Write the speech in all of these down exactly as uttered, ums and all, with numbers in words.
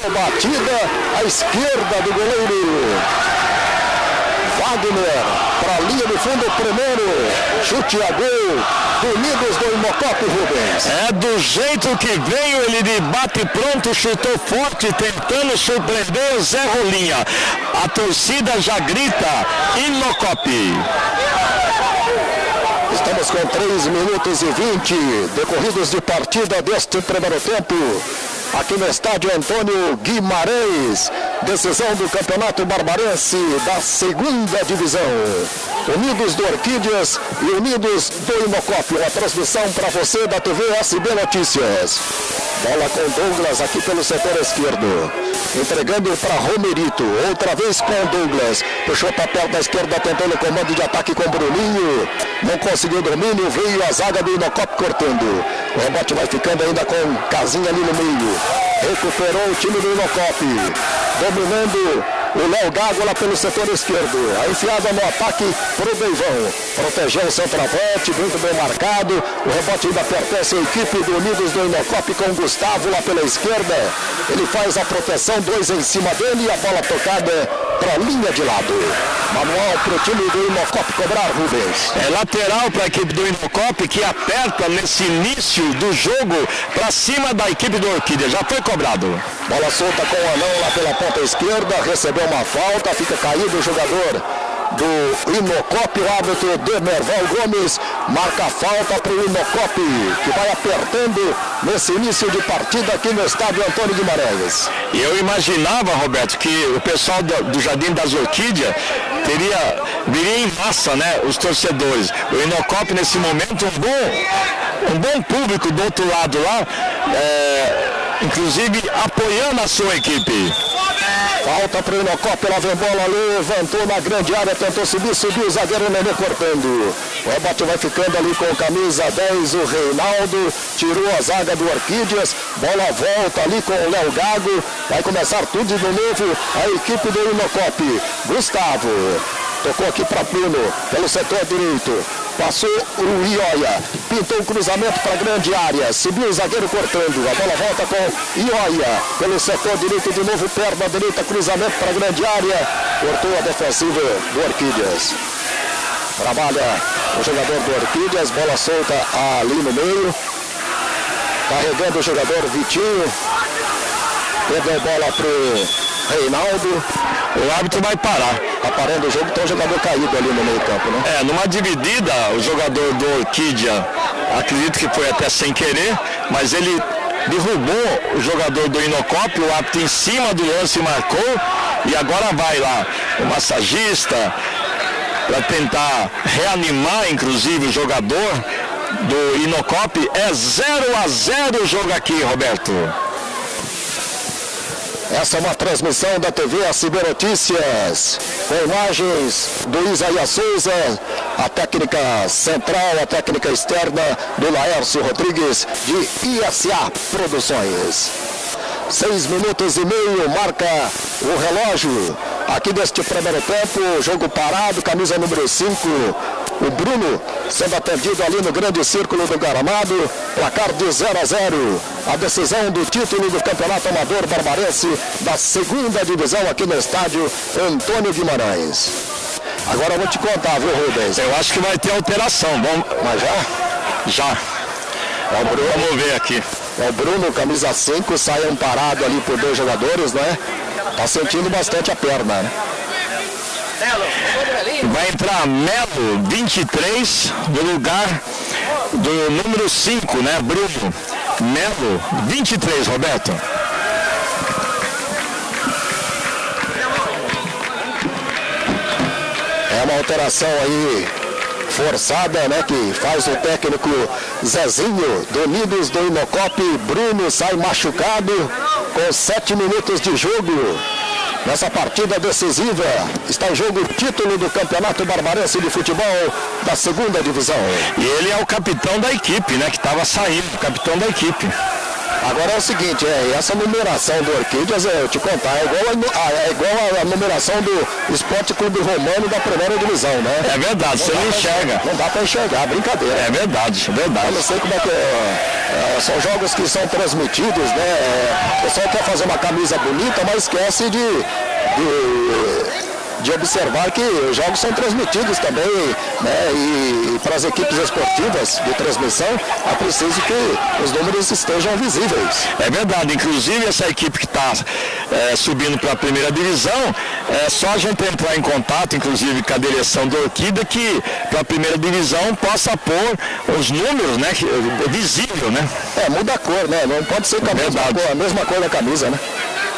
batida à esquerda do goleiro Wagner, para a linha de fundo, primeiro chute a gol do Unidos do Inocop, Rubens. É do jeito que veio, ele de bate pronto, chutou forte, tentando surpreender o Zé Rolinha. A torcida já grita Inocop. Estamos com três minutos e vinte decorridos de partida deste primeiro tempo, aqui no estádio Antônio Guimarães, decisão do Campeonato Barbarense da segunda divisão. Unidos do Orquídeas e Unidos do Inocop, uma transmissão para você da T V S B Notícias. Bola com Douglas aqui pelo setor esquerdo, entregando para Romerito, outra vez com Douglas, puxou o papel da esquerda, tentando o comando de ataque com Bruninho, não conseguiu domínio, veio a zaga do Inocop cortando, o rebote vai ficando ainda com Casinha ali no meio, recuperou o time do Inocop, dominando o Léo Gago lá pelo setor esquerdo, a enfiada no ataque para o Beivão, protegeu o centroavante, muito bem marcado, o rebote ainda pertence à equipe do Unidos do Inocop com o Gustavo lá pela esquerda, ele faz a proteção, dois em cima dele e a bola tocada para a linha de lado. Manual para o time do Inocop cobrar, Rubens. É lateral para a equipe do Inocop, que aperta nesse início do jogo para cima da equipe do Orquídea. Já foi cobrado. Bola solta com o Anão lá pela ponta esquerda, recebeu uma falta, fica caído o jogador do Inocop, o árbitro Demerval Gomes marca a falta para o Inocop, que vai apertando nesse início de partida aqui no estádio Antônio Guimarães. E eu imaginava, Roberto, que o pessoal do, do Jardim das Orquídeas teria, viria em massa, né, os torcedores. O Inocop nesse momento, um bom, um bom público do outro lado lá, é, inclusive apoiando a sua equipe. Falta para o Inocop, ela vem bola, levantou na grande área, tentou subir, subiu o zagueiro Nenê cortando. O rebote vai ficando ali com camisa dez, o Reinaldo, tirou a zaga do Orquídeas, bola volta ali com o Léo Gago, vai começar tudo de novo a equipe do Inocop. Gustavo, tocou aqui para Bruno, pelo setor direito. Passou o Ioia, pintou o cruzamento para a grande área, subiu o zagueiro cortando, a bola volta com Ioia, pelo setor direito de novo, perna direita, cruzamento para a grande área, cortou a defensiva do Orquídeas. Trabalha o jogador do Orquídeas, bola solta ali no meio, carregando o jogador Vitinho, perdeu bola para o Reinaldo. O árbitro vai parar. Tá parando o jogo, tem um jogador caído ali no meio campo, né? É, numa dividida, o jogador do Orquídea, acredito que foi até sem querer, mas ele derrubou o jogador do Inocop, o árbitro em cima do lance marcou, e agora vai lá o massagista para tentar reanimar, inclusive, o jogador do Inocop. É zero a zero o jogo aqui, Roberto. Essa é uma transmissão da T V S B Notícias, com imagens do Isaías Souza, a técnica central, a técnica externa do Laércio Rodrigues, de I S A Produções. Seis minutos e meio, marca o relógio aqui deste primeiro tempo, jogo parado, camisa número cinco, o Bruno sendo atendido ali no grande círculo do gramado, placar de zero a zero, a decisão do título do Campeonato Amador Barbarense da segunda divisão aqui no estádio Antônio Guimarães. Agora eu vou te contar, viu, Rubens? Eu acho que vai ter alteração, vamos... Mas já? Já. É o Bruno, vamos ver aqui. É o Bruno, camisa cinco, sai amparado ali por dois jogadores, né? Tá sentindo bastante a perna, né? Vai entrar Melo, vinte e três, no lugar do número cinco, né, Bruno? Melo, vinte e três, Roberto. É uma alteração aí forçada, né, que faz o técnico Zezinho do Unidos do Inocop. Bruno sai machucado com sete minutos de jogo. Nessa partida decisiva, está em jogo o título do Campeonato Barbarense de Futebol da segunda divisão. E ele é o capitão da equipe, né, que estava saindo, capitão da equipe. Agora é o seguinte, é, essa numeração do Orquídeas, é, eu te contar, é igual, a, é igual a, a numeração do Esporte Clube Romano da primeira divisão, né? É verdade, você não enxerga. Não dá para enxergar, brincadeira. É verdade, é verdade. Eu não sei como é que é, é, são jogos que são transmitidos, né? É, o pessoal quer fazer uma camisa bonita, mas esquece de... de de observar que os jogos são transmitidos também, né, e, e para as equipes esportivas de transmissão é preciso que os números estejam visíveis. É verdade, inclusive essa equipe que está é, subindo para a primeira divisão, é só a gente entrar em contato, inclusive com a direção do Orquídea, que para a primeira divisão possa pôr os números, né, que, visível, né? É, muda a cor, né, não pode ser com a, mesma cor, a mesma cor da camisa, né?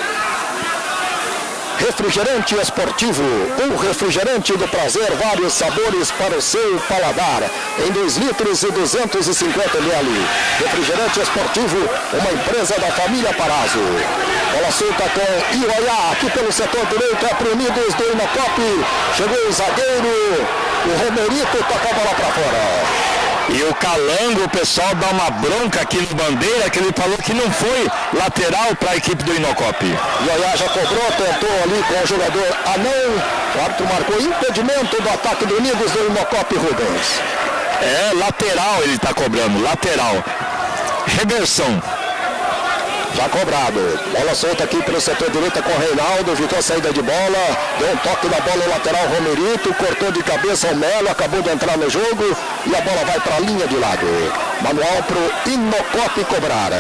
Refrigerante esportivo, um refrigerante do prazer, vários sabores para o seu paladar, em dois litros e duzentos e cinquenta mililitros. Refrigerante esportivo, uma empresa da família Parazzo. Bola solta com Ioiá, aqui pelo setor direito, é para Unidos do Inocop. Chegou o zagueiro, o Romerito toca a bola para fora. E o Calango, o pessoal dá uma bronca aqui no Bandeira, que ele falou que não foi lateral para a equipe do Inocop. Ioiá já cobrou, tentou ali com o jogador Anão. O árbitro marcou impedimento do ataque do Unidos do Inocop, Rubens. É, lateral ele está cobrando, lateral. Reversão. Já cobrado. Bola solta aqui pelo setor direito com o Reinaldo. Evitou a saída de bola. Deu um toque na bola o lateral Romerito. Cortou de cabeça o Melo. Acabou de entrar no jogo. E a bola vai para a linha de lado. Manual para o Inocop cobrar.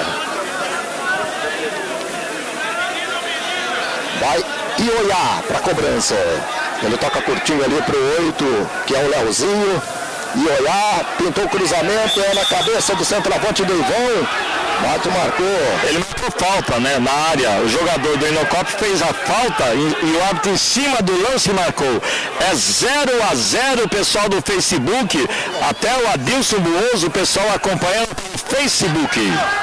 Vai Ioiá para a cobrança. Ele toca curtinho ali para o oito, que é o Leozinho. Ioiá pintou o cruzamento. É na cabeça do centroavante do Ivon. Mato marcou. Ele marcou falta, né, na área. O jogador do Inocop fez a falta e, e o árbitro em cima do lance marcou. É zero a zero, pessoal do Facebook. Até o Adilson Buoso, o pessoal acompanhando no Facebook.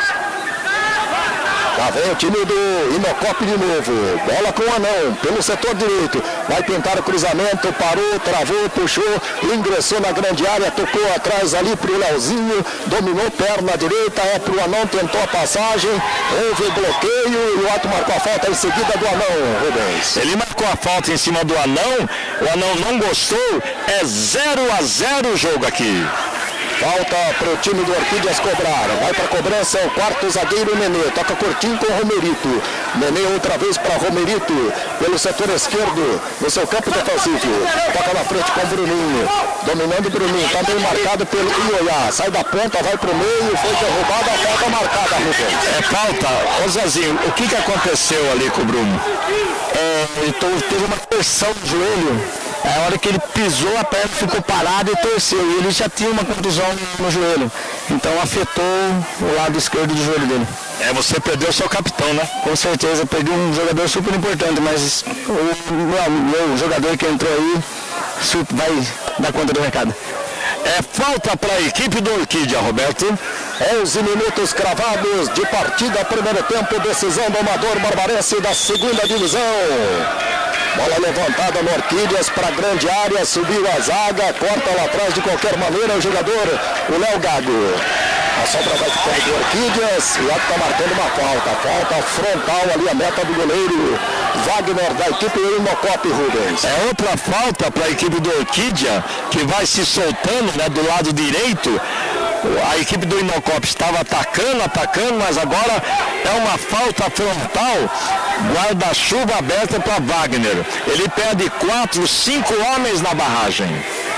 Lá vem o time do Inocop de novo. Bola com o Anão, pelo setor direito. Vai tentar o cruzamento, parou, travou, puxou, ingressou na grande área, tocou atrás ali pro Leozinho, dominou perna direita, é pro Anão, tentou a passagem, houve bloqueio e o Otto marcou a falta em seguida do Anão, Rubens. Ele marcou a falta em cima do Anão, o Anão não gostou, é zero a zero o jogo aqui. Falta para o time do Orquídeas cobrar. Vai para a cobrança o quarto zagueiro Nenê. Toca curtinho com o Romerito. Nenê outra vez para Romerito. Pelo setor esquerdo, no seu campo defensivo. Toca na frente com o Bruninho. Dominando o Bruninho. Está bem marcado pelo Ioiá. Sai da ponta, vai para o meio. Foi derrubada, a falta marcada, Rubens. É falta. Ô Zezinho, o que, que aconteceu ali com o Bruno? É, ele teve uma torção no joelho. A hora que ele pisou, a perna ficou parada e torceu. E ele já tinha uma contusão no joelho. Então afetou o lado esquerdo do joelho dele. É, você perdeu o seu capitão, né? Com certeza, perdi um jogador super importante, mas o meu, meu jogador que entrou aí vai dar conta do recado. É falta para a equipe do Orquídea, Roberto. onze minutos cravados de partida, primeiro tempo, decisão do Amador Barbarense da segunda divisão. Bola levantada no Orquídeas para a grande área, subiu a zaga, corta lá atrás de qualquer maneira o jogador, o Léo Gago. A sobra vai ficando do Orquídeas e o está marcando uma falta, falta frontal ali a meta do goleiro Wagner da equipe do Inocop, Rubens. É outra falta para a equipe do Orquídea, que vai se soltando, né, do lado direito. A equipe do Inocop estava atacando, atacando, mas agora é uma falta frontal, guarda-chuva aberta para Wagner. Ele perde quatro, cinco homens na barragem.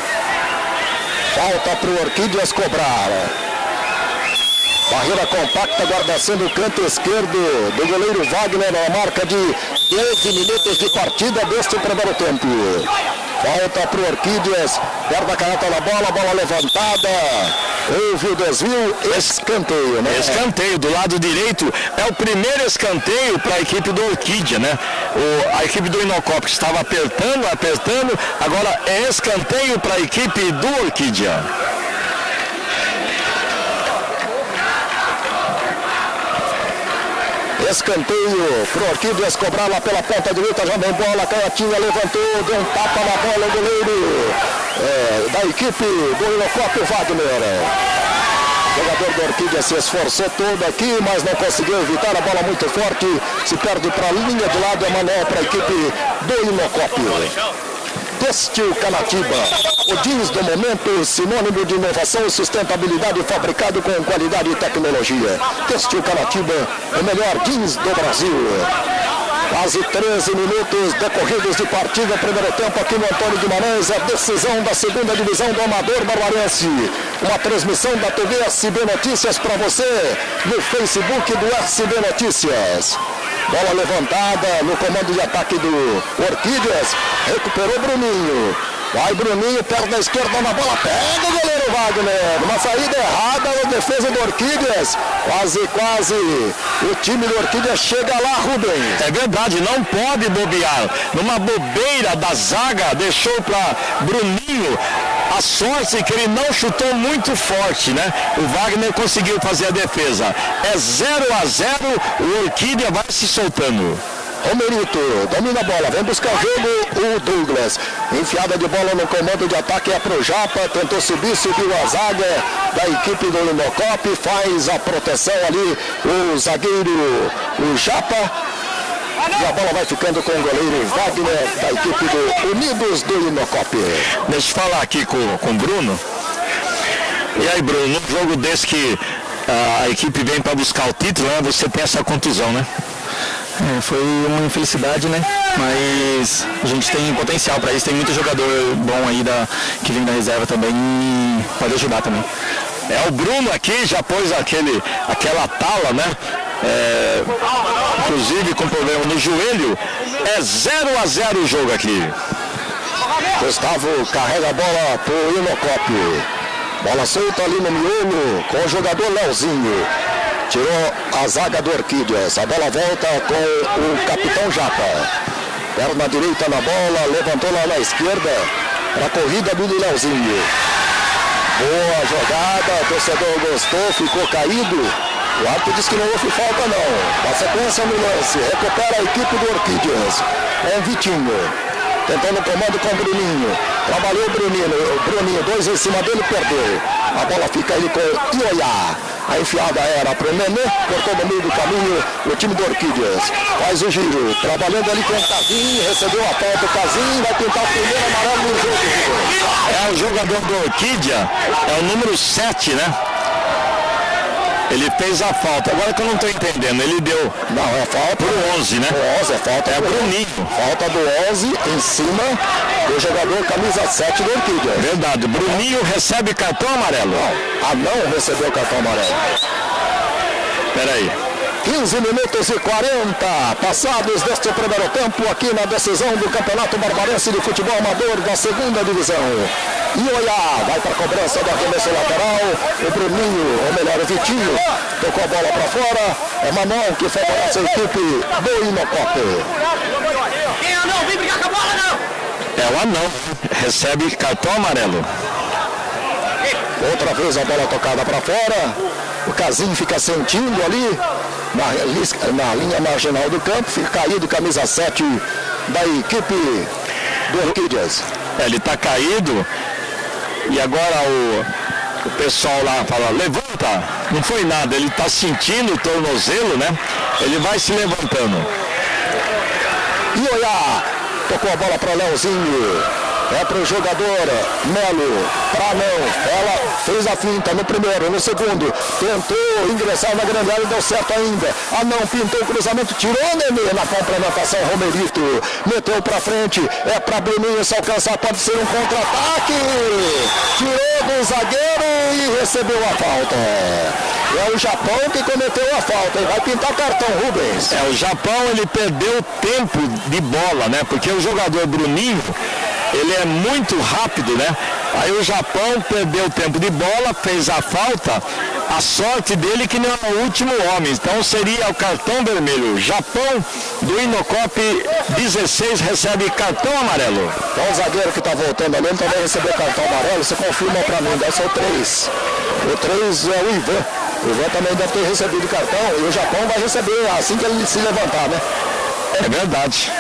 Falta para o Orquídeas cobrar. Barreira compacta, guarda-sendo o canto esquerdo do goleiro Wagner, a marca de doze minutos de partida deste primeiro tempo. Falta para o Orquídeas, perna caneta na bola, bola levantada. Houve o desvio, escanteio, né? Escanteio, do lado direito, é o primeiro escanteio para a equipe do Orquídea, né? O, a equipe do Inocop estava apertando, apertando, agora é escanteio para a equipe do Orquídea. Escanteio pro Orquídeas cobrar lá pela ponta direita, já vem bola, Canhotinha levantou, deu um tapa na bola o goleiro é, da equipe do Inocop, Wagner. jogador do Orquídea se esforçou todo aqui, mas não conseguiu evitar a bola muito forte. Se perde para a linha de lado, é manual para a equipe do Inocop. Têxtil Canatiba, o jeans do momento, sinônimo de inovação e sustentabilidade, fabricado com qualidade e tecnologia. Têxtil Canatiba, o melhor jeans do Brasil. Quase treze minutos decorridos de partida, primeiro tempo aqui no Antônio Guimarães, a decisão da segunda divisão do Amador Barbarense. Uma transmissão da T V S B Notícias para você no Facebook do S B Notícias. Bola levantada no comando de ataque do Orquídeas, recuperou Bruninho. Vai Bruninho, perna esquerda na bola, pega o goleiro Wagner. Uma saída errada na defesa do Orquídeas. Quase, quase o time do Orquídeas chega lá, Rubens. É verdade, não pode bobear. Numa bobeira da zaga, deixou para Bruninho. A sorte é que ele não chutou muito forte, né? O Wagner conseguiu fazer a defesa. É zero a zero, o Orquídea vai se soltando. Romerito domina a bola, vem buscar jogo o Douglas. Enfiada de bola no comando de ataque é pro Japa, tentou subir, subiu a zaga da equipe do Inocop, faz a proteção ali o zagueiro, o Japa. E a bola vai ficando com o goleiro Wagner da equipe do Unidos do Inocop. Deixa eu falar aqui com, com o Bruno. E aí, Bruno, num jogo desse que a, a equipe vem para buscar o título, né, você tem essa contusão, né? É, foi uma infelicidade, né? Mas a gente tem potencial para isso, tem muito jogador bom aí da, que vem da reserva também e pode ajudar também. É, o Bruno aqui já pôs aquele, aquela tala, né? É, inclusive com problema no joelho. É zero a zero o jogo aqui. Gustavo carrega a bola pro Inocop. Bola solta ali no miolo com o jogador Leozinho. Tirou a zaga do Orquídeas. A bola volta com o capitão Japa. Perna direita na bola, levantou lá na esquerda para a corrida do Leozinho. Boa jogada, o torcedor gostou, ficou caído. O árbitro disse que não houve falta não. Na sequência no lance, recupera a equipe do Orquídeas. É o Vitinho. Tentando o comando com o Bruninho. Trabalhou o Bruninho. O Bruninho, dois em cima dele, perdeu. A bola fica aí com o Ioiá. A enfiada era para o Nenê, cortou no meio do caminho o time do Orquídeas. Faz o giro, trabalhando ali com o Casim, recebeu a falta, o Casim vai tentar o primeiro amarelo no jogo. É o jogador do Orquídea, é o número sete, né? Ele fez a falta, agora que eu não estou entendendo, ele deu... Não, é falta pro onze, né? O onze, é falta é do Bruninho. Falta do onze em cima do jogador camisa sete do Orquídea. Verdade, Bruninho recebe cartão amarelo. Não, a não recebeu cartão amarelo. Peraí. quinze minutos e quarenta passados deste primeiro tempo aqui na decisão do Campeonato Barbarense de Futebol Amador da segunda divisão. Ioiá vai para a cobrança do arremesso lateral. O Bruninho, ou melhor, o Vitinho, tocou a bola para fora. É Manuel que favorece a equipe do Inocop. Quem é anão? Vem brigar com a bola, não! É o anão, recebe cartão amarelo. Outra vez a bola tocada para fora. O Casim fica sentindo ali na, na linha marginal do campo. Fica caído, camisa sete da equipe do Orquídeas. É, ele está caído. E agora o, o pessoal lá fala, levanta. Não foi nada, ele está sentindo o tornozelo, né? Ele vai se levantando. Ioiá tocou a bola para Leozinho. É para o jogador Melo, para não, ela fez a finta no primeiro, no segundo, tentou ingressar na grande área e deu certo ainda. Ah não, pintou o cruzamento, tirou o Nenê na complementação, Romerito, meteu para frente, é para Bruninho se alcançar, pode ser um contra-ataque, tirou do zagueiro e recebeu a falta. É o Japão que cometeu a falta, e vai pintar cartão, Rubens. É, o Japão ele perdeu tempo de bola, né, porque o jogador Bruninho, ele é muito rápido, né? Aí o Japão perdeu o tempo de bola, fez a falta. A sorte dele que não é o último homem. Então seria o cartão vermelho. Japão do Inocop dezesseis recebe cartão amarelo. Então o zagueiro que está voltando ali, ele também recebeu cartão amarelo. Você confirma para mim, deve ser o três. O três é o Ivan. O Ivan também deve ter recebido cartão. E o Japão vai receber assim que ele se levantar, né? É verdade.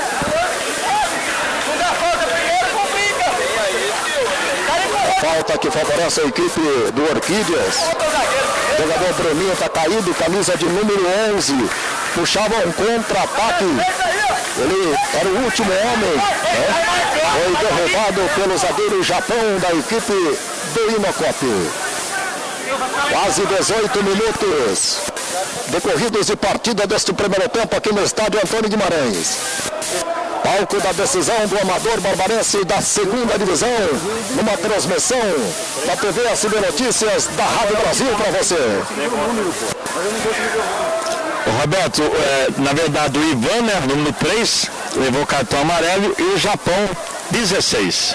Falta que favorece a equipe do Orquídeas. O jogador Bruninho está caído, camisa de número onze. Puxava um contra-ataque. Ele era o último homem, né? Foi derrubado pelo zagueiro Japão da equipe do Inocop. Quase dezoito minutos decorridos de partida deste primeiro tempo aqui no estádio Antônio Guimarães. Palco da decisão do Amador Barbarense da segunda divisão, numa transmissão da T V S B Notícias da Rádio Brasil para você. O Roberto, é, na verdade o Ivan, né, número três, levou cartão amarelo e o Japão dezesseis.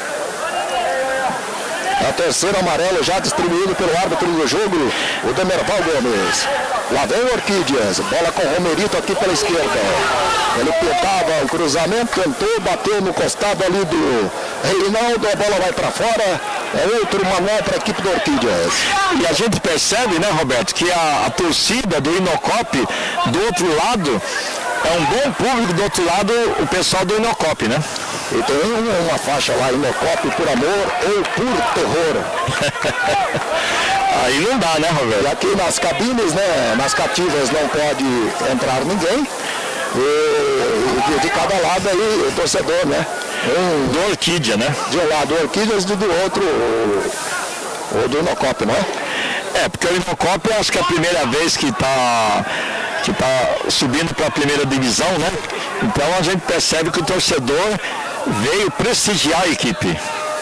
A terceira amarelo já distribuído pelo árbitro do jogo, o Demerval Gomes. Lá vem o Orquídeas, bola com o Romerito aqui pela esquerda. Ele pintava o cruzamento, tentou, bateu no costado ali do Reinaldo, a bola vai para fora. É outro manual para a equipe do Orquídeas. E a gente percebe, né, Roberto, que a, a torcida do Inocop, do outro lado, é um bom público, do outro lado, o pessoal do Inocop, né? E tem uma faixa lá, Inocop por amor ou por terror. Aí não dá, né, Roberto? E aqui nas cabines, né, nas cativas não pode entrar ninguém. E de, de cada lado aí, o torcedor, né? Um do Orquídea, né? De um lado o Orquídeas e do outro o, o do Inocop, não é? É, porque o Inocop acho que é a primeira vez que está que tá subindo para a primeira divisão, né? Então a gente percebe que o torcedor veio prestigiar a equipe.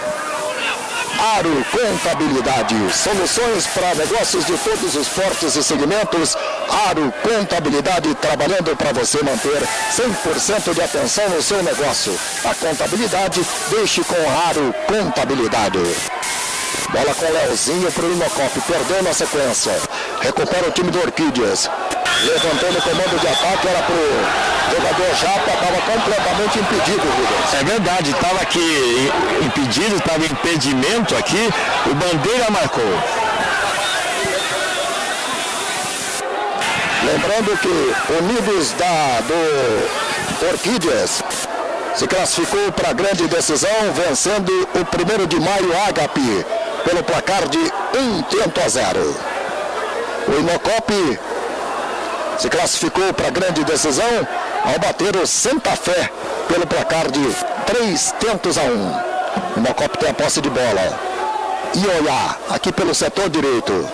Aro Contabilidade, soluções para negócios de todos os portes e segmentos. Aro Contabilidade, trabalhando para você manter cem por cento de atenção no seu negócio. A contabilidade, deixe com Aro Contabilidade. Bola com o Leozinho para o Inocop, perdeu na sequência. Recupera o time do Orquídeas. Levantando o comando de ataque, era para o jogador Japa, estava completamente impedido, Rubens. É verdade, estava aqui impedido, estava impedimento aqui, o Bandeira marcou. Lembrando que Unidos da, do Orquídeas se classificou para a grande decisão, vencendo o primeiro de maio Ágape pelo placar de um tento a zero. O Inocop se classificou para a grande decisão ao bater o Santa Fé pelo placar de três tentos a um. O Inocop tem a posse de bola. Ioiá, aqui pelo setor direito.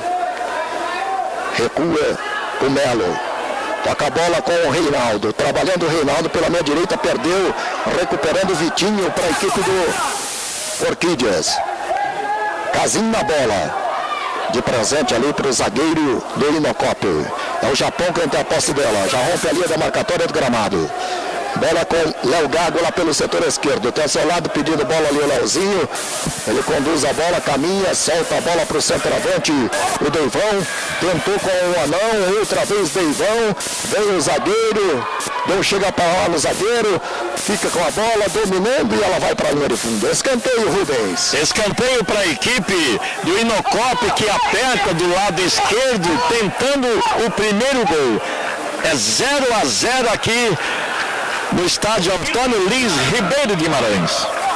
Recua o Melo. Toca a bola com o Reinaldo. Trabalhando o Reinaldo pela meia direita, perdeu. Recuperando o Vitinho para a equipe do Orquídeas. Casinho na bola. De presente ali para o zagueiro do Inocop. É o Japão que tem a posse dela. Já rompe a linha da marcatória do gramado. Bola com Léo Gago lá pelo setor esquerdo. Tem ao seu lado pedindo bola ali o Léozinho. Ele conduz a bola, caminha, solta a bola para o centroavante. O Deivão tentou com o Anão. Outra vez Deivão. Vem o zagueiro. Não chega para lá no zagueiro. Fica com a bola dominando e ela vai para a linha de fundo. Escanteio, Rubens. Escanteio para a equipe do Inocop, que aperta do lado esquerdo, tentando o primeiro gol. É zero a zero aqui no estádio Antônio Lins Ribeiro Guimarães.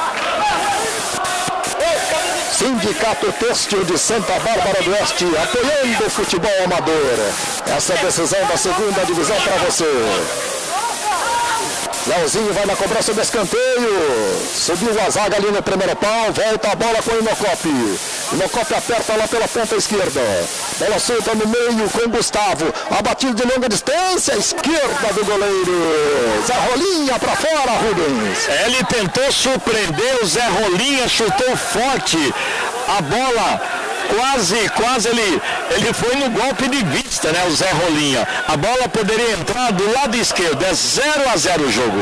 Sindicato Têxtil de Santa Bárbara do Oeste, apoiando o futebol amador. Essa é a decisão da segunda divisão para você. Leozinho vai na cobrança do escanteio. Subiu a zaga ali no primeiro pau. Volta a bola com o Inocop. Inocop aperta lá pela ponta esquerda. Bola solta no meio com o Gustavo. A batida de longa distância. Esquerda do goleiro. Zé Rolinha para fora, Rubens. Ele tentou surpreender o Zé Rolinha. Chutou forte. A bola quase, quase ele, ele foi no golpe de vista, né, o Zé Rolinha. A bola poderia entrar do lado esquerdo. É zero a zero o jogo.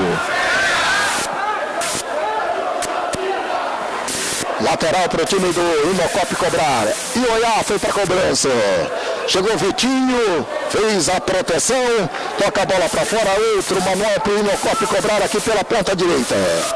Lateral para o time do Inocop cobrar. Ioiá foi para a cobrança. Chegou o Vitinho, fez a proteção, toca a bola para fora. Outro manual para o Inocop cobrar aqui pela ponta direita.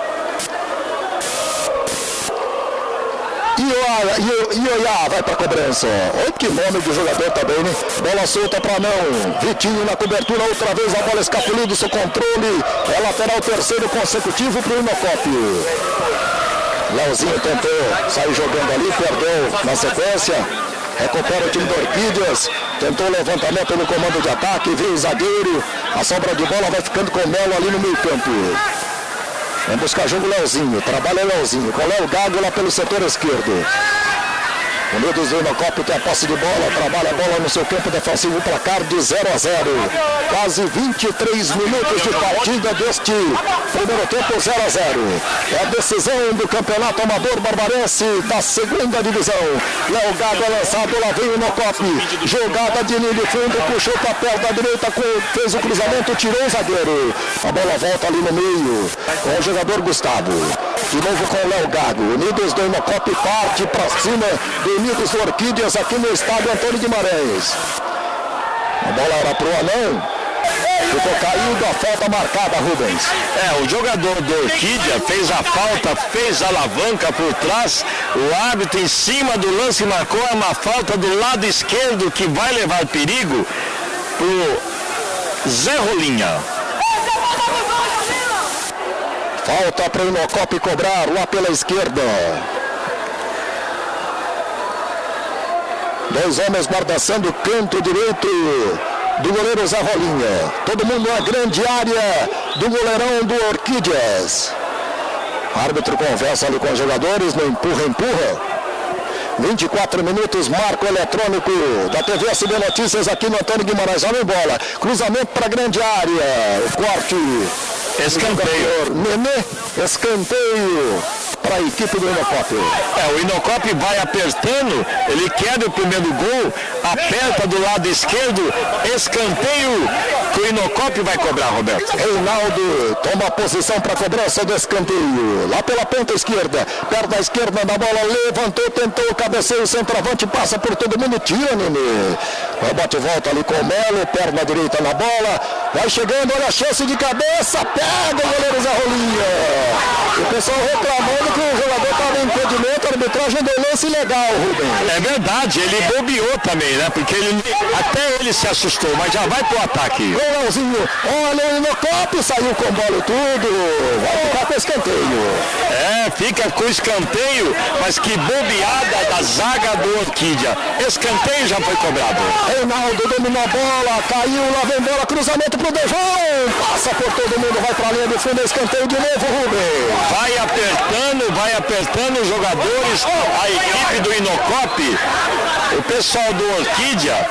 Ioiá vai para a cobrança. Olha que nome de jogador também, né? Bola solta para não. Vitinho na cobertura, outra vez a bola escapuliu do seu controle. É lateral terceiro consecutivo para o Inocop. Leozinho tentou sair jogando ali, perdeu na sequência. Recupera o time do Orquídeas. Tentou o levantamento no comando de ataque. Veio o zagueiro. A sobra de bola vai ficando com o Melo ali no meio campo. Vem buscar jogo o Leozinho. Trabalha o Leozinho. Com o Léo Gago lá pelo setor esquerdo. Unidos do Inocop tem a posse de bola, trabalha a bola no seu campo defensivo, placar de zero a zero. Quase vinte e três minutos de partida deste primeiro tempo, zero a zero. É a decisão do Campeonato Amador Barbarense da segunda divisão. Léo Gago é lançado, lá vem o Inocop. Jogada de linha de fundo, puxou para a perna direita, fez o cruzamento, tirou o zagueiro. A bola volta ali no meio. É o jogador Gustavo. De novo com o Léo Gago. Unidos do Inocop parte para cima do Unidos do Orquídeas aqui no estádio Antônio Guimarães. A bola era para o Anão. Ficou caído, a falta marcada, Rubens. É, o jogador do Orquídea fez a falta, fez a alavanca por trás. O árbitro em cima do lance marcou uma falta do lado esquerdo que vai levar perigo pro Zé Rolinha. Falta para o Inocop cobrar lá pela esquerda. Dois homens guardaçando o canto direito do goleiro Zé Rolinha. Todo mundo na grande área do goleirão do Orquídeas. O árbitro conversa ali com os jogadores no empurra-empurra. vinte e quatro minutos, marco eletrônico da T V S B Notícias aqui no Antônio Guimarães. Olha em bola, cruzamento para a grande área. O corte. Escanteio. Nenê, escanteio para a equipe do Inocop. É, o Inocop vai apertando, ele quer o primeiro gol, aperta do lado esquerdo, escanteio que o Inocop vai cobrar, Roberto. Reinaldo toma a posição para a cobrança do escanteio. Lá pela ponta esquerda, perna esquerda da bola, levantou, tentou o cabeceio, o centroavante passa por todo mundo, tira, Nenê. Rebote volta ali com o Melo, perna direita na bola, vai chegando, olha a chance de cabeça, pega o goleiro Zé Rolinha. O pessoal reclamando que o jogador estava em impedimento, a arbitragem deu lance legal, Rubens. É verdade, ele bobeou também, né? Porque ele, até ele se assustou, mas já vai pro ataque. O Leozinho, olha o Inocop, saiu com bola e tudo, vai ficar com escanteio. É, fica com escanteio, mas que bobeada da zaga do Orquídea. Escanteio já foi cobrado. Reinaldo dominou a bola, caiu, lá vem bola, cruzamento pro Devon, passa por todo mundo, vai pra linha de fundo, escanteio de novo, Rubens. Vai apertando, vai apertando os jogadores, a equipe do Inocop, o pessoal do Orquídea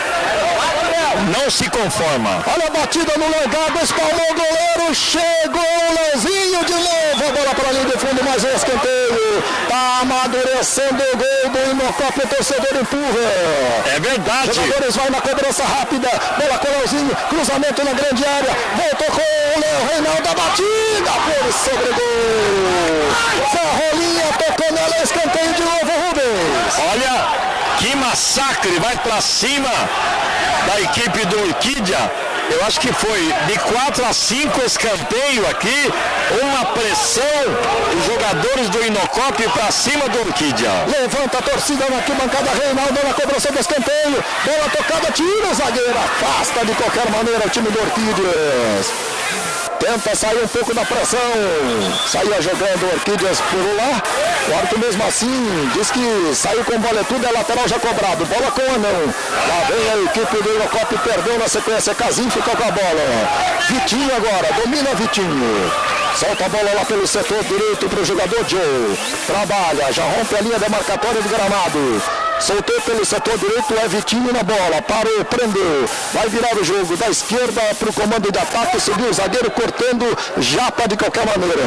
não se conforma. Olha a batida no legado, espalmou o goleiro, chegou o Leozinho de novo, a bola para a linha de fundo, mais um escanteio. Tá amadurecendo o gol do Inocop, o torcedor empurra. É verdade. Os jogadores vão na cobrança rápida, bola com o Leozinho, cruzamento na grande área, voltou com o Léo Reinaldo, a batida por sobre gol. Zé Rolinha tocou nela, escanteio de novo, Rubens. Olha que massacre, vai para cima da equipe do Orquídea. Eu acho que foi de quatro a cinco escanteio aqui, uma pressão, os jogadores do Inocop para cima do Orquídea. Levanta a torcida na arquibancada, Reinaldo na cobrança do escanteio, bola tocada, tira o zagueiro, afasta de qualquer maneira o time do Orquídeas. Tenta sair um pouco da pressão, saía jogando o Orquídeas por lá, o árbitro mesmo assim diz que saiu com bola e tudo, é lateral já cobrado, bola com o Anão, lá vem a equipe do Inocop, perdeu na sequência, Casim ficou com a bola, Vitinho agora, domina Vitinho, solta a bola lá pelo setor direito para o jogador Joe, trabalha, já rompe a linha demarcatória do gramado, soltou pelo setor direito, é Vitinho na bola, parou, prendeu, vai virar o jogo da esquerda para o comando de ataque, subiu o zagueiro cortando, japa de qualquer maneira.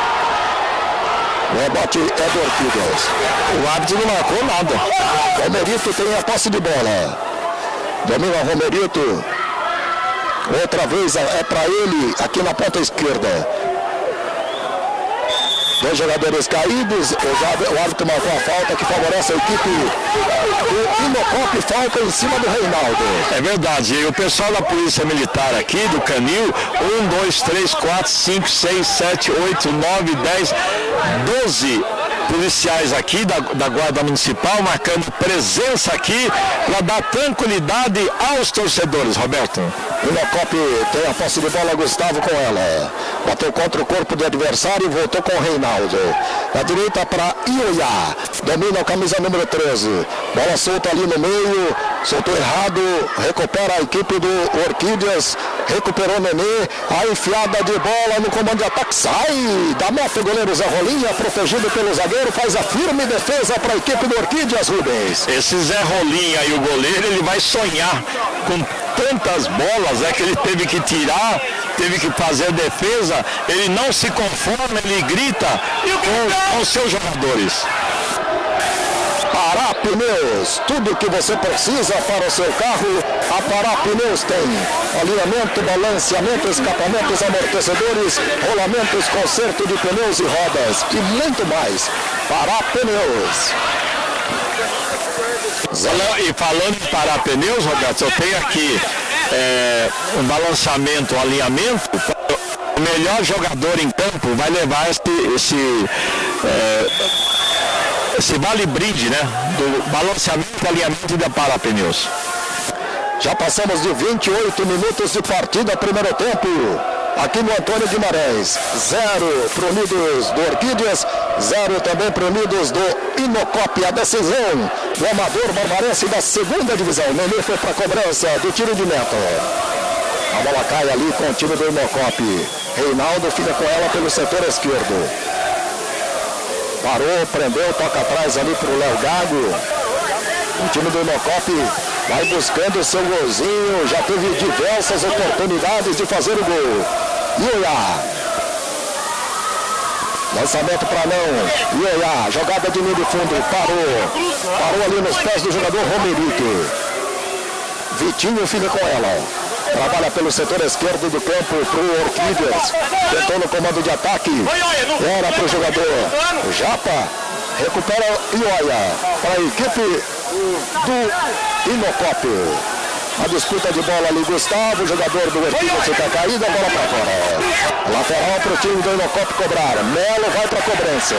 O rebote é do Orquídeas. O árbitro não marcou nada. Romerito tem a posse de bola. Domina Romerito. Outra vez é para ele aqui na ponta esquerda. Dois jogadores caídos, o árbitro marcou a falta que favorece a equipe do Inocop, falta em cima do Reinaldo. É verdade, e o pessoal da Polícia Militar aqui, do Canil, um, dois, três, quatro, cinco, seis, sete, oito, nove, dez, doze policiais aqui da, da Guarda Municipal, marcando presença aqui para dar tranquilidade aos torcedores, Roberto. Inocop tem a posse de bola, Gustavo com ela. Bateu contra o corpo do adversário e voltou com o Reinaldo. Da direita para Ioiá. Domina a camisa número treze. Bola solta ali no meio. Soltou errado. Recupera a equipe do Orquídeas. Recuperou o Nenê. A enfiada de bola no comando de ataque. Sai da meta o goleiro Zé Rolinha. Protegido pelo zagueiro. Faz a firme defesa para a equipe do Orquídeas, Rubens. Esse Zé Rolinha e o goleiro, ele vai sonhar com tantas bolas, é que ele teve que tirar, teve que fazer a defesa. Ele não se conforma, ele grita com, com seus jogadores. Pará Pneus, tudo que você precisa para o seu carro, a Pará Pneus tem. Alinhamento, balanceamento, escapamentos, amortecedores, rolamentos, conserto de pneus e rodas e muito mais. Pará Pneus. E falando em Pará Pneus, Roberto, eu tenho aqui é, um balanceamento, um alinhamento. O melhor jogador em campo vai levar esse, esse, é, esse vale brinde, né? Do balanceamento e alinhamento da Pará Pneus. Já passamos de vinte e oito minutos de partida, primeiro tempo. Aqui no Antônio Guimarães, zero para Unidos do Orquídeas, zero também para Unidos do Inocop. A decisão do Amador Barbarense da segunda divisão. Nenê foi para a cobrança do tiro de meta. A bola cai ali com o time do Inocop. Reinaldo fica com ela pelo setor esquerdo. Parou, prendeu, toca atrás ali para o Léo Gago. O time do Inocop vai buscando o seu golzinho, já teve diversas oportunidades de fazer o gol. Ioiá. Lançamento para não. Ioiá, jogada de linha de fundo, parou. Parou ali nos pés do jogador Romerito. Vitinho fica com ela. Trabalha pelo setor esquerdo do campo para o Orquídeas. Tentou no comando de ataque. Era para o jogador Japa. Recupera Ioiá para a equipe do Inocop. A disputa de bola ali, Gustavo, jogador do Orquídeas fica caído, a bola para fora. Lateral para o time do Inocop cobrar. Melo vai para a cobrança.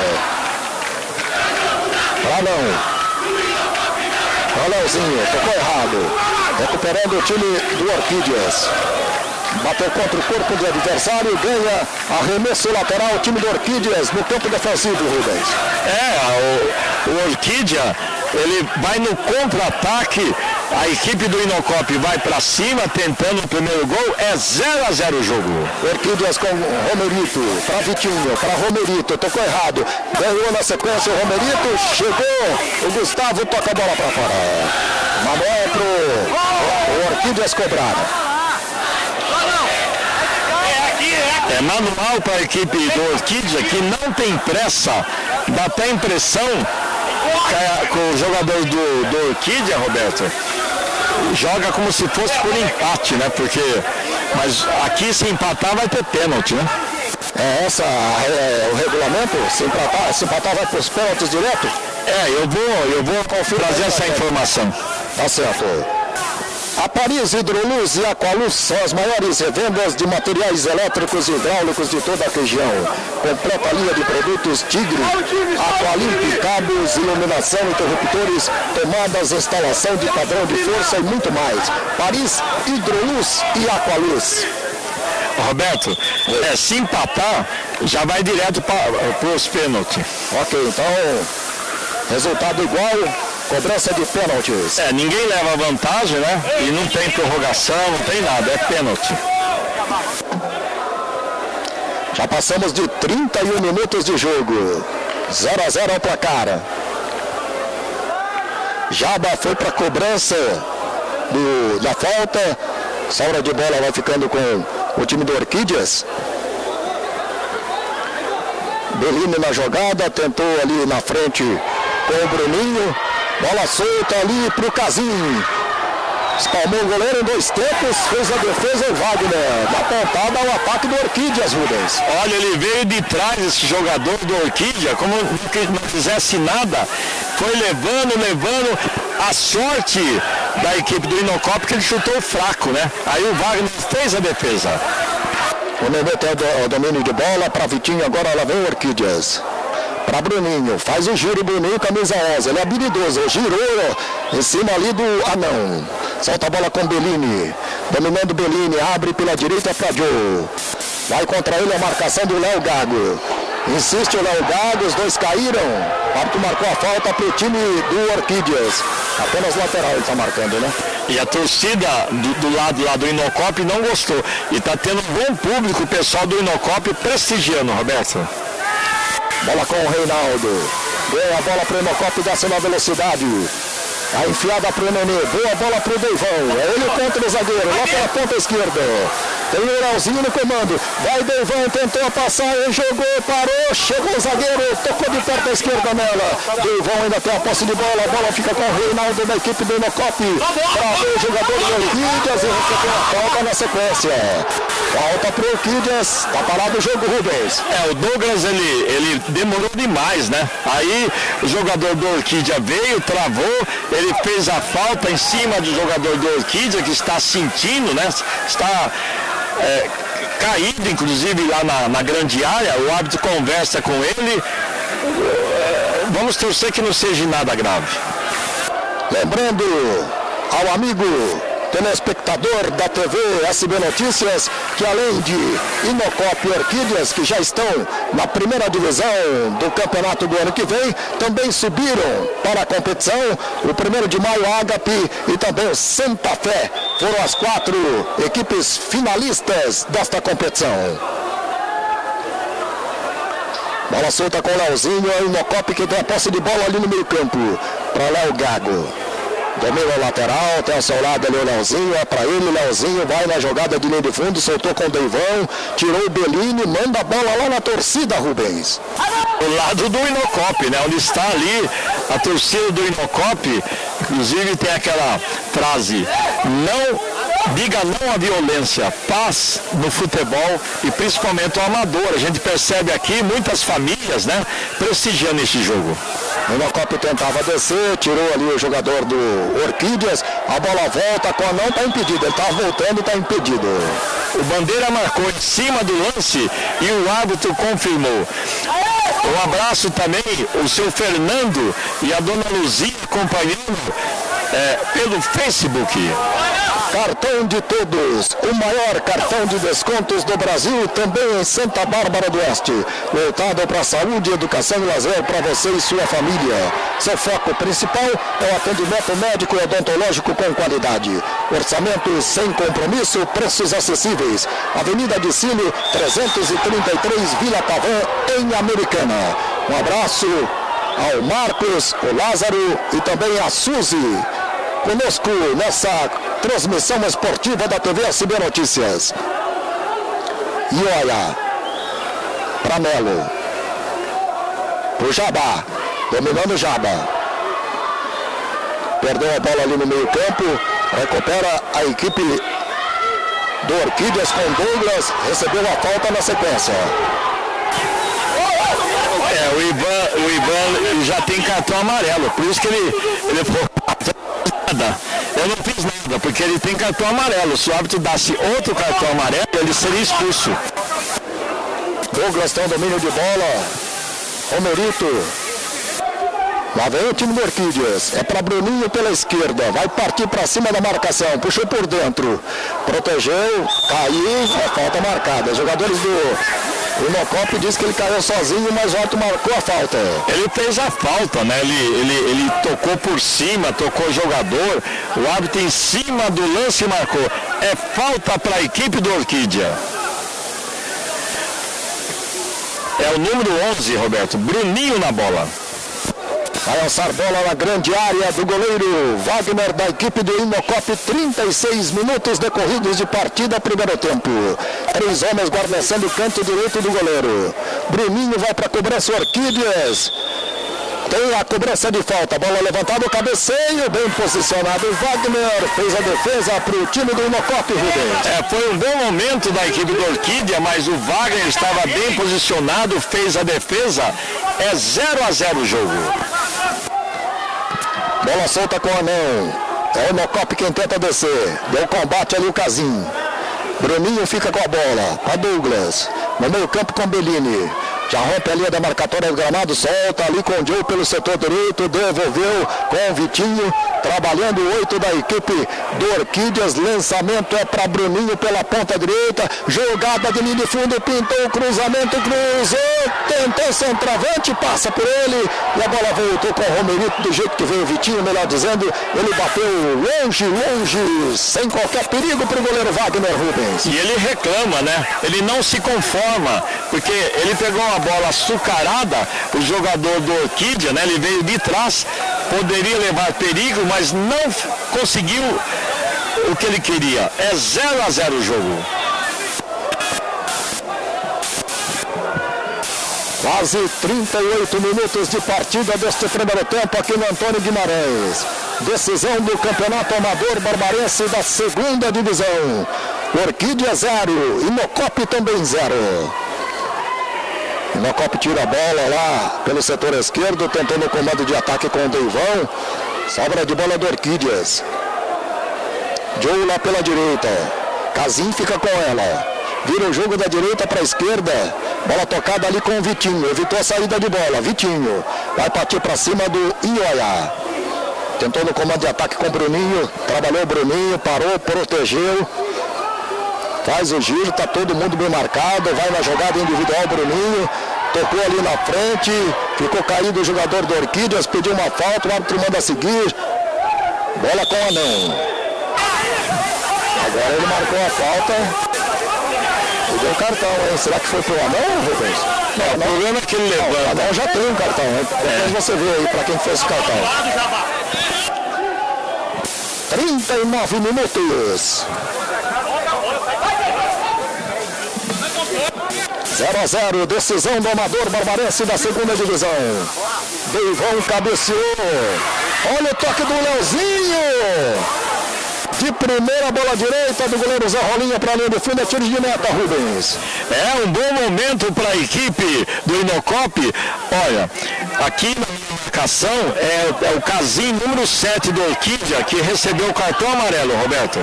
Pra não. Pra Leozinho, tocou errado. Recuperando o time do Orquídeas. Bateu contra o corpo do adversário, ganha arremesso lateral o time do Orquídeas no campo defensivo, Rubens. É, o, o Orquídea, ele vai no contra-ataque, a equipe do Inocop vai para cima tentando o primeiro gol, é zero a zero o jogo. Orquídeas com Romerito, para Vitinho, para Romerito, tocou errado, ganhou na sequência o Romerito, chegou, o Gustavo toca a bola para fora. Manobro, o Orquídeas cobrado. É manual para a equipe do Orquídea, que não tem pressa, dá até a impressão que com o jogador do, do Orquídea, Roberto, joga como se fosse por empate, né? Porque, mas aqui se empatar vai ter pênalti, né? É essa é, o regulamento? Se empatar, se empatar vai para os pênaltis direto? É, eu vou, eu vou trazer essa informação. Tá certo. A Paris Hidroluz e Aqualuz são as maiores revendas de materiais elétricos e hidráulicos de toda a região. Completa linha de produtos Tigre, Aqualimp, cabos, iluminação, interruptores, tomadas, instalação de padrão de força e muito mais. Paris Hidroluz e Aqualuz. Roberto, é, se empatar, já vai direto para os pênaltis. Ok, então, resultado igual. Cobrança de pênaltis. É, ninguém leva vantagem, né? E não tem prorrogação, não tem nada, é pênalti. Já passamos de trinta e um minutos de jogo. zero a zero ao placar. Jaba foi para a cobrança do, da falta. Saura de bola vai ficando com o time do Orquídeas. Belino na jogada, tentou ali na frente com o Bruninho. Bola solta ali para o Casim. Espalmou o goleiro em dois tempos, fez a defesa o Wagner. Na pontada ao ataque do Orquídeas, Rubens. Olha, ele veio de trás, esse jogador do Orquídea, como que não fizesse nada. Foi levando, levando. A sorte da equipe do Inocop que ele chutou fraco, né? Aí o Wagner fez a defesa. O Nenê tem o domínio de bola para Vitinho, agora lá vem o Orquídeas. Para Bruninho, faz o giro, Bruninho, camisa onze, ele é habilidoso, girou em cima ali do Anão. Solta a bola com Bellini. Dominando Bellini, abre pela direita para Joe. Vai contra ele a marcação do Léo Gago. Insiste o Léo Gago, os dois caíram. O árbitro marcou a falta para o time do Orquídeas. Apenas lateral ele está marcando, né? E a torcida do, do lado lá do Inocop não gostou. E está tendo um bom público, o pessoal do Inocop prestigiando, Roberto. Bola com o Reinaldo. Deu a bola para o Inocop, desce na velocidade. A enfiada para o Nenê. Boa bola para o Deivão. É ele contra o zagueiro, lá pela ponta esquerda. Tem o Leozinho no comando. Vai Deivão, tentou passar, jogou, parou, chegou o zagueiro, tocou de perto da esquerda nela. Deivão ainda tem a posse de bola. A bola fica com o Reinaldo da equipe do Inocop. Para o jogador do Orquídeas e recebeu a falta na sequência. Falta para o Orquídeas. Está parado o jogo, Rubens. É, o Douglas ele, ele demorou demais, né? Aí o jogador do Orquídea veio, travou, ele fez a falta em cima do jogador do Orquídea, que está sentindo, né? Está é, caído, inclusive, lá na, na grande área. O árbitro conversa com ele. É, vamos torcer que não seja nada grave. Lembrando ao amigo telespectador da T V S B Notícias que além de Inocop e Orquídeas, que já estão na primeira divisão do campeonato do ano que vem, também subiram para a competição. O primeiro de maio, Ágape e também o Santa Fé foram as quatro equipes finalistas desta competição. Bola solta com o Leozinho, é o Inocop que tem a posse de bola ali no meio campo para Léo Gago. Domina o lateral, tem ao seu lado ali o Leozinho, é para ele, o Leozinho vai na jogada de linha de fundo, soltou com o Deivão, tirou o Bellini, manda a bola lá na torcida, Rubens. O lado do Inocop, né, onde está ali a torcida do Inocop, inclusive tem aquela frase, não... Diga não à violência, paz no futebol e principalmente o amador. A gente percebe aqui muitas famílias, né, prestigiando esse jogo. O Inocop tentava descer, tirou ali o jogador do Orquídeas, a bola volta, com a não está impedido, ele está voltando e está impedido. O Bandeira marcou em cima do lance e o árbitro confirmou. Um abraço também o seu Fernando e a dona Luzia acompanhando é, pelo Facebook. Cartão de todos, o maior cartão de descontos do Brasil, também em Santa Bárbara do Oeste. Voltado para a saúde, educação e lazer para você e sua família. Seu foco principal é o atendimento médico e odontológico com qualidade. Orçamento sem compromisso, preços acessíveis. Avenida Dicílio, trezentos e trinta e três, Vila Pavão, em Americana. Um abraço ao Marcos, o Lázaro e também a Suzy. Conosco nessa transmissão esportiva da T V S B Notícias. E olha, para Melo, pro Jabá, dominando o Jabá. Perdeu a bola ali no meio campo, recupera a equipe do Orquídeas com Douglas, recebeu a falta na sequência. É, o Ivan, o Ivan já tem cartão amarelo, por isso que ele, ele ficou... Eu não fiz nada, porque ele tem cartão amarelo. Se o árbitro desse outro cartão amarelo, ele seria expulso. Douglas tem um domínio de bola. Romerito. Lá vem o time do Orquídeas. É para Bruninho pela esquerda. Vai partir para cima da marcação. Puxou por dentro. Protegeu. Caiu. É falta marcada. Os jogadores do... O Inocop disse que ele caiu sozinho, mas o árbitro marcou a falta. Ele fez a falta, né? Ele, ele, ele tocou por cima, tocou o jogador. O árbitro em cima do lance marcou. É falta para a equipe do Orquídea. É o número onze, Roberto. Bruninho na bola. Vai lançar bola na grande área do goleiro Wagner da equipe do Inocop. trinta e seis minutos decorridos de partida, primeiro tempo. Três homens guarnecendo o canto direito do goleiro. Bruninho vai para a cobrança. Orquídeas. Tem a cobrança de falta. Bola levantada, o cabeceio. Bem posicionado. Wagner fez a defesa para o time do Inocop, Rubens. É, foi um bom momento da equipe do Orquídea, mas o Wagner estava bem posicionado, fez a defesa. É zero a zero o jogo. Bola solta com o Anão. É o Inocop quem tenta descer. Deu combate ali o Casim. Bruninho fica com a bola. A Douglas. No meio campo com Bellini. Já rompe a linha da marcatória do gramado, solta ali com o Joe pelo setor direito, devolveu com o Vitinho, trabalhando o oito da equipe do Orquídeas. Lançamento é para Bruninho pela ponta direita, jogada de linha de fundo, pintou o cruzamento, cruzou, tentou centroavante, passa por ele e a bola voltou com o Romerito do jeito que veio o Vitinho, melhor dizendo, ele bateu longe, longe, sem qualquer perigo para o goleiro Wagner Rubens. E ele reclama, né? Ele não se conforma, porque ele pegou uma bola açucarada, o jogador do Orquídea, né? Ele veio de trás, poderia levar perigo, mas não conseguiu o que ele queria. É zero a zero o jogo. Quase trinta e oito minutos de partida deste primeiro tempo aqui no Antônio Guimarães. Decisão do Campeonato Amador Barbarense da segunda divisão. Orquídea zero, Inocop também zero. Inocop tira a bola lá pelo setor esquerdo, tentando o comando de ataque com o Deivão. Sobra de bola do Orquídeas. Joe lá pela direita. Casim fica com ela. Vira o jogo da direita para a esquerda. Bola tocada ali com o Vitinho. Evitou a saída de bola. Vitinho vai partir para cima do Ioia. Tentou no comando de ataque com o Bruninho. Trabalhou o Bruninho, parou, protegeu. Faz o giro, está todo mundo bem marcado. Vai na jogada individual, Bruninho. Tocou ali na frente. Ficou caído o jogador do Orquídeas. Pediu uma falta, o árbitro manda seguir. Bola com o Anão. Agora ele marcou a falta. E deu cartão, hein? Será que foi pro Anão, Rubens? Não, não. O problema é que ele levanta. O Anão já tem um cartão, hein? Depois é. Você vê aí para quem fez esse cartão. trinta e nove minutos. zero a zero, decisão do Amador Barbarense da segunda divisão. Deivão cabeceou. Olha o toque do Leozinho. De primeira, bola direita do goleiro Zé Rolinha para a linha de fundo, é tiro de meta, Rubens. É um bom momento para a equipe do Inocop. Olha, aqui na marcação é, é o Casim, número sete do Orquídea, que recebeu o cartão amarelo, Roberto.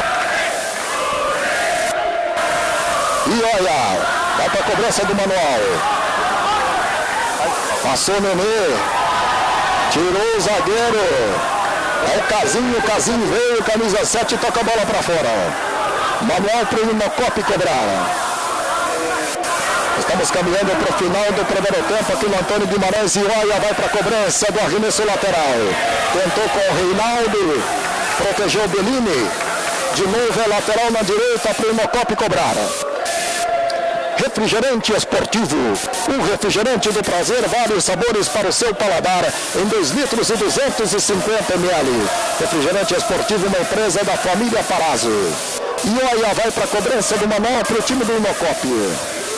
E olha, vai para a cobrança do Manual. Passou o Nenê. Tirou o zagueiro. É o Casinho, o Casinho veio, camisa sete e toca a bola para fora. Manual para o Inocop cobrar. Estamos caminhando para o final do primeiro tempo aqui no Antônio Guimarães. E olha, vai para a cobrança do arremesso lateral. Tentou com o Reinaldo, protegeu o Bellini. De novo é lateral na direita para o Inocop cobrar. Refrigerante esportivo, um refrigerante do prazer, vários sabores para o seu paladar, em dois litros e duzentos e cinquenta mililitros. Refrigerante esportivo, uma empresa da família Parazzo. E olha, vai para a cobrança do Manuel para o time do Inocop.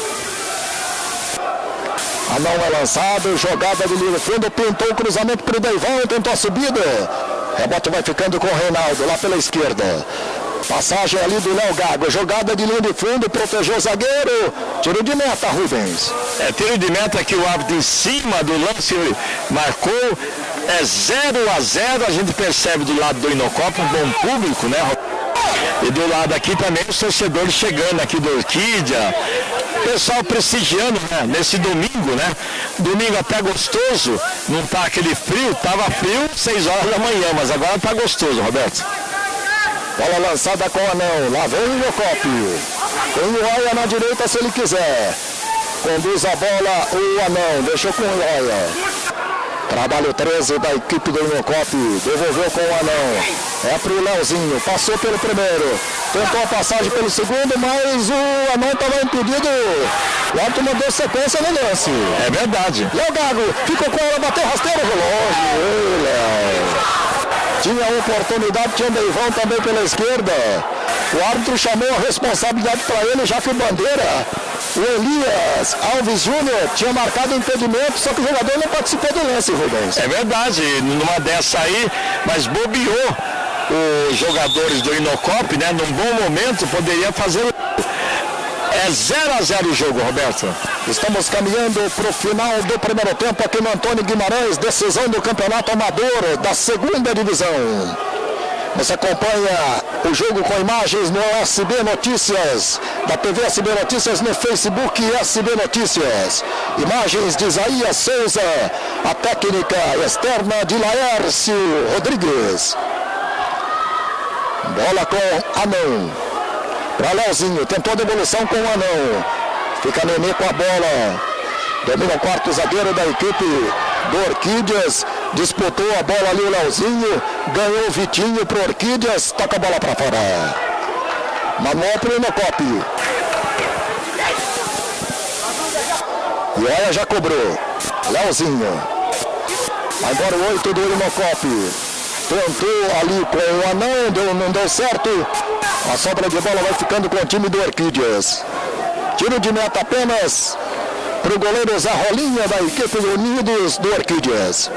Anão é lançado, jogada de linha de fundo, pintou o cruzamento para o Deivão, tentou a subida. Rebote vai ficando com o Reinaldo, lá pela esquerda. Passagem ali do Léo Gago, jogada de linha de fundo, protegeu o zagueiro, tiro de meta, Rubens. É tiro de meta que o árbitro em cima do lance marcou, é zero a zero, a gente percebe do lado do Inocop, um bom público, né? E do lado aqui também os torcedores chegando aqui do Orquídea, pessoal prestigiando, né? Nesse domingo, né? Domingo até gostoso, não tá aquele frio, tava frio seis horas da manhã, mas agora tá gostoso, Roberto. Bola lançada com o Anão, lá vem o Inocop. Tem o Ioia na direita se ele quiser. Conduz a bola o Anão, deixou com o Ioia. Trabalho treze da equipe do Inocop, devolveu com o Anão. É para o Leozinho, passou pelo primeiro. Tentou a passagem pelo segundo, mas o Anão estava impedido. O árbitro mandou sequência no lance. É verdade. Léo Gago, ficou com ela, bateu rasteiro, relógio. Ei, Léo. Tinha a oportunidade, tinha o Deivão também pela esquerda. O árbitro chamou a responsabilidade para ele, já que o Bandeira, o Elias Alves Júnior, tinha marcado impedimento, só que o jogador não participou do lance, Rubens. É verdade, numa dessa aí, mas bobeou os jogadores do Inocop, né? Num bom momento, poderia fazer. É zero a zero o jogo, Roberto. Estamos caminhando para o final do primeiro tempo aqui no Antônio Guimarães, decisão do Campeonato Amador da segunda divisão. Você acompanha o jogo com imagens no S B Notícias, da T V S B Notícias, no Facebook S B Notícias. Imagens de Isaías Souza, a técnica externa de Laércio Rodrigues. Bola com Anão. Para Leozinho, tentou a devolução com o Anão. Fica Nenê com a bola. Domina o quarto zagueiro da equipe do Orquídeas. Disputou a bola ali o Leozinho. Ganhou o Vitinho pro Orquídeas. Toca a bola para fora. Manuel pro Inocop. E olha, já cobrou. Leozinho. Vai embora o oito do Inocop. Tentou ali com o Anão. Deu, não deu certo. A sobra de bola vai ficando com o time do Orquídeas. Tiro de meta apenas para o goleiro Zarrolinha da equipe Unidos do Orquídeas.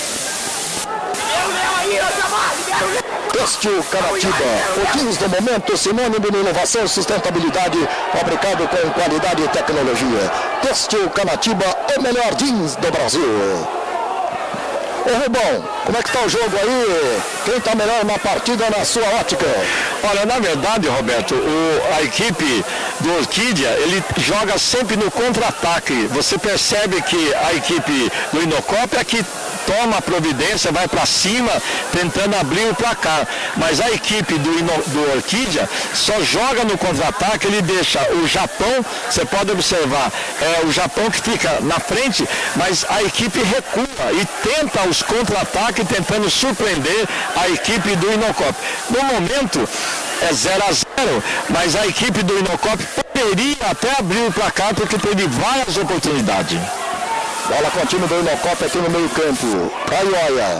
Têxtil Canatiba, o jeans do momento, sinônimo de inovação e sustentabilidade, fabricado com qualidade e tecnologia. Têxtil Canatiba, o melhor jeans do Brasil. Ô Rubão, como é que está o jogo aí? Quem está melhor na partida na sua ótica? Olha, na verdade, Roberto, o, a equipe do Orquídea, ele joga sempre no contra-ataque. Você percebe que a equipe do Inocop é que toma a providência, vai para cima, tentando abrir o placar. Mas a equipe do, Ino, do Orquídea só joga no contra-ataque, ele deixa o Japão, você pode observar, é o Japão que fica na frente, mas a equipe recua e tenta os contra-ataques, tentando surpreender a equipe do Inocop. No momento, é zero a zero, mas a equipe do Inocop poderia até abrir o placar, porque teve várias oportunidades. Bola com o time do Inocop aqui no meio campo. Caioia.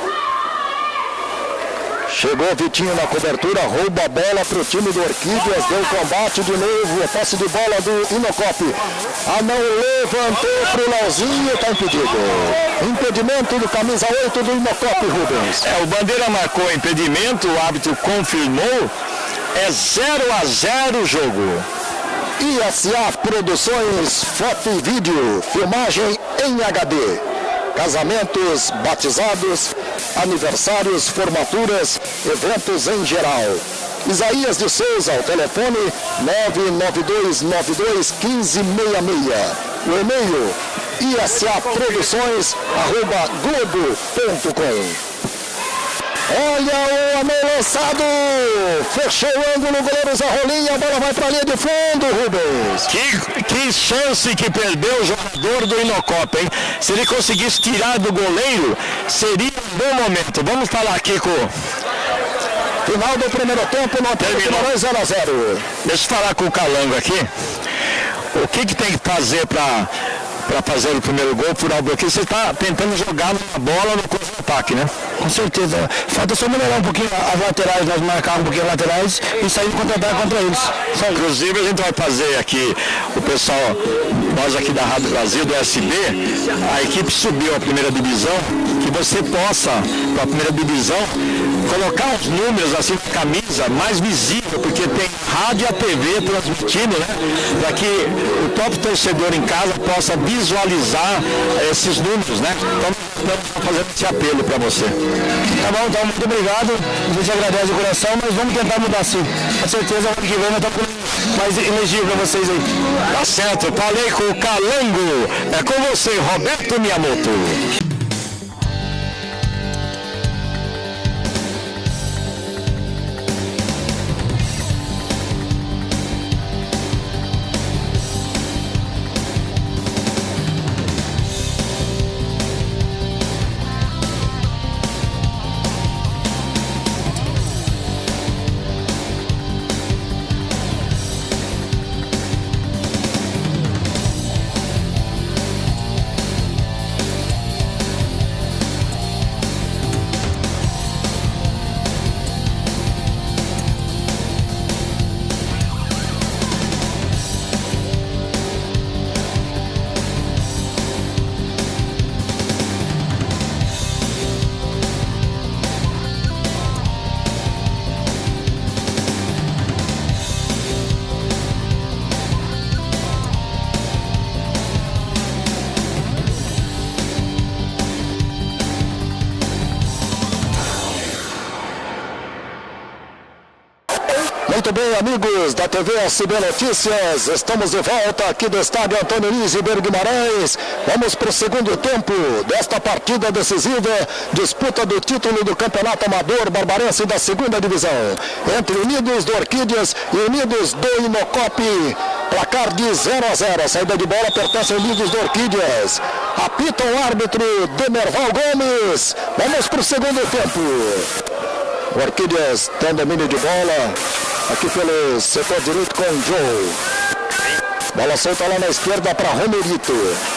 Chegou o Vitinho na cobertura, rouba a bola para o time do Orquídeas, deu combate de novo, a posse de bola do Inocop. A mão levantou para o Leozinho, está impedido. Impedimento do camisa oito do Inocop, Rubens. É, o Bandeira marcou impedimento, o árbitro confirmou, é zero a zero o jogo. I S A Produções, foto e vídeo, filmagem em H D. Casamentos, batizados, aniversários, formaturas, eventos em geral. Isaías de Souza, o telefone nove nove dois nove dois um cinco seis seis. O e-mail I S A Produções arroba globo ponto com. Olha o Anão lançado, fechou o ângulo, o goleiro Zarrolinha, a bola vai para a linha de fundo, Rubens. Que, que chance que perdeu o jogador do Inocop, hein? Se ele conseguisse tirar do goleiro, seria um bom momento. Vamos falar aqui com... Final do primeiro tempo, não terminou zero a zero. Deixa eu falar com o Calango aqui. O que, que tem que fazer para... para fazer o primeiro gol, furar o bloqueio? Você está tentando jogar uma bola no contra-ataque, né? Com certeza. Falta só melhorar um pouquinho as laterais, nós marcar um pouquinho as laterais e sair no contra-ataque contra eles. Só inclusive a gente vai fazer aqui, o pessoal, nós aqui da Rádio Brasil, do S B, a equipe subiu à primeira divisão, que você possa, para a primeira divisão, colocar uns números assim na camisa, mais visível, porque tem rádio e a T V transmitindo, né? Para que o próprio torcedor em casa possa visualizar esses números, né? Então, estamos fazendo esse apelo para você. Tá bom, então, muito obrigado. A gente agradece o coração, mas vamos tentar mudar sim. Com certeza, ano que vem nós estamos com mais energia para vocês aí. Tá certo, falei com o Calango. É com você, Roberto Miyamoto. bem, amigos da T V S B Notícias, estamos de volta aqui do estádio Antônio Luiz Ribeiro Guimarães. Vamos para o segundo tempo desta partida decisiva, disputa do título do Campeonato Amador Barbarense da segunda divisão, entre Unidos do Orquídeas e Unidos do Inocop. Placar de zero a zero, a saída de bola pertence a Unidos do Orquídeas. Apita o árbitro Demerval Gomes. Vamos para o segundo tempo. O Orquídeas tem domínio de bola aqui pelo setor direito com o Joe. Bola solta lá na esquerda para Romerito.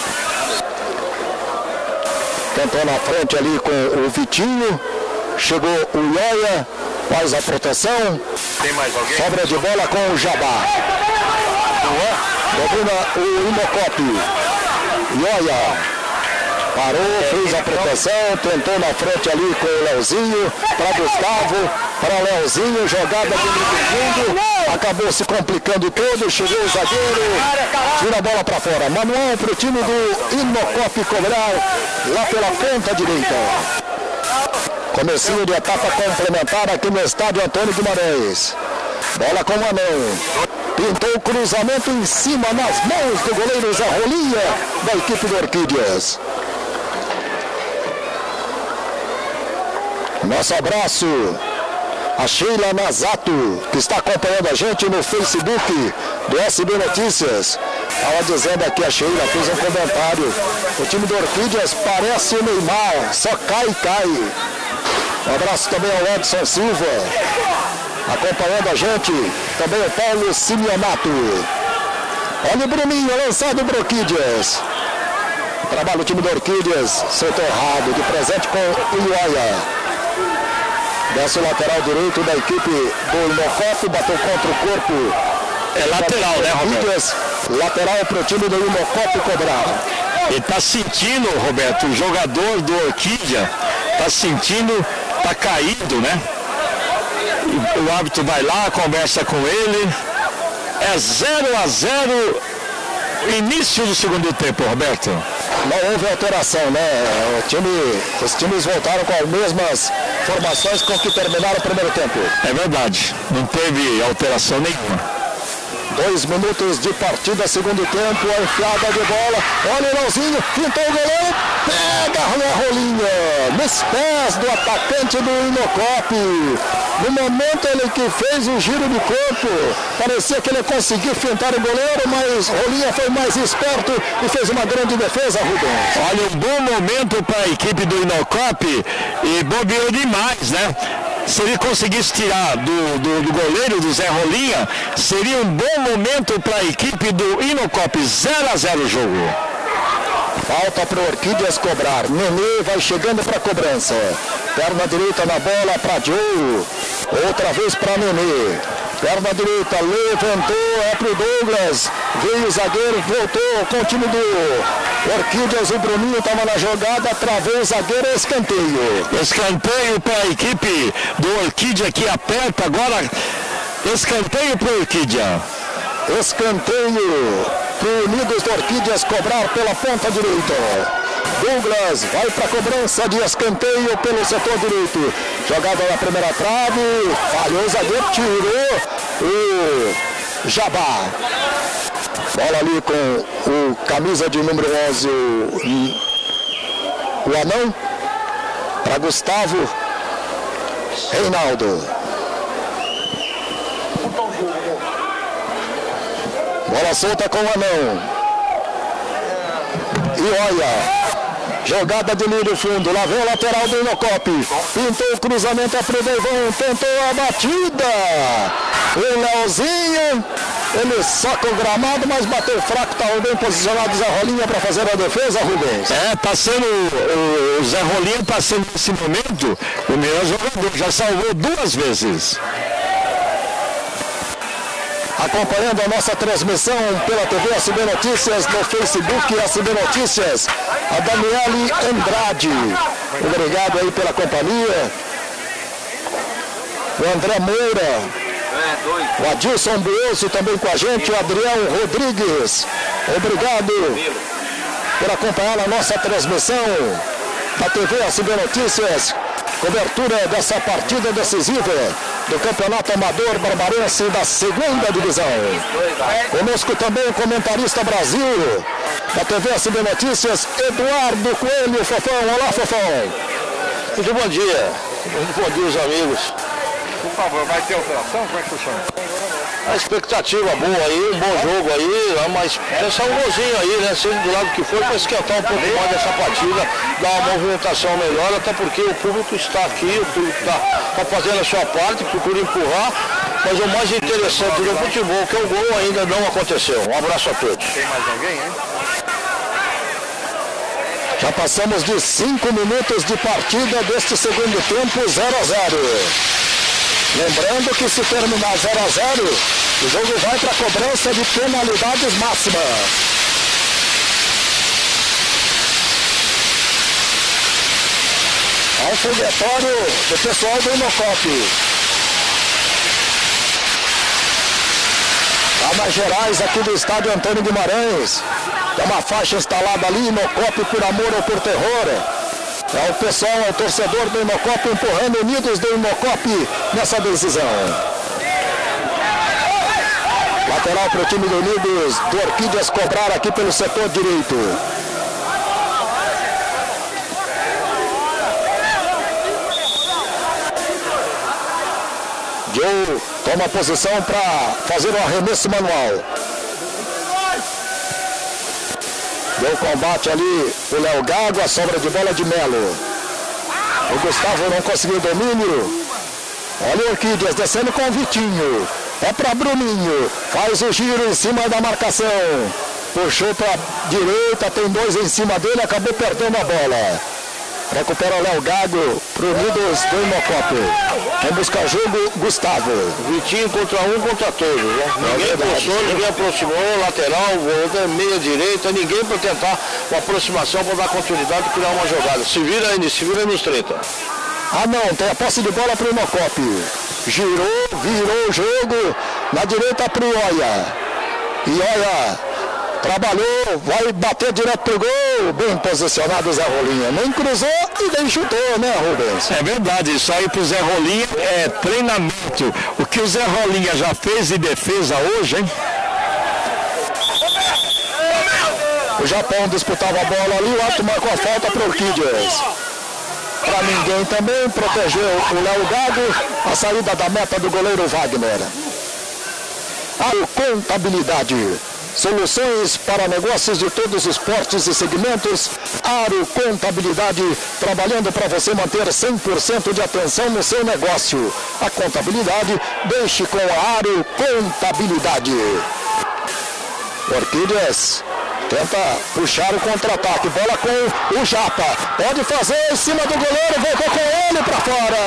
Tentou na frente ali com o Vitinho. Chegou o Ioia, faz a proteção. Tem mais alguém? Sobra de bola com o Jabá. Domina o Inocop. Ioia. Parou, fez a proteção, tentou na frente ali com o Leozinho, para Gustavo, para Leozinho, jogada de fundo, acabou se complicando todo, chegou o zagueiro, tira a bola para fora. Manuel para o time do Inocop cobrar lá pela ponta direita. Comecinho de etapa complementar aqui no estádio Antônio Guimarães. Bola com o Anão. Pintou o cruzamento em cima, nas mãos do goleiro Zé Rolinha, da equipe do Orquídeas. Nosso abraço a Sheila Nazato, que está acompanhando a gente no Facebook do S B Notícias. Estava dizendo aqui, a Sheila fez um comentário: o time do Orquídeas parece o Neymar, só cai e cai. Um abraço também ao Edson Silva, acompanhando a gente, também o Paulo Simeonato. Olha o Bruninho, lançado para o Orquídeas. Trabalha o time do Orquídeas, soltou errado, de presente com o Ioia. Desce o lateral direito da equipe do Inocop, bateu contra o corpo. É lateral, né, Roberto? Lateral para o time do Inocop cobrar. Ele está sentindo, Roberto, o jogador do Orquídea está sentindo, está caído, né? O árbitro vai lá, conversa com ele. É zero a zero, início do segundo tempo, Roberto. Não houve alteração, né? O time, os times voltaram com as mesmas formações com que terminaram o primeiro tempo. É verdade, não teve alteração nenhuma. Dois minutos de partida, segundo tempo, a enfiada de bola. Olha o Leozinho, pintou o goleiro, pega a Rolinha nos pés do atacante do Inocop. No momento ele que fez o giro de corpo, parecia que ele conseguiu fintar o goleiro, mas Rolinha foi mais esperto e fez uma grande defesa, Rubens. Olha, um bom momento para a equipe do Inocop e bobeou demais, né? Se ele conseguisse tirar do, do, do goleiro, do Zé Rolinha, seria um bom momento para a equipe do Inocop. zero a zero o jogo. Falta para o Orquídeas cobrar. Nenê vai chegando para a cobrança. Perna direita na bola para Joe. Outra vez para Nenê. Perna direita, levantou, é para o Douglas. Veio o zagueiro, voltou com o time do Orquídeas. O Bruninho estava na jogada, travou o zagueiro, escanteio. Escanteio para a equipe do Orquídea que aperta agora. Escanteio para o Orquídea. Escanteio para o Unidos do Orquídeas cobrar pela ponta direita. Douglas vai para a cobrança de escanteio pelo setor direito. Jogada na primeira trave, falhou o zagueiro, tirou o Jabá. Bola ali com o camisa de número onze, o, o Anão, para Gustavo Reinaldo. Bola solta com o Anão. E olha, jogada de linha fundo, lá vem o lateral do Inocop, pintou o cruzamento, é pro Deivão, tentou a batida, o Leozinho, ele soca o gramado, mas bateu fraco, tá bem posicionado o Zé Rolinha para fazer a defesa, Rubens. É, tá sendo, o, o Zé Rolinha tá sendo nesse momento o melhor jogador, já salvou duas vezes. Acompanhando a nossa transmissão pela T V S B Notícias, no Facebook S B Notícias, a Daniele Andrade. Obrigado aí pela companhia. O André Moura. O Adilson Buoso também com a gente. O Adriel Rodrigues. Obrigado por acompanhar a nossa transmissão da T V S B Notícias. Cobertura dessa partida decisiva do Campeonato Amador Barbarense da segunda divisão. Conosco também o comentarista Brasil, da T V S B Notícias, Eduardo Coelho Fofão. Olá, Fofão. Muito bom dia. Muito bom dia, os amigos. Por favor, vai ter alteração? Como é que funciona? A expectativa boa aí, um bom jogo aí, mas pensar um golzinho aí, né? Seja do lado que for, para esquentar um pouco mais dessa partida, dar uma movimentação melhor, até porque o público está aqui, o público está tá fazendo a sua parte, procura empurrar, mas o mais interessante do futebol é que o gol ainda não aconteceu. Um abraço a todos. Tem mais alguém, hein? Já passamos de cinco minutos de partida deste segundo tempo, zero a zero. Lembrando que se terminar zero a zero, o jogo vai para a cobrança de penalidades máximas. Há um foguetório do pessoal do Inocop. Lá nas gerais aqui do estádio Antônio Guimarães. Tem uma faixa instalada ali, Inocop por amor ou por terror. É o pessoal, é o torcedor do Inocop empurrando unidos do Inocop nessa decisão. Lateral para o time do Unidos, do Orquídeas cobrar aqui pelo setor direito. Joe toma posição para fazer o arremesso manual. Deu combate ali o Léo Gago, a sobra de bola de Melo. O Gustavo não conseguiu domínio. Olha o Orquídeas descendo com o Vitinho. É para Bruninho. Faz o giro em cima da marcação. Puxou para a direita, tem dois em cima dele, acabou perdendo a bola. Recupera o Léo Gago pro Unidos do Inocop. Quem busca jogo, Gustavo. Vitinho contra um, contra todos, né? Ninguém aproximou, ninguém aproximou, lateral, meia direita, ninguém para tentar uma aproximação para dar continuidade e criar uma jogada. Se vira aí, se vira nos trinta. Ah não, tem a posse de bola pro Inocop. Girou, virou o jogo, na direita pro Ioia. Ioia trabalhou, vai bater direto pro gol, bem posicionado o Zé Rolinha. Nem cruzou e nem chutou, né, Rubens? É verdade, isso aí pro Zé Rolinha é treinamento. O que o Zé Rolinha já fez de defesa hoje, hein? O Japão disputava a bola ali, o Ato marcou a falta pro Orquídeas. Para ninguém também, protegeu o Léo Gago, a saída da meta do goleiro Wagner. A contabilidade. Soluções para negócios de todos os portes e segmentos. Aro Contabilidade, trabalhando para você manter cem por cento de atenção no seu negócio. A contabilidade, deixe com a Aro Contabilidade. Orquídeas tenta puxar o contra-ataque. Bola com o Japa. Pode fazer em cima do goleiro, voltou com ele para fora.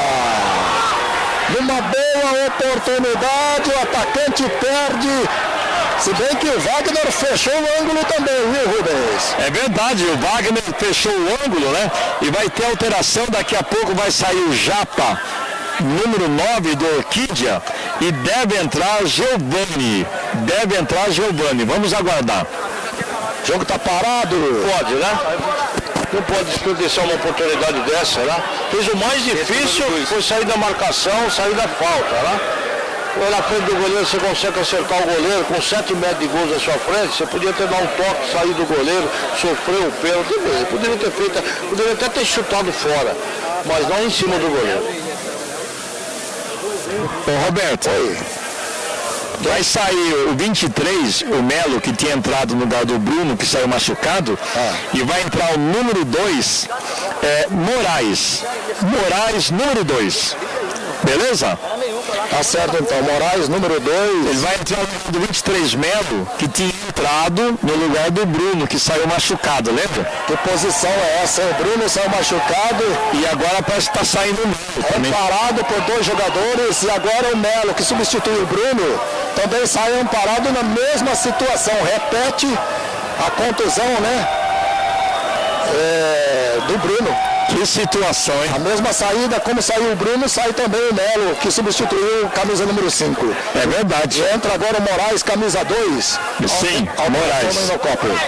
Numa boa oportunidade, o atacante perde. Se bem que o Wagner fechou o ângulo também, viu, Rubens? É verdade, o Wagner fechou o ângulo, né? E vai ter alteração, daqui a pouco vai sair o Japa, número nove do Orquídea, e deve entrar Giovani. Deve entrar Giovani, vamos aguardar. O jogo tá parado. Pode, né? Não pode desperdiçar uma oportunidade dessa, né? Fez o mais difícil, foi sair da marcação, sair da falta, né? Na frente do goleiro você consegue acertar o goleiro com sete metros de gols à sua frente, você podia ter dado um toque, sair do goleiro, sofrer o pênalti, beleza, poderia ter feito, poderia até ter chutado fora, mas não em cima do goleiro. Ô Roberto, Oi. Vai sair o vinte e três, o Melo, que tinha entrado no lugar do Bruno, que saiu machucado, ah. e vai entrar o número dois, é, Moraes. Moraes, número dois. Beleza? Tá certo então, Moraes, número dois. Ele vai entrar no do vinte e três, Melo, que tinha entrado no lugar do Bruno, que saiu machucado, lembra? Que posição é essa? O Bruno saiu machucado e agora parece que tá saindo o Melo é também. Parado por dois jogadores e agora o Melo, que substitui o Bruno, também saiu parado na mesma situação. Repete a contusão, né? É, do Bruno. Que situação, hein? A mesma saída, como saiu o Bruno, sai também o Melo, que substituiu camisa número cinco. É verdade. E entra agora o Moraes, camisa dois. Sim, ao, ao Moraes.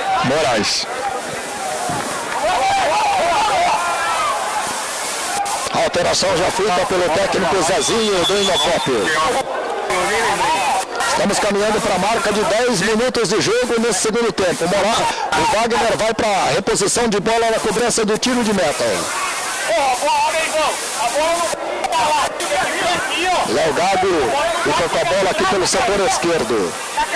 Moraes. Alteração já feita pelo técnico Zezinho do Inocop. Estamos caminhando para a marca de dez minutos de jogo nesse segundo tempo. O Wagner vai para a reposição de bola na cobrança do tiro de meta. Léo Gago fica com a bola aqui pelo setor esquerdo.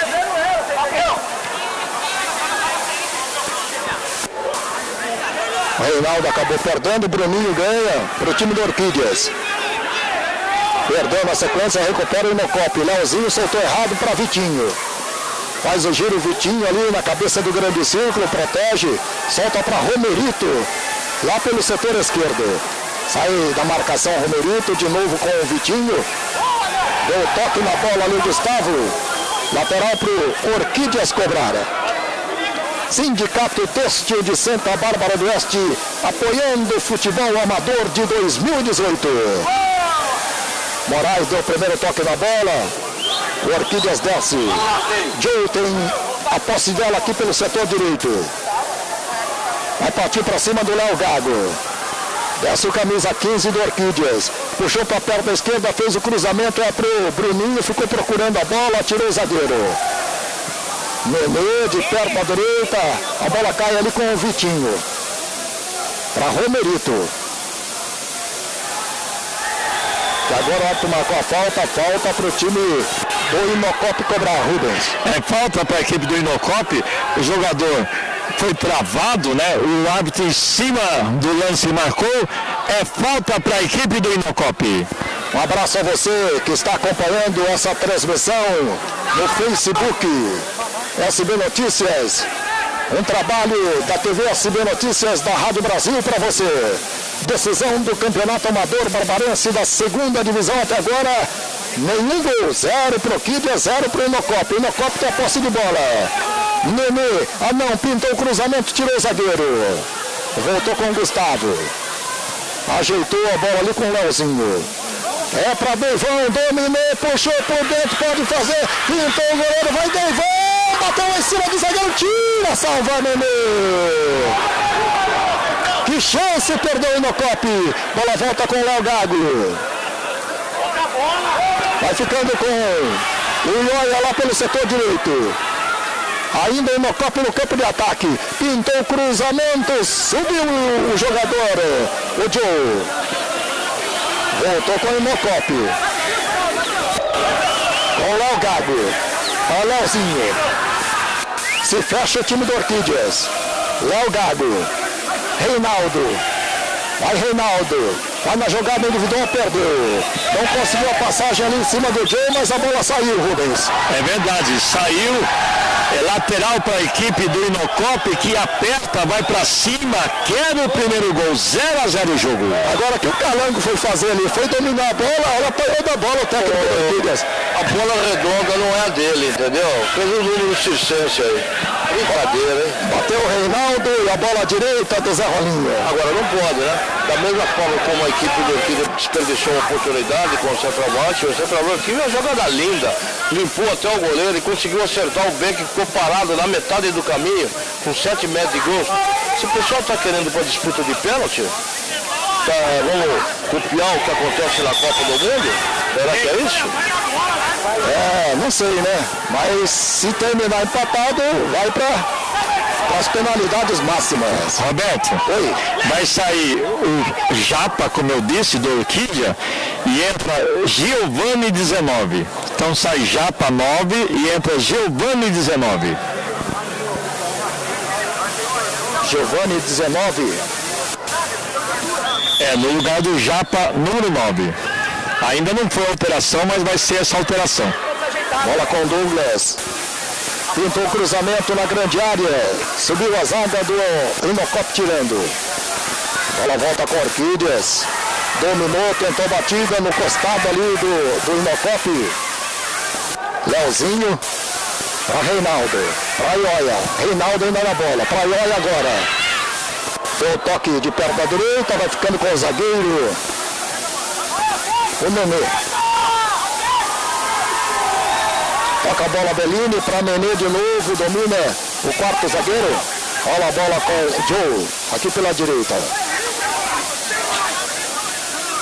O Reinaldo acabou perdendo, o Bruninho ganha para o time do Orquídeas. Perdeu na sequência, recupera o Inocop. Leozinho soltou errado para Vitinho. Faz o giro Vitinho ali na cabeça do grande círculo, protege, solta para Romerito, lá pelo setor esquerdo. Sai da marcação Romerito, de novo com o Vitinho. Deu toque na bola ali o Gustavo. Lateral para o Orquídeas cobrar. Sindicato Têxtil de Santa Bárbara do Oeste, apoiando o futebol amador de dois mil e dezoito. Moraes deu o primeiro toque na bola. O Orquídeas desce. Joe tem a posse dela aqui pelo setor direito. Vai partir para cima do Léo Gago. Desce o camisa quinze do Orquídeas. Puxou para a perna esquerda, fez o cruzamento, é para o Bruninho, ficou procurando a bola, tirou o zagueiro. Nenê de perna direita, a bola cai ali com o Vitinho. Para Romerito. E agora o árbitro marcou a falta, falta para o time do Inocop cobrar, Rubens. É falta para a equipe do Inocop, o jogador foi travado, né? O árbitro em cima do lance marcou, é falta para a equipe do Inocop. Um abraço a você que está acompanhando essa transmissão no Facebook S B Notícias. Um trabalho da T V S B Notícias da Rádio Brasil para você. Decisão do Campeonato Amador Barbarense da segunda divisão até agora. Nenhum gol, zero para o Orquídeas, zero para o Inocop. O Inocop tem a posse de bola. Nenê, ah não, pintou o cruzamento, tirou o zagueiro. Voltou com o Gustavo. Ajeitou a bola ali com o Leozinho. É para Deivão, dominou, puxou por dentro, pode fazer. Pintou o goleiro, vai Deivão, bateu em cima do zagueiro, tira, salva Nenê. Que chance, perdeu o Inocop. Bola volta com o Léo Gago. Vai ficando com o Ioia lá pelo setor direito. Ainda o Inocop no campo de ataque. Pintou o cruzamento, subiu o jogador, o Joe. Voltou com o Inocop. Com o Léo Gago. Olha o Léozinho. Se fecha o time do Orquídeas. Léo Gago. Reinaldo. Vai Reinaldo. Vai na jogada individual, perdeu. Não conseguiu a passagem ali em cima do Joe, mas a bola saiu, Rubens. É verdade, saiu. É lateral para a equipe do Inocop que aperta, vai para cima, quer o primeiro gol, zero a zero o jogo. Agora que o Calango foi fazer ali, foi dominar a bola, ela apanhou da bola o técnico do Orquídeas. A bola redonda não é a dele, entendeu? Fez um número circense aí. Brincadeira, hein? Bateu o Reinaldo e a bola direita do Zé Rolinho. Agora não pode, né? Da mesma forma como a equipe do Orquídea desperdiçou a oportunidade com o centroavante, o centroavante tinha uma jogada linda, limpou até o goleiro e conseguiu acertar o Beck, que ficou parado na metade do caminho, com sete metros de gol. Se o pessoal está querendo para disputa de pênalti, tá, vamos copiar o que acontece na Copa do Mundo? Será que é isso? É, não sei, né? Mas se terminar empatado, vai para as penalidades máximas. Roberto, Oi. vai sair o Japa, como eu disse, do Orquídea, e entra Giovanni dezenove. Então sai Japa nove e entra Giovanni dezenove. Giovanni dezenove. É, no lugar do Japa número nove. Ainda não foi a alteração, mas vai ser essa alteração. Bola com Douglas. Pintou o cruzamento na grande área. Subiu a zaga do Inocop tirando. Bola volta com Orquídeas. Dominou, tentou batida no costado ali do, do Inocop. Leozinho. Para Reinaldo. Para Ioia. Reinaldo ainda na bola. Para Ioia agora. Deu o toque de perna direita. Vai ficando com o zagueiro. O Nenê. Toca a bola Bellini para Nenê de novo. Domina o quarto zagueiro. Olha a bola com o Joe. Aqui pela direita.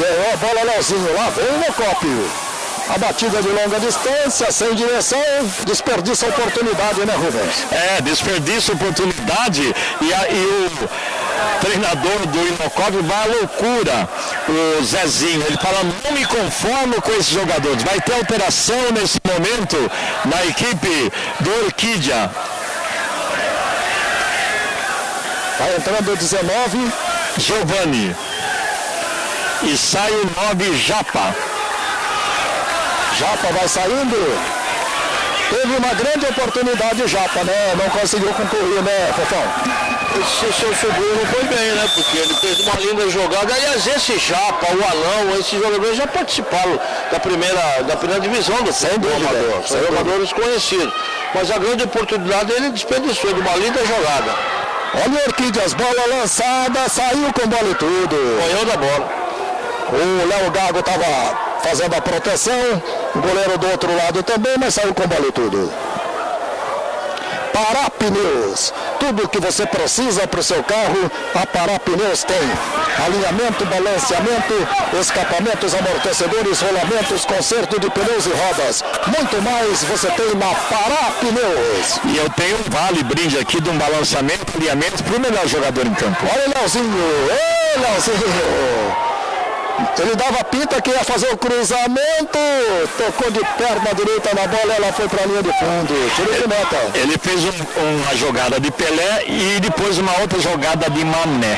Ganhou a bola, Leozinho. Lá vem o Inocópio. A batida de longa distância, sem direção, desperdiça a oportunidade, né, Rubens? É, desperdiça a oportunidade e, a, e o treinador do Inocópio vai à loucura, o Zezinho. Ele fala, não me conformo com esses jogadores. Vai ter alteração nesse momento na equipe do Orquídea. Vai entrando o dezenove, Giovanni. E sai o nove, Japa. Japa vai saindo. Teve uma grande oportunidade, Japa, né? Não conseguiu concluir, né, Fofão? Esse seu sobrinho não foi bem, né? Porque ele fez uma linda jogada. Aliás, esse Japa, o Alão, esses jogadores já participaram da primeira, da primeira divisão do futebol amador. São jogadores conhecidos. Mas a grande oportunidade ele desperdiçou de uma linda jogada. Olha o Orquídeas, bola lançada, saiu com bola e tudo. Ganhou da bola. O Léo Gago estava fazendo a proteção, o goleiro do outro lado também, mas saiu com bola e tudo. Pará Pneus, tudo que você precisa para o seu carro, a Pará Pneus tem. Alinhamento, balanceamento, escapamentos, amortecedores, rolamentos, conserto de pneus e rodas. Muito mais você tem na Pará Pneus. E eu tenho um vale brinde aqui de um balanceamento, alinhamento para o melhor jogador em campo. Olha o Leozinho, ei Leozinho. Ele dava pinta que ia fazer o cruzamento, tocou de perna direita na bola, ela foi para a linha de fundo, tiro de meta. Ele fez um, uma jogada de Pelé e depois uma outra jogada de Mané.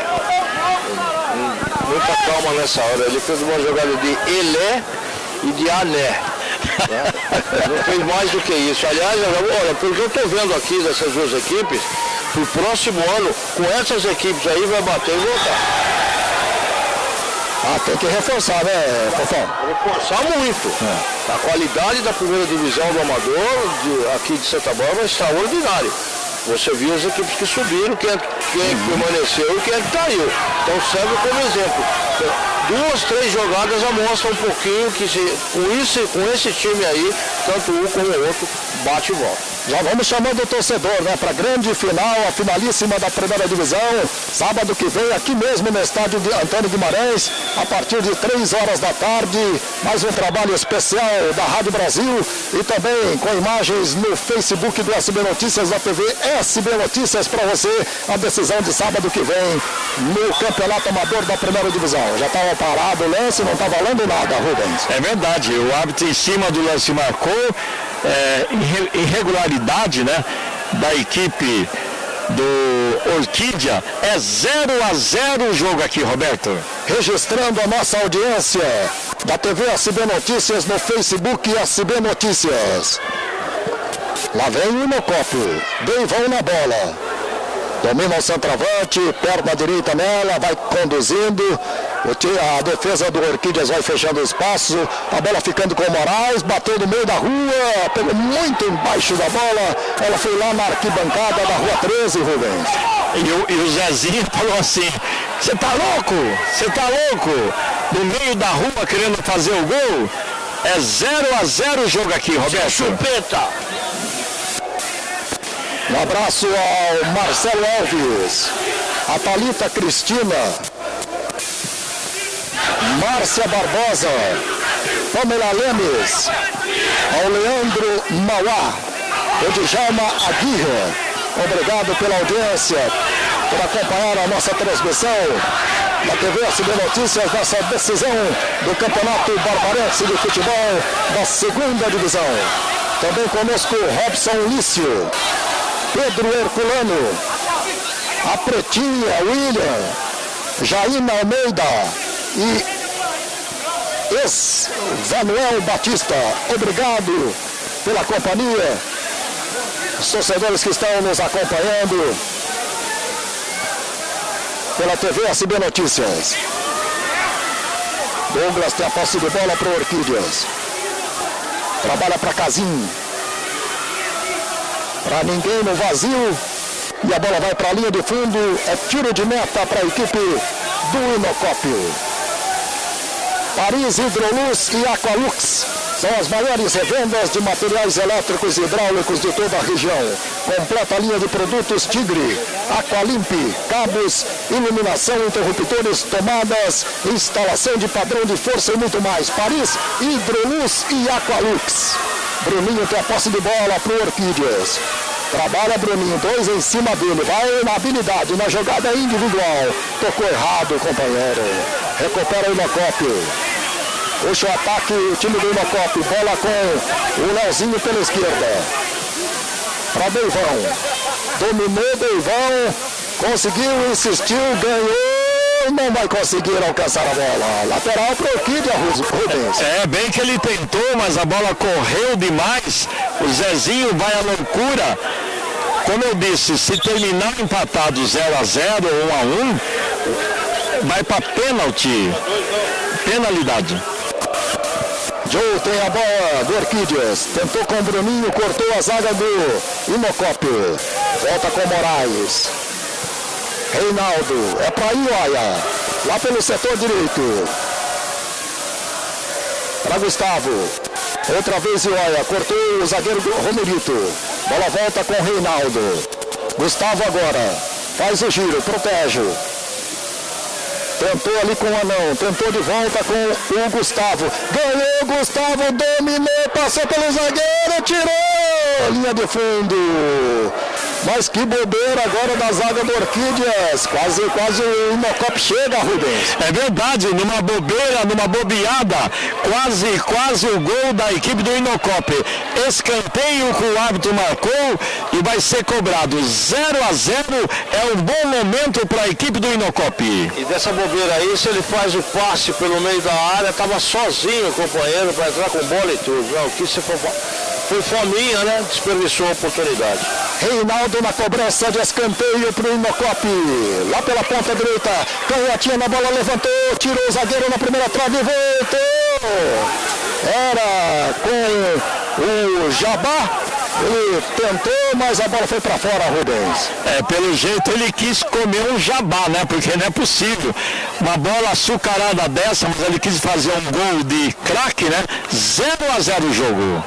Muita calma nessa hora, ele fez uma jogada de Elé e de Ané. Né? Não fez mais do que isso. Aliás, olha, porque eu estou vendo aqui dessas duas equipes, pro próximo ano, com essas equipes aí, vai bater e voltar. Ah, tem que reforçar, né, Fofão? Reforçar muito. É. A qualidade da primeira divisão do Amador, de, aqui de Santa Bárbara, é extraordinária. Você viu as equipes que subiram, quem, quem uhum. permaneceu e quem caiu. Então serve como exemplo. Duas, três jogadas já mostram um pouquinho que se, com, isso, com esse time aí, tanto um como o outro, bate e volta. Já vamos chamando o torcedor, né, para a grande final, a finalíssima da primeira divisão, sábado que vem, aqui mesmo no estádio de Antônio Guimarães, a partir de três horas da tarde, mais um trabalho especial da Rádio Brasil e também com imagens no Facebook do S B Notícias, da T V S B Notícias, para você, a decisão de sábado que vem no Campeonato Amador da primeira divisão. Já estava parado o lance, não está valendo nada, Rubens. É verdade, o árbitro em cima do lance marcou. É, irregularidade, né, da equipe do Orquídea. É zero a zero o jogo aqui, Roberto. Registrando a nossa audiência da T V S B Notícias no Facebook S B Notícias. Lá vem o Inocópio, Deivão na bola. Domina o centroavante, perna direita nela, vai conduzindo. A defesa do Orquídeas vai fechando o espaço, a bola ficando com o Moraes, bateu no meio da rua, pegou muito embaixo da bola, ela foi lá na arquibancada da Rua treze, Rubens. E o, e o Zezinho falou assim, você tá louco? Você tá louco? No meio da rua querendo fazer o gol? É zero a zero o jogo aqui, Roberto. Chupeta! Um abraço ao Marcelo Alves, a Thalita Cristina, Márcia Barbosa, Pamela Lemes, ao Leandro Mauá, o Djalma Aguirre. Obrigado pela audiência, por acompanhar a nossa transmissão da T V S B Notícias nessa decisão do Campeonato Barbarense de Futebol da segunda divisão. Também conosco Robson Lício, Pedro Herculano, a Pretinha, William, Jaina Almeida e ex-Vanuel Batista. Obrigado pela companhia. Os torcedores que estão nos acompanhando pela T V S B Notícias. Douglas tem a posse de bola para o Orquídeas. Trabalha para Casim. Para ninguém no vazio. E a bola vai para a linha de fundo. É tiro de meta para a equipe do Inocópio. Paris Hidroluz e Aqualux São as maiores revendas de materiais elétricos e hidráulicos de toda a região. Completa a linha de produtos Tigre, Aqualimp, cabos, iluminação, interruptores, tomadas, instalação de padrão de força e muito mais. Paris, Hidroluz e Aqualux. Bruninho tem a posse de bola para o Orquídeas. Trabalha Bruninho, dois em cima dele, vai na habilidade, na jogada individual. Tocou errado, companheiro. Recupera o Inocop. Puxa o ataque, o time do Inocop. Bola com o Leozinho pela esquerda. Para Deivão. Dominou Deivão. Conseguiu, insistiu, ganhou. Não vai conseguir alcançar a bola. Lateral para o Orquídea, Rubens. É, bem que ele tentou, mas a bola correu demais. O Zezinho vai à loucura. Como eu disse, se terminar empatado zero a zero ou um a um, vai para pênalti. Penalidade. Joe tem a bola do Orquídeas. Tentou com o Bruninho, cortou a zaga do Inocop. Volta com Moraes. Reinaldo, é para Ioia, lá pelo setor direito. Para Gustavo, outra vez Ioia, cortou o zagueiro do Romerito. Bola volta com Reinaldo. Gustavo agora, faz o giro, protege. Tentou ali com o Anão, tentou de volta com o Gustavo. Ganhou Gustavo, dominou, passou pelo zagueiro, tirou! Linha de fundo. Mas que bobeira agora da zaga do Orquídeas. Quase, quase o Inocop chega, Rubens. É verdade, numa bobeira, numa bobeada, quase, quase o gol da equipe do Inocop. Escanteio que o árbitro marcou e vai ser cobrado. zero a zero é um bom momento para a equipe do Inocop. E dessa bobeira aí, se ele faz o passe pelo meio da área, estava sozinho o companheiro para entrar com bola e tudo. Não, que se for... Foi fominha, né? Desperdiçou a oportunidade. Reinaldo na cobrança de escanteio para o Inocop. Lá pela ponta direita. Canhotinha na bola, levantou. Tirou o zagueiro na primeira trave e voltou. Era com o Jabá. Ele tentou, mas a bola foi para fora, Rubens. É, pelo jeito ele quis comer um jabá, né? Porque não é possível. Uma bola açucarada dessa, mas ele quis fazer um gol de craque, né? zero a zero o jogo.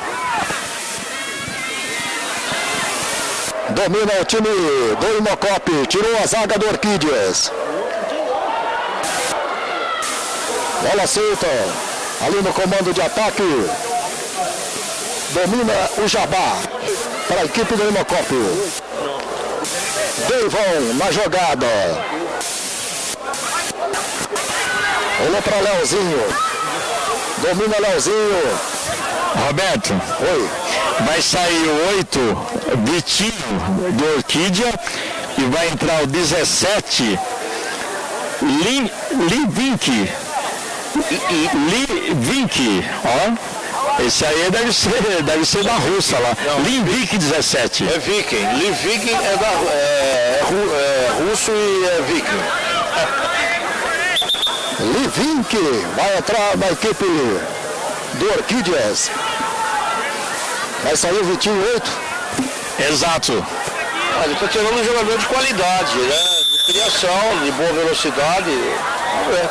Domina o time do Inocop, tirou a zaga do Orquídeas. Bola solta, ali no comando de ataque. Domina o Jabá para a equipe do Inocop. Deivão na jogada. Olhou para Leozinho. Domina Leozinho. Roberto. Oi. Vai sair o oito, Vitinho do Orquídea, e vai entrar o dezessete, Livink. Livink, ó. Esse aí deve ser, deve ser da Rússia lá. Livink dezessete. É Viking. Livink é, da, é, é, é russo e é Viking. Livink vai entrar na equipe do Orquídeas. Vai sair o Vitinho oito. Exato. Ah, ele está tirando um jogador de qualidade, né? De criação, de boa velocidade. Vamos ver.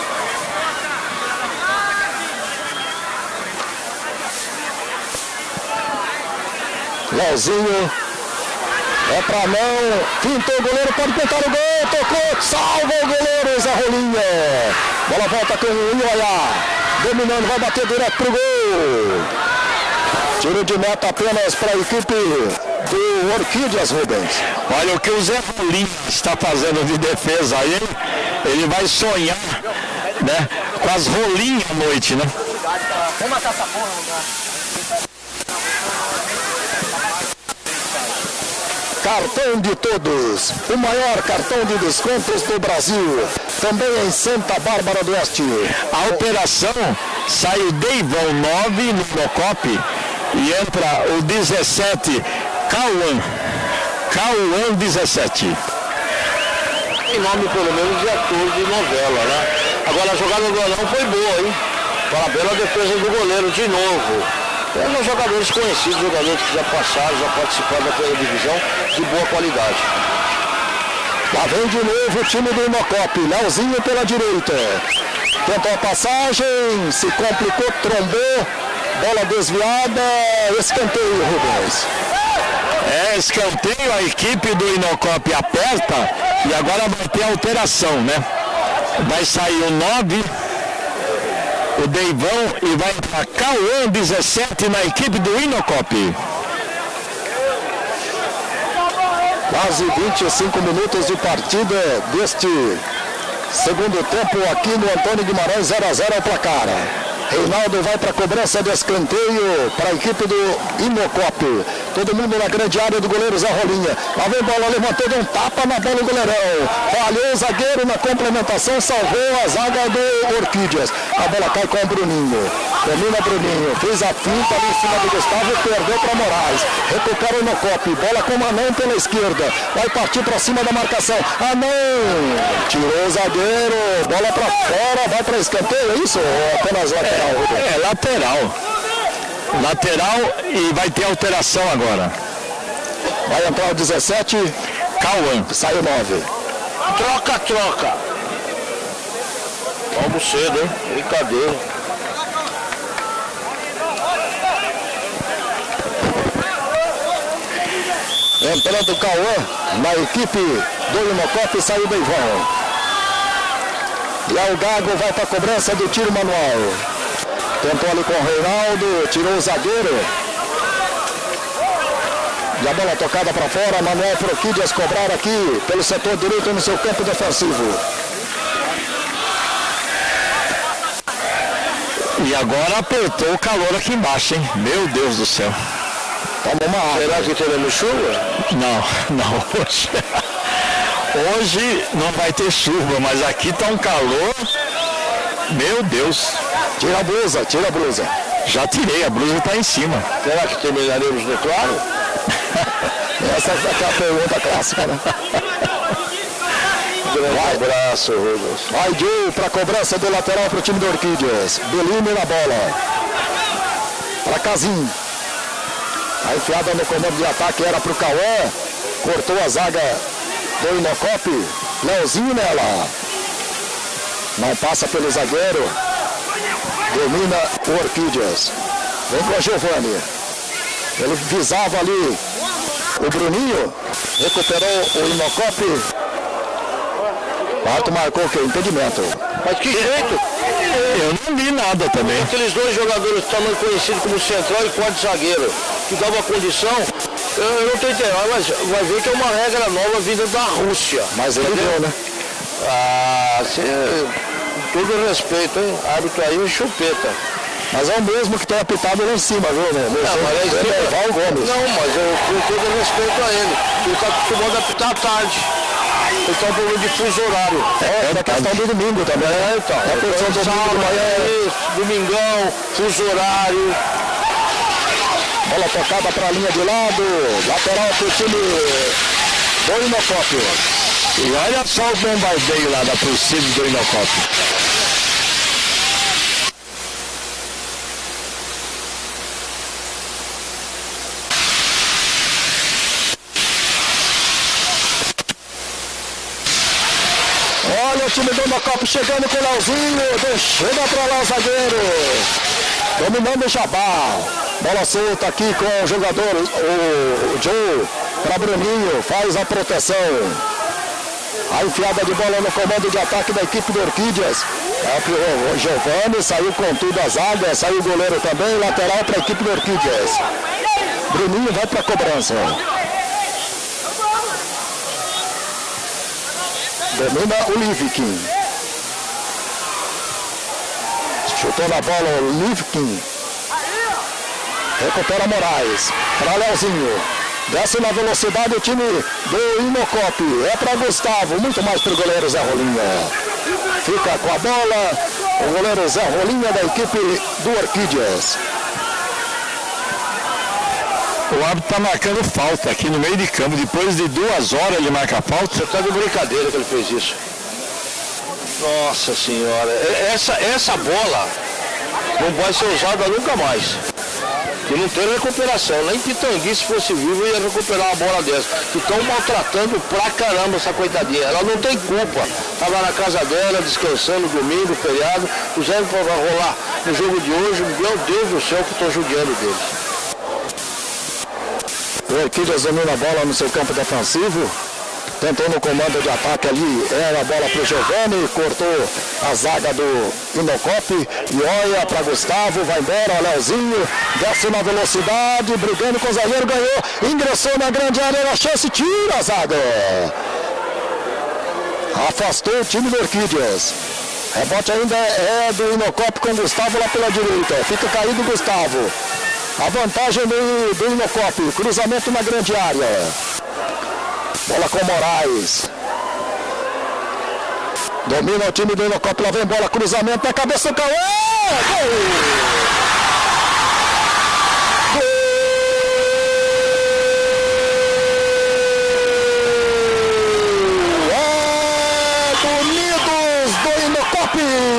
Leozinho. É pra mão. Pintou o goleiro, pode pintar o gol. Tocou, salva o goleiro, Zé Rolinha. Bola volta com o Ioiá. Dominando, vai bater direto pro gol. Tiro de meta apenas para a equipe do Orquídeas, Rubens. Olha o que o Zé Rolinho está fazendo de defesa aí. Ele vai sonhar, né, com as rolinhas à noite, né? Vamos matar essa porra, lugar. Cartão de todos, o maior cartão de descontos do Brasil, também em Santa Bárbara do Oeste. A operação sai o Deivão nove no Inocop e entra o dezessete, Cauã. Cauã dezessete. Em nome pelo menos de ator de novela, né? Agora a jogada do Anão foi boa, hein? Parabéns à defesa do goleiro de novo. São jogadores conhecidos, jogadores que já passaram, já participaram da primeira divisão, de boa qualidade. Lá vem de novo o time do Inocop, Leozinho pela direita. Tentou a passagem, se complicou, trombou Bola desviada, escanteio, Rubens. É, escanteio, a equipe do Inocop aperta e agora vai ter alteração, né? Vai sair o nove, o Deivão, e vai entrar Cauã, dezessete, na equipe do Inocop. Quase vinte e cinco minutos de partida deste segundo tempo aqui no Antônio Guimarães, zero a zero ao placar. Reinaldo vai para a cobrança de escanteio para a equipe do Inocop. Todo mundo na grande área do goleiro Zé Rolinha. Lá vem bola, levantou, deu um tapa na bola o goleirão. Falhou o zagueiro na complementação, salvou a zaga do Orquídeas. A bola cai com o Bruninho. Domina Bruninho, fez a finta ali em cima do Gustavo, perdeu para Moraes. Recupera o Inocop, bola com o Anão pela esquerda. Vai partir para cima da marcação. Anão, tirou o zagueiro, bola para fora, vai para escanteio, é isso? Ou apenas lateral? É, é lateral. Lateral e vai ter alteração agora. Vai entrar o dezessete, Cauã. sai o nove. Troca, troca. Vamos cedo, hein? Brincadeira. Entrando o Cauã na equipe do Inocop, saiu o Deivão. E aí o Gago vai para a cobrança do tiro manual. Tentou ali com o Reinaldo, tirou o zagueiro. E a bola tocada para fora, Manuel Orquídeas cobrar aqui pelo setor direito no seu campo defensivo. E agora apertou o calor aqui embaixo, hein? Meu Deus do céu. Toma uma água. Será que teremos chuva? Não, não, hoje. Hoje não vai ter chuva, mas aqui tá um calor. Meu Deus. Tira a blusa, tira a blusa. Já tirei, a blusa tá em cima. Será que terminaremos no claro? Essa é aquela pergunta clássica, né? Grande vai. Abraço, Rubens. Vai Joe para a cobrança do lateral para o time do Orquídeas. Belino na bola. Para Casim. A enfiada no comando de ataque era para o Cauã. Cortou a zaga do Inocop. Leozinho nela. Não passa pelo zagueiro. Domina o Orquídeas. Vem com a Giovani. Ele visava ali o Bruninho. Recuperou o Inocop. Pato marcou o que? Impedimento. Mas que jeito? Eu não vi nada também. Aqueles dois jogadores também conhecidos como central e quarto zagueiro, que dava a condição, eu, eu não estou entendendo, mas vai ver que é uma regra nova vinda da Rússia. Mas ele deu, né? Ah, cê, com todo respeito, hein? Árbitro aí, um chupeta. Mas é o mesmo que tem apitado lá em cima, viu, né? Não, mas é isso é Val Gomes. Não, mas eu com todo respeito a ele. Ele está acostumado a apitar tarde. Ele está um problema de fuso horário. É, é questão do domingo também. É, então. É a questão do domingo de manhã. Isso, domingão, fuso horário. Bola tocada para a linha de lado. Lateral para o time do Inocop. E olha só o bombardeio lá da torcida do Inocop. Olha o time do Inocop chegando com o Leozinho. Chega para lá o zagueiro. Dominando o Jabá. Bola solta aqui com o jogador, o, o Joe, para Bruninho. Faz a proteção. A enfiada de bola no comando de ataque da equipe do Orquídeas. É o Giovani saiu com tudo a zaga. Saiu o goleiro também. Lateral para a equipe do Orquídeas. Bruninho vai para a cobrança. Domina o Livkin. Chutou na bola o Livkin. Recupera Moraes. Para Leozinho. Desce na velocidade o time do Inocop. É para Gustavo. Muito mais para o goleiro Zé Rolinha. Fica com a bola o goleiro Zé Rolinha da equipe do Orquídeas. O árbitro está marcando falta aqui no meio de campo. Depois de duas horas ele marca falta. Você está de brincadeira que ele fez isso. Nossa senhora. Essa, essa bola não vai ser usada nunca mais. que não tem recuperação. Nem Pitangui, se fosse vivo, ia recuperar uma bola dessa. Que estão maltratando pra caramba essa coitadinha. Ela não tem culpa. Estava na casa dela, descansando, domingo, feriado. Puseram para rolar no jogo de hoje. Meu Deus do céu, que estou judiando deles. O Orquídeas domina a bola no seu campo defensivo. Tentou no comando de ataque ali, era a bola para o Giovanni, cortou a zaga do Inocop e olha para Gustavo, vai embora, o Leozinho, desce na velocidade, brigando com o zagueiro, ganhou, ingressou na grande área, era a chance, tira a zaga. Afastou o time do Orquídeas. Rebote ainda é do Inocop com o Gustavo lá pela direita, fica caído o Gustavo. A vantagem do, do Inocop, cruzamento na grande área. Bola com Moraes. Domina o time do Inocop, lá vem bola, cruzamento na cabeça do Cauê. Gol! Gol! É Unidos do Inocop.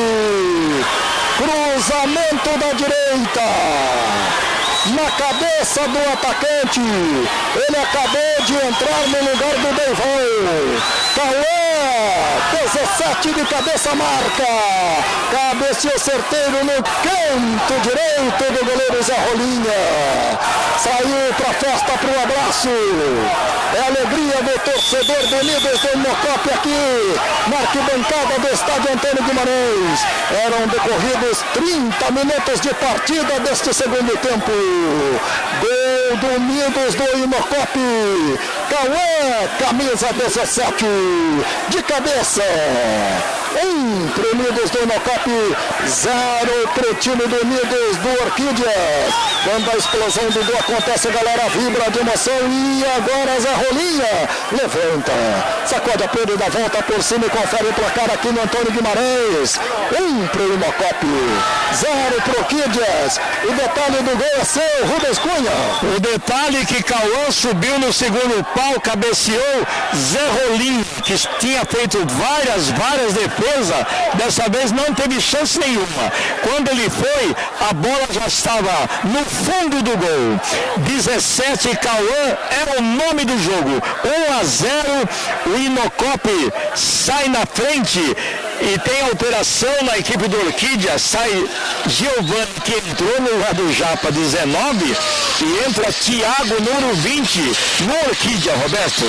Cruzamento da direita. Na cabeça do atacante, ele acabou de entrar no lugar do Deivão. Cauê, dezessete de cabeça marca, cabeceou certeiro no canto direito do goleiro Zé Rolinha. Saiu para a festa, para o abraço. É a alegria do torcedor do Unidos do Inocop aqui na arquibancada do estádio Antônio Guimarães. Eram decorridos trinta minutos de partida deste segundo tempo. Gol do Unidos do Inocop. Cauê, camisa dezessete, de cabeça. Um para o Unidos do Inocop, zero para o time do Unidos do Orquídeas. Quando a explosão do gol acontece, a galera vibra de emoção. E agora Zé Rolinha levanta, sacode a pedra e dá volta por cima e confere o placar aqui no Antônio Guimarães. Um para o Inocop, zero para o Orquídeas. O detalhe do gol é seu, Rubens Cunha. O detalhe que Cauã subiu no segundo pau, cabeceou Zé Rolinha, que tinha feito várias, várias defesas. Dessa vez não teve chance nenhuma. Quando ele foi, a bola já estava no fundo do gol. dezessete, Cauã é o nome do jogo. um a zero, o Inocop sai na frente e tem alteração na equipe do Orquídea. Sai Giovanni, que entrou no lugar do Japa, dezenove, e entra Thiago, número vinte, no Orquídea, Roberto.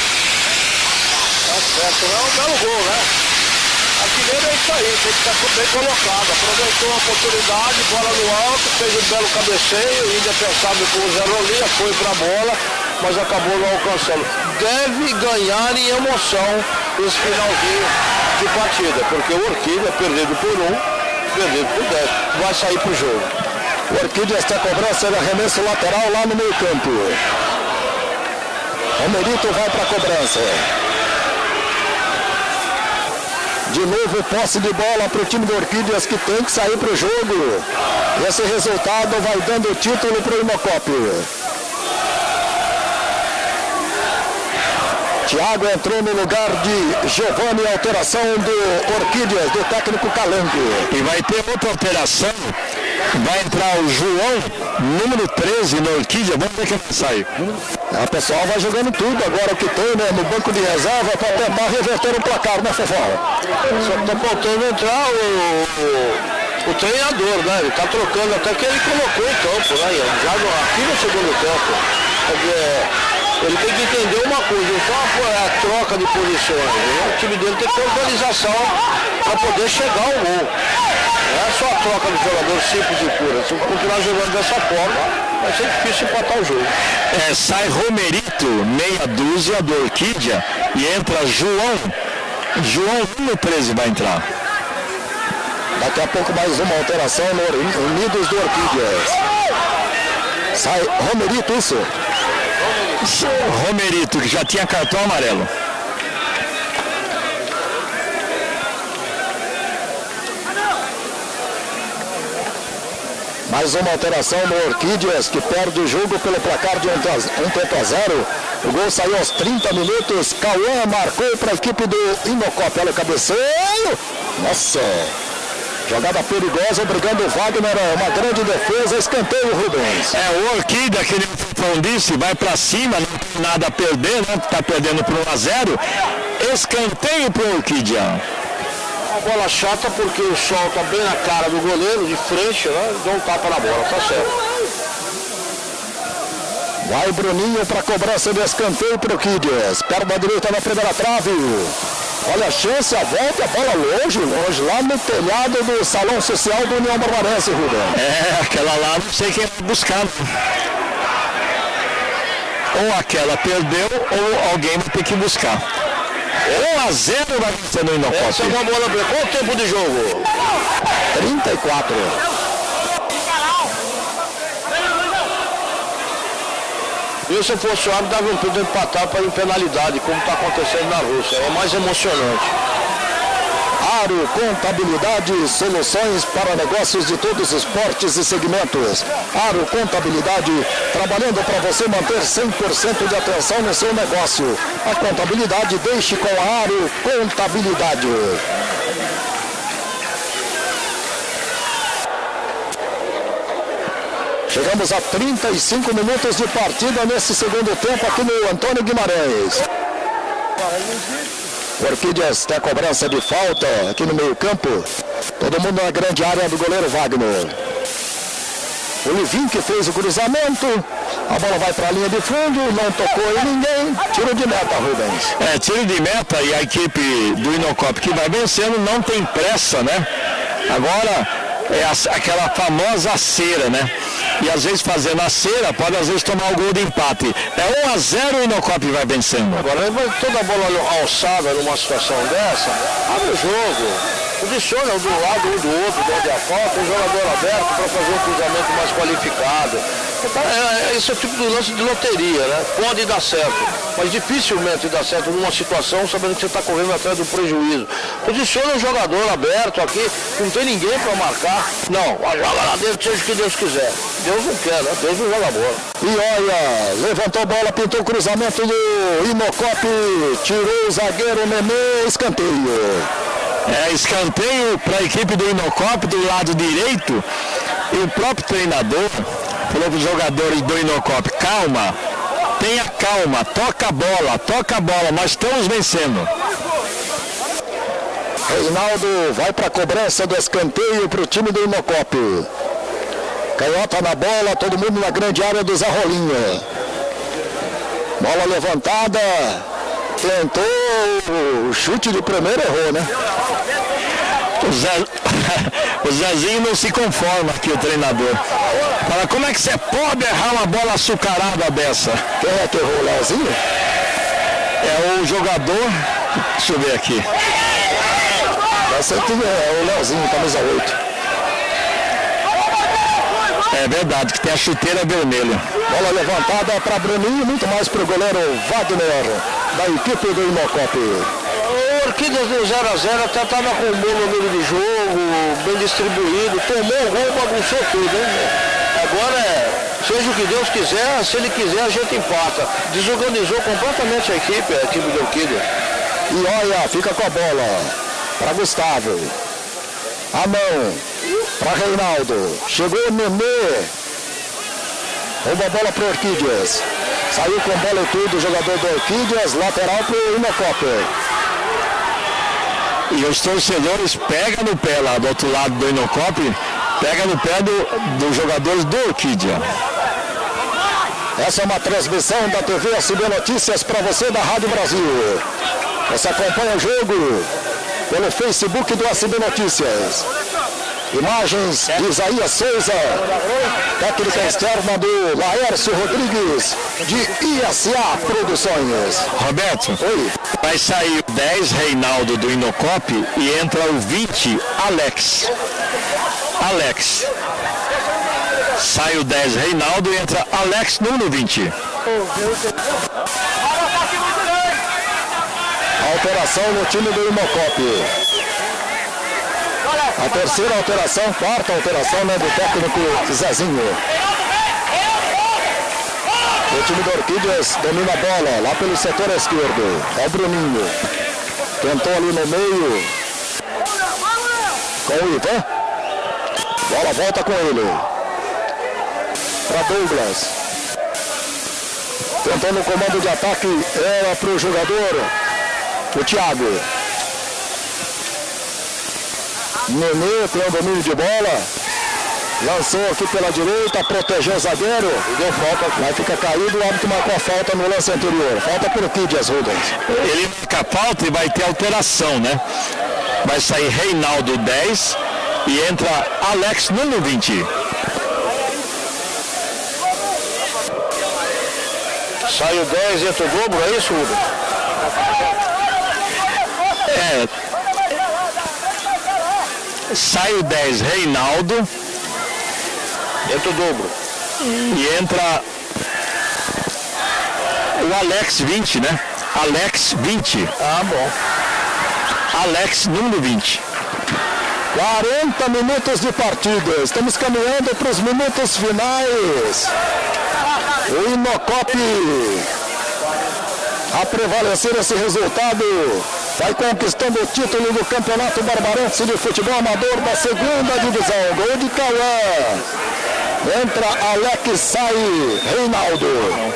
Tá certo, é um belo gol, né? Artilheiro é isso aí, tem que estar bem colocado. Aproveitou a oportunidade, bola no alto, fez um belo cabeceio, indefensável com o Zé Rolinha, foi para a bola, mas acabou não alcançando. Deve ganhar em emoção esse finalzinho de partida, porque o Orquídea, perdido por um, perdido por dez, vai sair para o jogo. O Orquídea está cobrança de arremesso lateral lá no meio campo. O Merito vai para a cobrança. De novo, posse de bola para o time do Orquídeas, que tem que sair para o jogo. Esse resultado vai dando o título para o Inocop. Thiago entrou no lugar de Giovanni, alteração do Orquídeas, do técnico Calango. E vai ter outra alteração. Vai entrar o João, número treze, no Orquídea. Vamos ver quem vai sair. O pessoal vai jogando tudo agora o que tem, né, no banco de reserva para tentar reverter o placar, né, Fefó? Só está faltando entrar o, o, o treinador, né? Ele está trocando, até que ele colocou em campo, né? Já no, aqui no segundo tempo. Quer dizer, ele tem que entender uma coisa, então é a troca de posições. Né? O time dele tem que ter organização para poder chegar ao gol. Não é só a troca de jogador simples e pura. Se continuar jogando dessa forma, vai ser difícil empatar o jogo. É, sai Romerito, meia dúzia do Orquídea, e entra João. João, número treze, vai entrar. Daqui a pouco mais uma alteração no Unidos do Orquídeas. Sai Romerito, isso? Romerito, que já tinha cartão amarelo. Mais uma alteração no Orquídeas, que perde o jogo pelo placar de um tempo a zero. O gol saiu aos trinta minutos. Cauã marcou para a equipe do Inocop. Olha o cabeceio. Nossa. Jogada perigosa, obrigando o Wagner, uma grande defesa, escanteio, Rubens. É, o Orquídea, que ele disse, vai para cima, não tem nada a perder, né? Tá perdendo por um a zero. Escanteio para o Orquídea. Uma bola chata porque o sol tá bem na cara do goleiro, de frente, né? Deu um tapa na bola, tá certo. Vai Bruninho para cobrança de escanteio para o Orquídeas. Perna direita na primeira trave. Olha a chance, a volta, a bola longe, longe, lá no telhado do Salão Social do União Barbarense, Rubens. É, aquela lá não sei quem vai buscar. Ou aquela perdeu, ou alguém vai ter que buscar. um a zero vai vencer no Inocop. Essa é uma bola. Qual o tempo de jogo? trinta e quatro. E se fosse o árbitro, dava um tudo empatar para ir em penalidade, como está acontecendo na Rússia. É mais emocionante. Aro Contabilidade, soluções para negócios de todos os portes e segmentos. Aro Contabilidade, trabalhando para você manter cem por cento de atenção no seu negócio. A contabilidade deixe com a Aro Contabilidade. Chegamos a trinta e cinco minutos de partida nesse segundo tempo aqui no Antônio Guimarães. Orquídeas tem a cobrança de falta aqui no meio campo. Todo mundo na grande área do goleiro Wagner. O Livinho que fez o cruzamento. A bola vai para a linha de fundo, não tocou em ninguém. Tiro de meta, Rubens. É, tiro de meta e a equipe do Inocop que vai vencendo não tem pressa, né? Agora é a, aquela famosa cera, né? E às vezes fazendo a cera, pode às vezes tomar o gol de empate. É um a zero e o Inocop vai vencendo. Agora, toda a bola alçada numa situação dessa, abre o jogo. Posiciona um do lado, um do outro, onde a falta, um jogador aberto para fazer um cruzamento mais qualificado. É, é, esse é o tipo de lance de loteria, né? Pode dar certo, mas dificilmente dá certo numa situação sabendo que você está correndo atrás do prejuízo. Posiciona um jogador aberto aqui, não tem ninguém para marcar. Não, joga lá dentro, seja o que Deus quiser. Deus não quer, né? Deus não joga a bola. E olha, levantou a bola, pintou o cruzamento do Inocop, tirou o zagueiro Nenê, escanteio. É, escanteio para a equipe do Inocop do lado direito. E o próprio treinador falou para os jogadores do Inocop: calma, tenha calma, toca a bola, toca a bola, nós estamos vencendo. Reinaldo vai para a cobrança do escanteio para o time do Inocop. Canhota na bola, todo mundo na grande área do Zarrolinha. Bola levantada. Tentou o chute de primeiro, errou, né? O, Zé... o Zezinho não se conforma aqui, o treinador. Fala, como é que você pode errar uma bola açucarada dessa? Quem é que errou, o Leozinho? É o jogador, deixa eu ver aqui. Esse aqui é o Leozinho, camisa oito. É verdade, que tem a chuteira vermelha. Bola levantada para Bruninho, muito mais para o goleiro Wagner, da equipe do Inocop. O Orquídeas do zero a zero até estava com um bom número de jogo, bem distribuído, tomou o gol, bagunçou tudo, hein? Agora é, seja o que Deus quiser, se ele quiser a gente empata. Desorganizou completamente a equipe, a equipe do Orquídeas. E olha, fica com a bola para Gustavo. A mão para Reinaldo. Chegou o Nenê. Rouba a bola para o Orquídeas. Saiu com bola e tudo o jogador do Orquídeas. Lateral para o Inocop. E os torcedores pegam no pé lá do outro lado do Inocop. Pega no pé do, dos jogadores do Orquídea. Essa é uma transmissão da T V S B Notícias para você da Rádio Brasil. Você acompanha o jogo pelo Facebook do S B Notícias. Imagens de Isaías Souza, técnica externa do Laércio Rodrigues, de I S A Produções. Roberto, oi. Vai sair o dez Reinaldo do Inocop e entra o vinte Alex. Alex. Sai o dez Reinaldo e entra Alex número vinte. Alteração no time do Inocop. A terceira alteração, quarta alteração, né, do técnico Zezinho. O time do Orquídeas domina a bola lá pelo setor esquerdo. É o Bruninho. Tentou ali no meio. Com o Ivan. Bola volta com ele. Para Douglas. Tentando o comando de ataque. Era para o jogador. O Thiago. Nenê tem o domínio de bola. Lançou aqui pela direita, protegeu o zagueiro e deu falta. Vai ficar caído, o árbitro marcou a falta no lance anterior. Falta por Orquídeas, Rubens. Ele marca a falta e vai ter alteração, né? Vai sair Reinaldo dez e entra Alex número vinte. Sai o dez e entra o dobro, é isso, Rubens? É. Sai o dez, Reinaldo. Entra o dobro. E entra o Alex vinte, né? Alex vinte. Ah, bom. Alex número vinte. quarenta minutos de partida. Estamos caminhando para os minutos finais. O Inocop a prevalecer esse resultado. Vai conquistando o título do Campeonato Barbarense de Futebol Amador da segunda divisão. Gol de Cauã. Entra Alex, sai Reinaldo.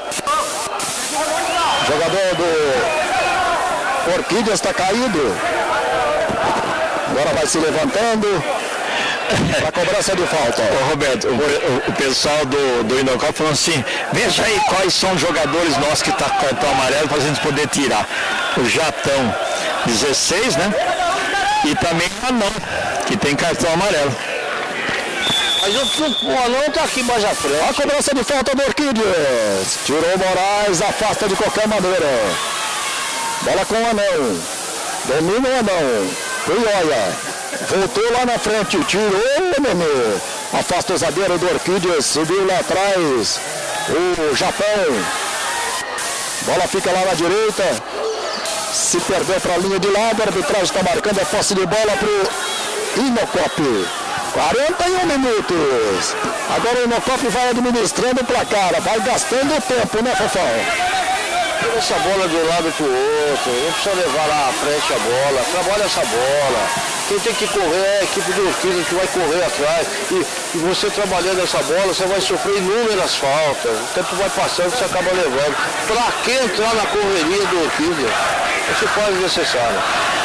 Jogador do Orquídea está caído. Agora vai se levantando. A cobrança de falta. Ô, Roberto, o, o, o pessoal do, do Inocop falou assim: veja aí quais são os jogadores nossos que estão tá com cartão amarelo para a gente poder tirar. O Jatão, dezesseis, né? E também o Anão, que tem cartão amarelo. Mas o, o Anão está aqui mais à frente. A cobrança de falta do Orquídeas. Tirou o Moraes, afasta de qualquer maneira. Bola com o Anão. Domina o Anão. Uioia. Voltou lá na frente, tirou o Nenê. Afasta o zagueiro do Orquídeas, subiu lá atrás o Japão. Bola fica lá na direita. Se perdeu para a linha de lado, a arbitragem está marcando a posse de bola para o Inocop. quarenta e um minutos. Agora o Inocop vai administrando o placar, vai gastando o tempo, né, Fofão? Tira essa bola de um lado para o outro, não precisa levar lá à frente a bola, trabalha essa bola. Quem tem que correr é a equipe do Orquídea que vai correr atrás. E, e você trabalhando essa bola, você vai sofrer inúmeras faltas. O tempo vai passando, você acaba levando. Para que entrar na correria do Orquídea? Isso faz necessário.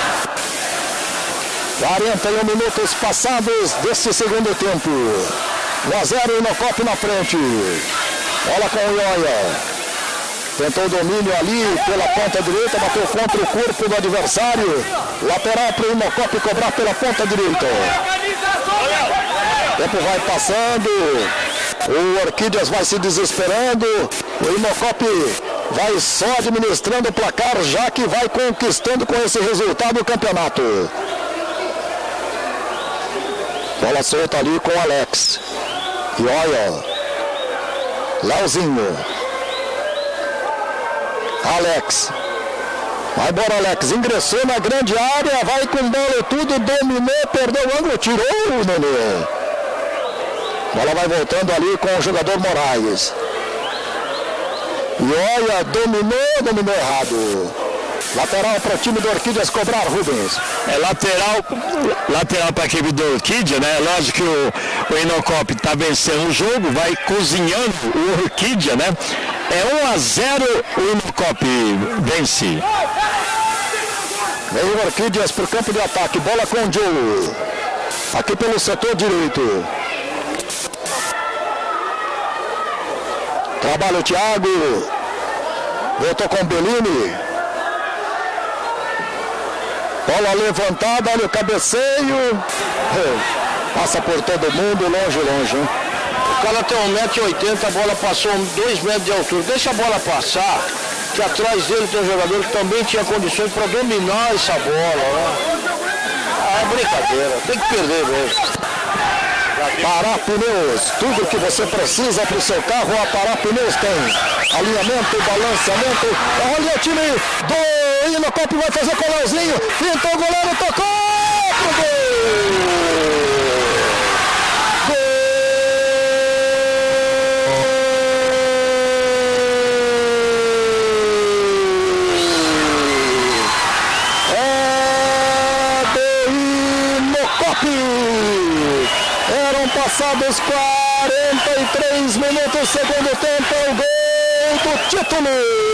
quarenta e um minutos passados desse segundo tempo. um a zero Inocop na frente. Bola com o Ioia. Tentou o domínio ali pela ponta direita, bateu contra o corpo do adversário. Lateral para o Inocop cobrar pela ponta direita. O tempo vai passando. O Orquídeas vai se desesperando. O Inocop vai só administrando o placar, já que vai conquistando com esse resultado o campeonato. Bola solta ali com o Alex. E olha, Leozinho. Alex. Vai embora, Alex. Ingressou na grande área, vai com bola e tudo, dominou, perdeu o ângulo, tirou o Nenê. Bola vai voltando ali com o jogador Moraes. E olha, dominou, dominou errado. Lateral para o time do Orquídeas cobrar, Rubens. É lateral, lateral para a equipe do Orquídea, né? Lógico que o, o Inocop está vencendo o jogo, vai cozinhando o Orquídea, né? É um a zero, o Inocop vence. Vem o Orquídeas para o campo de ataque, bola com o Joe. Aqui pelo setor direito. Trabalha o Thiago. Voltou com o Bellini. Bola levantada, olha o cabeceio. Passa por todo mundo, longe, longe. Hein? O cara tem um metro e oitenta, a bola passou dois metros de altura. Deixa a bola passar, que atrás dele tem um jogador que também tinha condições para dominar essa bola. Né? Ah, é brincadeira, tem que perder mesmo. Pará Pneus, tudo que você precisa para o seu carro, a Pará Pneus tem. Alinhamento, balanceamento. Olha o time do Inocop, vai fazer com o Leozinho. Pintou o goleiro, tocou pro gol. É Passados quarenta e três minutos, segundo tempo, é o gol do título.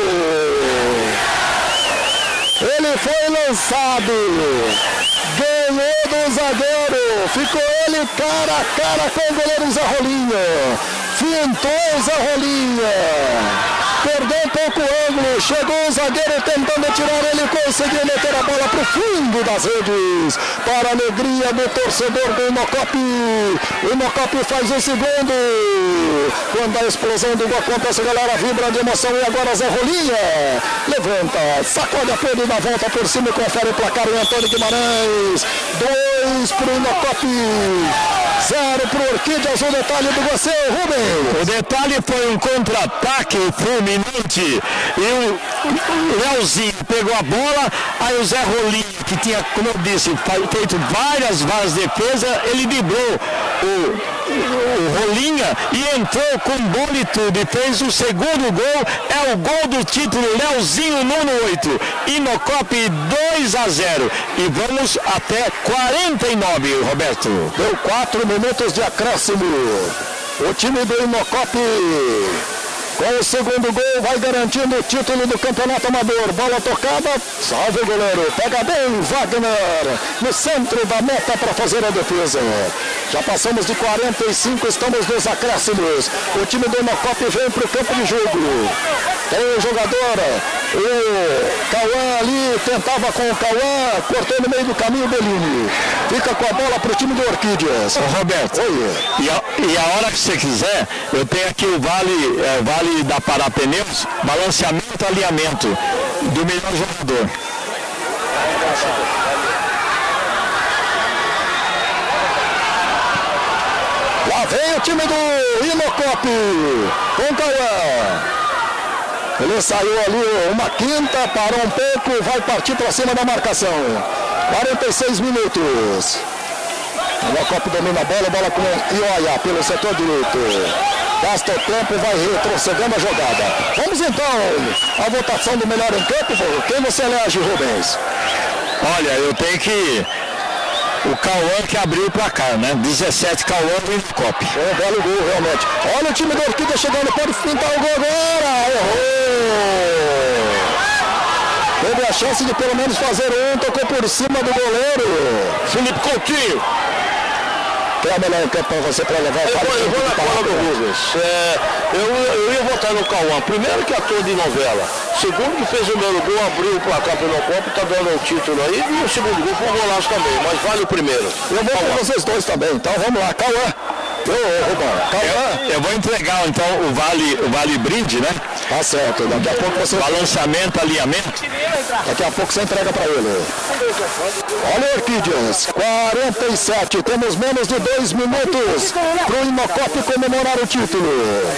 Ele foi lançado, ganhou do zagueiro, ficou ele cara a cara com o goleiro Zé Rolinha, fintou o Zé Rolinha. Perdeu um pouco o ângulo, chegou o zagueiro tentando tirar, ele conseguiu meter a bola para o fundo das redes, para a alegria do torcedor do Inocop. O Inocop faz o segundo. Quando a explosão do gol acontece, a galera vibra de emoção, e agora Zé Rolinha levanta, sacode a pele e dá volta por cima e confere o placar em Antônio Guimarães. Dois para o Inocop, zero para o Orquídeas. O detalhe do você, Rubens. O detalhe foi um contra-ataque fulminante e o Leozinho pegou a bola, aí o Zé Rolinha, que tinha, como eu disse, feito várias, várias defesas, ele driblou o o Rolinha e entrou com bola e tudo, e fez o segundo gol. É o gol do título, Leozinho, número oito, Inocop dois a zero, e vamos até quarenta e nove, Roberto. Deu quatro minutos de acréscimo. O time do Inocop, com o segundo gol, vai garantindo o título do Campeonato Amador. Bola tocada, salve o goleiro, pega bem Wagner no centro da meta para fazer a defesa. Já passamos de quarenta e cinco, estamos nos acréscimos. O time do Inocop vem para o campo de jogo. Tem o jogador, o Cauã ali, tentava com o Cauã, cortou no meio do caminho o Bellini. Fica com a bola para o time do Orquídeas. Ô, Roberto, Oi. E, a, e a hora que você quiser, eu tenho aqui o Vale, é, vale da Pará Pneus, balanceamento e alinhamento do melhor jogador. Lá vem o time do Inocop com o Cauã. Ele saiu ali uma quinta, parou um pouco, vai partir para cima da marcação. quarenta e seis minutos. O Inocop domina a bola, bola com Ioia pelo setor direito. Gasta o tempo, vai retrocedendo a jogada. Vamos então à votação do melhor em campo. Quem você elege, Rubens? Olha, eu tenho que... O Cauã que abriu o placar, né? dezessete Cauã do Inocop. É um belo gol, realmente. Olha o time do Orquídea chegando, pode pintar o gol agora. Errou! Teve a chance de pelo menos fazer um, tocou por cima do goleiro Felipe Coutinho. Quem é melhor em campo para você para levar o Eu, eu vou na cola do Rubens. É, eu, eu ia votar no Cauã. Primeiro que ator de novela. Segundo que fez o primeiro gol, abriu o placar pelo Inocop, está dando o título aí. E o segundo gol foi um golaço também, mas vale o primeiro. Eu vou com vocês dois também, então vamos lá, Cauã. Eu, Rubão, Cauã. Eu, eu vou entregar então o Vale, o vale Brinde, né? Tá certo, daqui a pouco você... Balanceamento, alinhamento. Daqui a pouco você entrega para ele. Olha o Orquídeas, quarenta e sete, temos menos de dois minutos para o Inocop comemorar o título.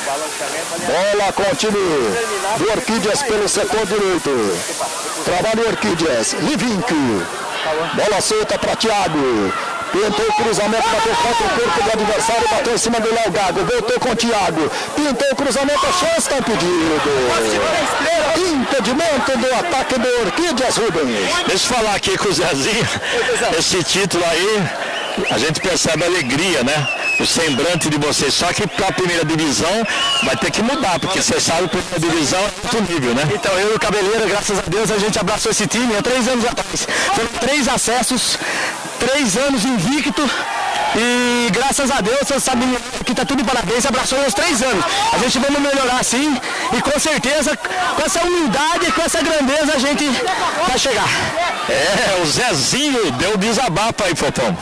Bola com o time do Orquídeas pelo setor direito. Trabalha o Orquídeas, Livink. Bola solta para Thiago. Pintou o cruzamento, bateu contra o corpo do adversário, bateu em cima do Léo Gago, voltou com o Thiago, pintou o cruzamento, a chance está impedido. Impedimento do ataque do Orquídeas, Rubens. Deixa eu falar aqui com o Zezinho, esse título aí, a gente percebe a alegria, né? O semblante de vocês, só que para a primeira divisão vai ter que mudar, porque você sabe que a primeira divisão é outro nível, né? Então, eu e o Cabeleira, graças a Deus, a gente abraçou esse time há três anos atrás. Foram três acessos, três anos invicto, e graças a Deus, você sabe que tá tudo de parabéns, abraçou uns três anos. A gente vamos melhorar sim, e com certeza, com essa humildade e com essa grandeza, a gente vai chegar. É, o Zezinho deu desabafo aí, Fofão.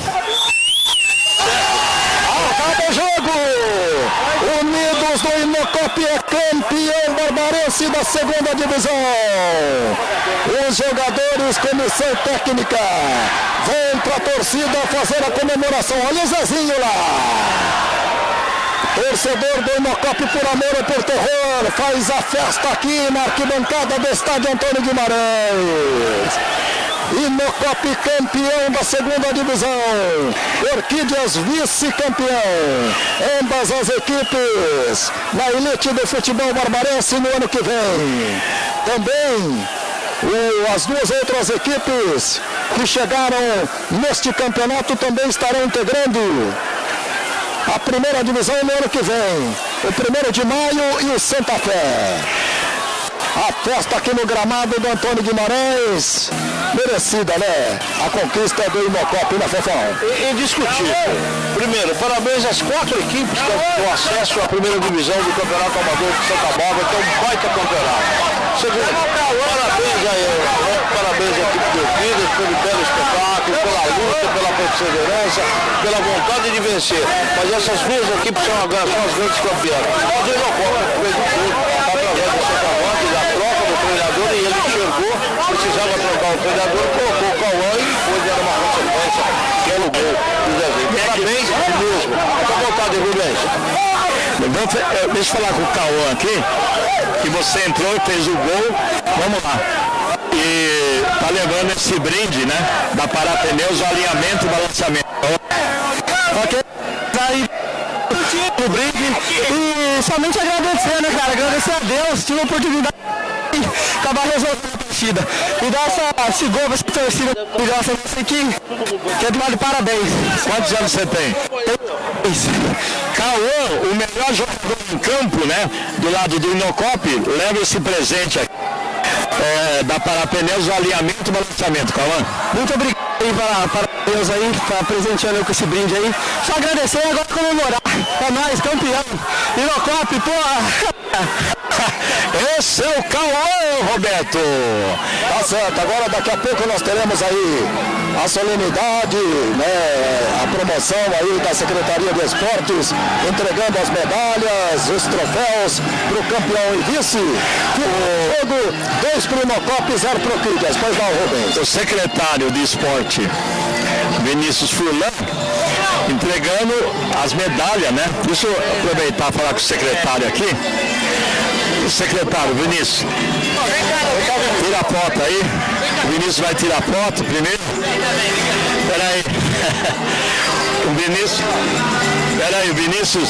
Acaba o jogo! Unidos do Inocop é campeão barbarense da segunda divisão. Os jogadores, comissão técnica, vão para a torcida fazer a comemoração. Olha o Zezinho lá. Torcedor do Inocop por amor ou por terror faz a festa aqui na arquibancada do estádio Antônio Guimarães. Inocop campeão da segunda divisão, Orquídeas vice-campeão, ambas as equipes na elite do futebol barbarense no ano que vem. Também o, as duas outras equipes que chegaram neste campeonato também estarão integrando a primeira divisão no ano que vem. O primeiro de maio e o Santa Fé. A festa aqui no gramado do Antônio Guimarães. Merecida, né? A conquista do Inocop, né, Fefão? Indiscutível. Primeiro, parabéns às quatro equipes que têm acesso à primeira divisão do Campeonato Amador de Santa Bárbara, que é um baita campeonato. Segundo, parabéns a ele, né? Parabéns à equipe de Orquidas pelo belo espetáculo, pela luta, pela perseverança, pela vontade de vencer. Mas essas duas equipes são, são as grandes campeãs. Mas o Inocop fez o tudo através do centroavante, da troca do treinador, e ele enxergou, precisava trocar o treinador, colocou o Cauã e depois era uma consequência, que era o gol do desenho. Parabéns mesmo. Fica à vontade, Rubens. Deixa eu falar com o Cauã aqui, que você entrou e fez o gol. Vamos lá. E tá levando esse brinde, né? Da Parapneus, o alinhamento e balanceamento. Ok. Aí, o brinde. E somente agradecer, né, cara? Agradecer a Deus. Tive a oportunidade de acabar resolvendo a partida. E dar essa, esse gol pra essa torcida maravilhosa. Você que, que é de parabéns. Quantos anos você tem? Isso. Cauã, o melhor jogador em campo, né? Do lado do Inocop, leva esse presente aqui. É, da Parapneus, o alinhamento e balanceamento, Cauã. Muito obrigado aí para, para Deus aí, tá presenteando eu com esse brinde aí. Só agradecer e agora comemorar. É nóis, campeão. Inocop, pô. Esse é o Cauã, Roberto. Tá certo, agora daqui a pouco nós teremos aí a solenidade, né, a promoção aí da Secretaria de Esportes, entregando as medalhas, os troféus para o campeão e vice. O jogo, dois para o Inocop, zero para o Orquidas. Pois não, Rubens. O secretário de Esporte, Vinícius Furlan, entregando as medalhas, né? Deixa eu aproveitar e falar com o secretário aqui. O secretário, Vinícius, tira a foto aí. O Vinícius vai tirar a foto primeiro. Espera aí. O Vinícius. Espera aí, o Vinícius.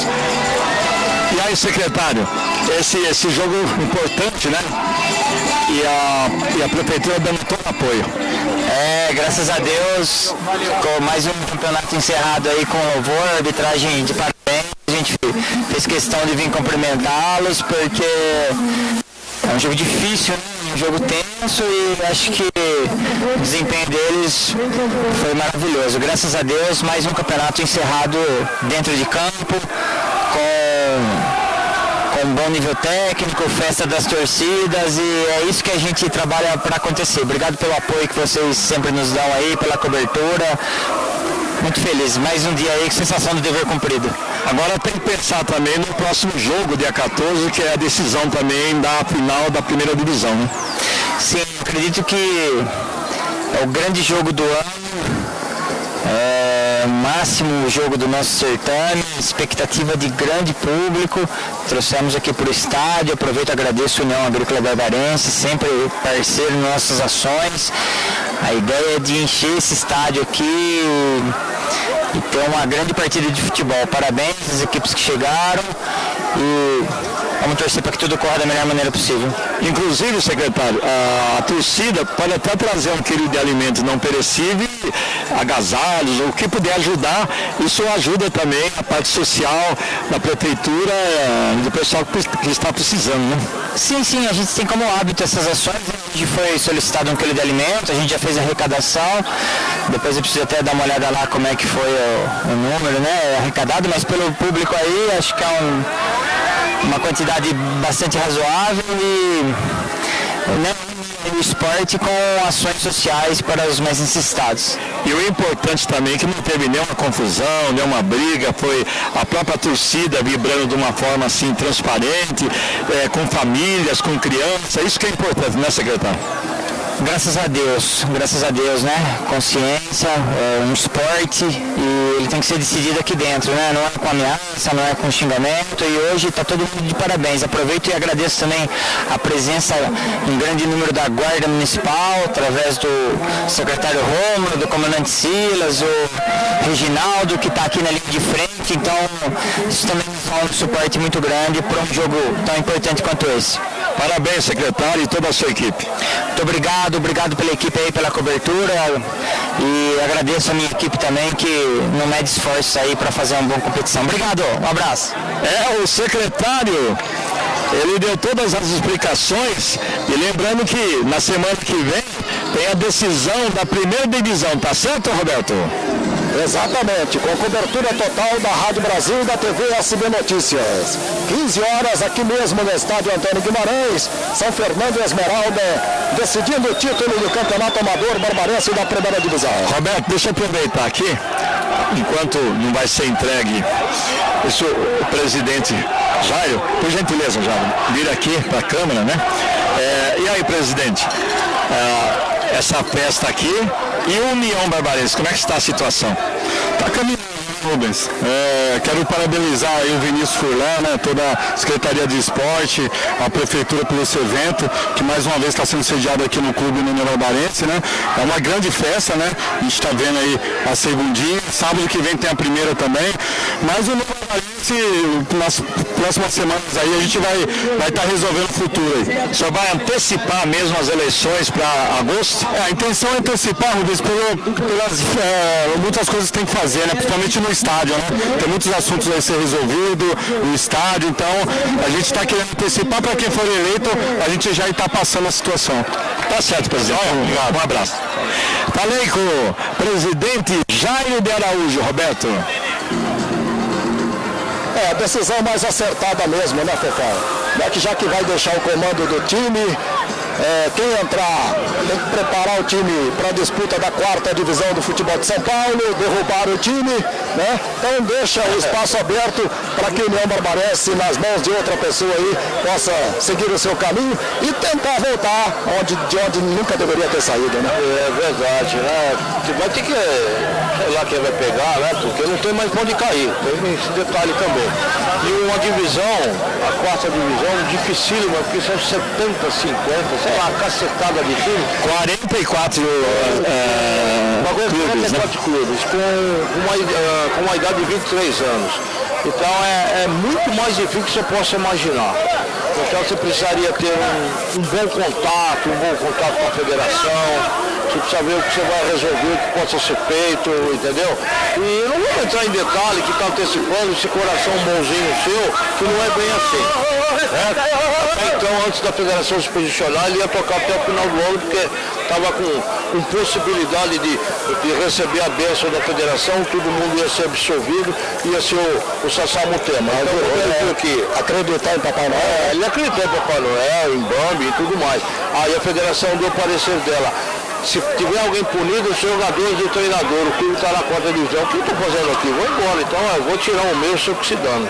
E aí, secretário, esse, esse jogo importante, né? E a, e a prefeitura dando todo apoio. É, graças a Deus, com mais um campeonato encerrado aí com louvor, arbitragem de parabéns. A gente fez questão de vir cumprimentá-los, porque é um jogo difícil, né? Um jogo tenso, e acho que o desempenho deles foi maravilhoso. Graças a Deus, mais um campeonato encerrado dentro de campo, com, com um bom nível técnico, festa das torcidas, e é isso que a gente trabalha para acontecer. Obrigado pelo apoio que vocês sempre nos dão aí, pela cobertura. Muito feliz, mais um dia aí, com sensação de dever cumprido. Agora tem que pensar também no próximo jogo, dia quatorze, que é a decisão também da final da primeira divisão, né? Sim, acredito que é o grande jogo do ano, é o máximo jogo do nosso certame, expectativa de grande público. Trouxemos aqui para o estádio, aproveito e agradeço a União Agrícola Barbarense, sempre parceiro em nossas ações. A ideia é de encher esse estádio aqui e ter uma grande partida de futebol. Parabéns às equipes que chegaram e vamos torcer para que tudo corra da melhor maneira possível. Inclusive, secretário, a, a torcida pode até trazer um quilo de alimento não perecível, agasalhos, o que puder ajudar. Isso ajuda também a parte social da prefeitura, do pessoal que está precisando, né? Sim, sim, a gente tem como hábito essas ações. Hoje foi solicitado um quilo de alimento, a gente já fez a arrecadação. Depois eu preciso até dar uma olhada lá como é que foi o, o número, né, arrecadado, mas pelo público aí, acho que é um, uma quantidade bastante razoável e, né, o esporte com ações sociais para os mais necessitados. E o importante também é que não teve nenhuma confusão, nenhuma briga, foi a própria torcida vibrando de uma forma assim transparente, é, com famílias, com crianças, isso que é importante, né, secretário? Graças a Deus, graças a Deus, né? Consciência, é um esporte e ele tem que ser decidido aqui dentro, né? Não é com ameaça, não é com xingamento, e hoje está todo mundo de parabéns. Aproveito e agradeço também a presença em grande número da Guarda Municipal, através do secretário Rômulo, do comandante Silas, o Reginaldo, que está aqui na linha de frente. Então, isso também nos dá um suporte muito grande para um jogo tão importante quanto esse. Parabéns, secretário, e toda a sua equipe. Muito obrigado, obrigado pela equipe aí, pela cobertura, e agradeço a minha equipe também que não mede esforços aí para fazer uma boa competição. Obrigado, um abraço. É, o secretário, ele deu todas as explicações, e lembrando que na semana que vem tem a decisão da primeira divisão, tá certo, Roberto? Exatamente, com cobertura total da Rádio Brasil e da T V S B Notícias. quinze horas aqui mesmo no estádio Antônio Guimarães, São Fernando e Esmeralda, decidindo o título do Campeonato Amador Barbarense da primeira divisão. Roberto, deixa eu aproveitar aqui, enquanto não vai ser entregue, isso, o presidente Jairo, por gentileza, Jairo, vira aqui para a câmera, né? É, e aí, presidente, é, essa festa aqui e o União Barbarense, como é que está a situação? Está caminhando, Rubens. É, quero parabenizar aí o Vinícius Furlan, né, toda a Secretaria de Esporte, a Prefeitura por esse evento, que mais uma vez está sendo sediado aqui no Clube União Barbarense, né? É uma grande festa, né? A gente está vendo aí a segundinha, sábado que vem tem a primeira também, mas o União Barbarense, nas próximas semanas aí, a gente vai vai estar tá resolvendo o futuro aí. O senhor vai antecipar mesmo as eleições para agosto? É, a intenção é antecipar, Rubens, pelo, pelas é, muitas coisas que tem que fazer, né? Principalmente no estádio, né? Tem muitos assuntos a ser resolvidos, o estádio, então a gente está querendo antecipar para quem for eleito, a gente já está passando a situação. Tá certo, presidente. Um, um abraço. Falei com o presidente Jairo de Araújo, Roberto. É, a decisão mais acertada mesmo, né, Fefão? Já que, já que vai deixar o comando do time, é, quem entrar tem que preparar o time para a disputa da quarta divisão do futebol de São Paulo, derrubar o time, né? Então deixa o espaço aberto para que o União Barbarense, nas mãos de outra pessoa aí, possa seguir o seu caminho e tentar voltar onde, de onde nunca deveria ter saído, né? É verdade, né? Vai ter que, sei lá quem vai pegar, né? Porque não tem mais onde cair, tem esse detalhe também. E uma divisão, a quarta divisão, dificílima, porque são setenta, cinquenta, sei lá, cacetada de time. quarenta e quatro é, clubes, quarenta e quatro né? clubes, com uma, uh, com uma idade de vinte e três anos. Então é, é muito mais difícil que você possa imaginar. Então você precisaria ter um, um bom contato, um bom contato com a federação, você precisa ver o que você vai resolver, o que possa ser feito, entendeu? E eu não vou entrar em detalhe que está antecipando esse coração bonzinho seu, que não é bem assim. Né? Então, antes da federação se posicionar, ele ia tocar até o final do ano, porque estava com, com possibilidade de, de receber a bênção da federação, todo mundo ia ser absolvido, ia ser o, o Sassá Mutema. Então, é, que acreditar em Papai Noel, é, ele acreditou em Papai Noel, em Bambi e tudo mais. Aí a federação deu o parecer dela. Se tiver alguém punido, os jogadores e o treinador, o clube está na quarta divisão. O que eu estou fazendo aqui? Vou embora. Então eu vou tirar o meu, estou se dando.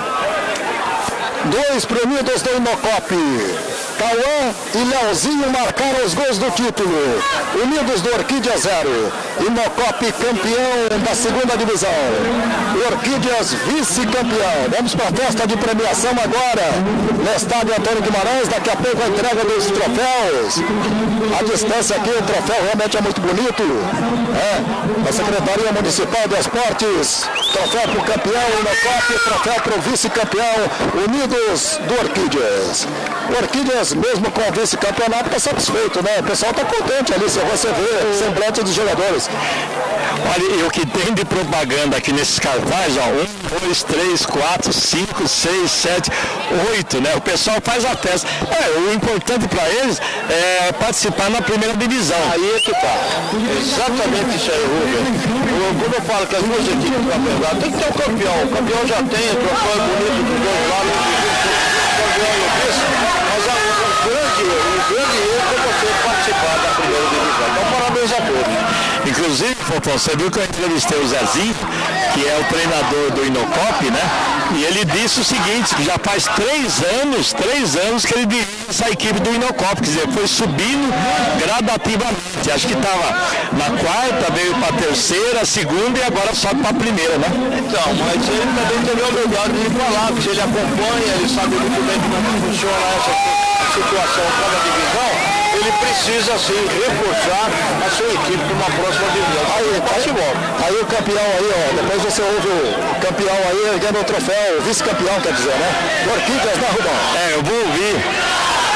Dois premiados do Inocop. Cauã e Leozinho marcaram os gols do título. Unidos do Orquídea zero. Inocop campeão da segunda divisão. Orquídeas vice-campeão. Vamos para a festa de premiação agora. No estádio Antônio Guimarães. Daqui a pouco a entrega dos troféus. A distância aqui, o troféu realmente é muito bonito. É, a Secretaria Municipal de Esportes. Troféu para o campeão Inocop. Troféu para o vice-campeão Unidos do Orquídeas. Orquídeas, mesmo com o vice-campeonato, está satisfeito, né? O pessoal está contente ali, se você vê o semblante dos jogadores. Olha, e o que tem de propaganda aqui nesses cartazes, ó, um, dois, três, quatro, cinco, seis, sete, oito, né? O pessoal faz a festa. É, o importante para eles é participar na primeira divisão. Aí é que tá. Exatamente isso aí, Rubens. Quando eu falo que as duas equipes do campeonato, tem que ter o campeão. O campeão já tem, o troféu é bonito dos dois lados, o campeão e o vice, mas a, o grande, o grande erro é você participar da primeira divisão. Então, parabéns a todos. Inclusive, Fofão, você viu que eu entrevistei o Zezinho, que é o treinador do Inocop, né? E ele disse o seguinte, que já faz três anos, três anos que ele dirige essa equipe do Inocop, quer dizer, foi subindo gradativamente. Acho que estava na quarta, veio para a terceira, segunda e agora sobe para a primeira, né? Então, mas ele também teve a obrigação de falar, porque se ele acompanha, ele sabe muito bem como funciona essa situação em cada divisão, ele precisa sim reforçar a sua equipe para uma próxima divisão. Aí, aí, aí o campeão aí, ó, depois você ouve o campeão aí erguendo o troféu, o vice-campeão, quer dizer, né? Orquídeas, né, Rubão? É, eu vou ouvir.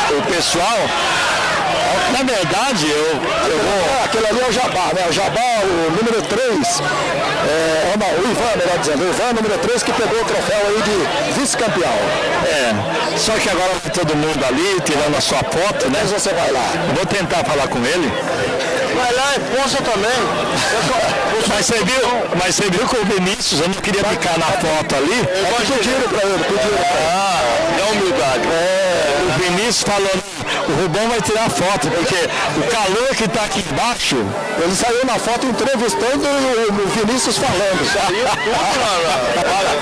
o pessoal, na verdade, eu, eu vou... Aquele ali é o Jabá, né? O Jabá, o número três, é, não, o Ivan, melhor dizendo, o Ivan, número três, que pegou o troféu aí de vice-campeão. É, só que agora vai todo mundo ali, tirando a sua foto, né? Mas você vai lá. Vou tentar falar com ele. Vai lá e poça também. Mas você viu, mas você viu que o Vinícius, eu não queria ficar na foto ali. É que pediram pra ele, pediram pra ele. Ah, é humildade. É, o Vinícius falou, o Rubão vai tirar foto, porque o calor que tá aqui embaixo... Ele saiu na foto entrevistando o, o Vinícius falando. Saiu tudo, mano.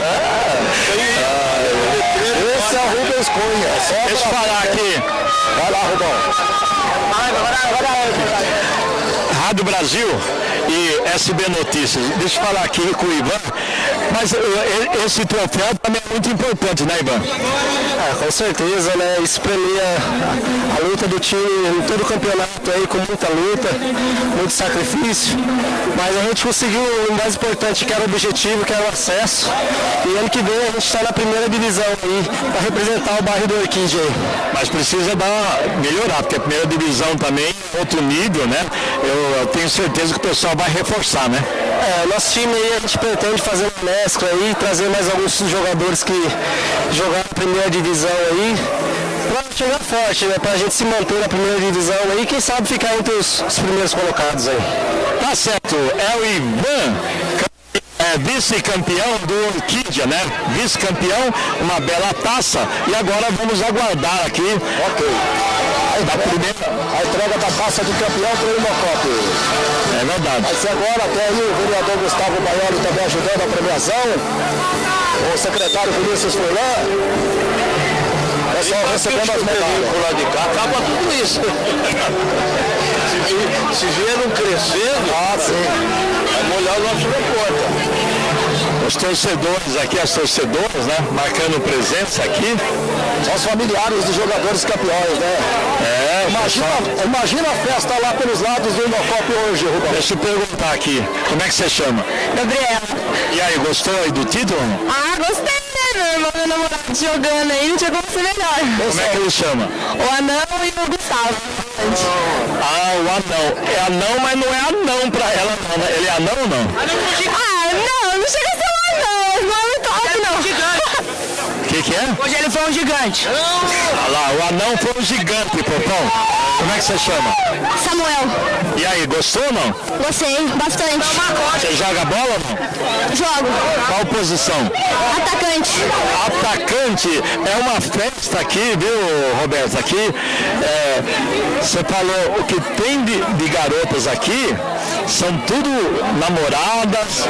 Esse é o Rubens Cunha. Só Deixa eu falar aqui. Vai lá, Rubão. Rádio Brasil e S B Notícias. Deixa eu falar aqui com o Ivan, mas esse troféu também é muito importante, né, Ivan? É, com certeza, né? Isso premia a, a luta do time em todo o campeonato aí, com muita luta, muito sacrifício, mas a gente conseguiu o mais importante, que era o objetivo, que era o acesso, e ano que vem a gente está na primeira divisão aí, para representar o bairro do Orquídea aí. Mas precisa dar, melhorar, porque a primeira divisão também é outro nível, né? Eu, eu tenho certeza que o pessoal vai reforçar, né? É, nosso time aí a gente pretende fazer uma mescla aí, trazer mais alguns jogadores que jogaram na primeira divisão aí, para chegar forte, né? Pra gente se manter na primeira divisão aí e quem sabe ficar entre os, os primeiros colocados aí. Tá certo, é o Ivan, é, vice-campeão do Orquídea, né? Vice-campeão, uma bela taça, e agora vamos aguardar aqui. Ok. A entrega, a entrega da taça de campeão para o Inocop. É verdade. Vai ser agora, até aí o vereador Gustavo Baioli também ajudando a premiação. O secretário Vinícius Furlan. Pessoal recebendo as medalhas. Por lá de cá, acaba tudo isso. se, se vieram crescendo, ah, sim. vai molhar o nosso repórter. Os torcedores aqui, as torcedoras, né? Marcando presença aqui. São os familiares dos jogadores campeões, né? É, imagina, pessoal... imagina a festa lá pelos lados do Inocop hoje, Rubão. Deixa eu perguntar aqui, como é que você chama? Gabriela. E aí, gostou aí do título? Ah, gostei, né? Meu irmão, meu namorado jogando aí, não tinha como ser melhor. Como é que ele chama? O Anão e o Gustavo. Ah, o Anão. É anão, mas não é anão pra ela, não, né? Ele é anão ou não? Ah, não, não chega a ser um anão, não é muito alto, não. O que que é? Hoje ele foi um gigante. Ah lá, o anão foi um gigante, Popão. Como é que você chama? Samuel. E aí, gostou ou não? Gostei, bastante. Você joga bola ou não? Jogo. Qual posição? Atacante. Atacante é uma festa aqui, viu, Roberto? Aqui, é, você falou o que tem de, de garotas aqui, são tudo namoradas.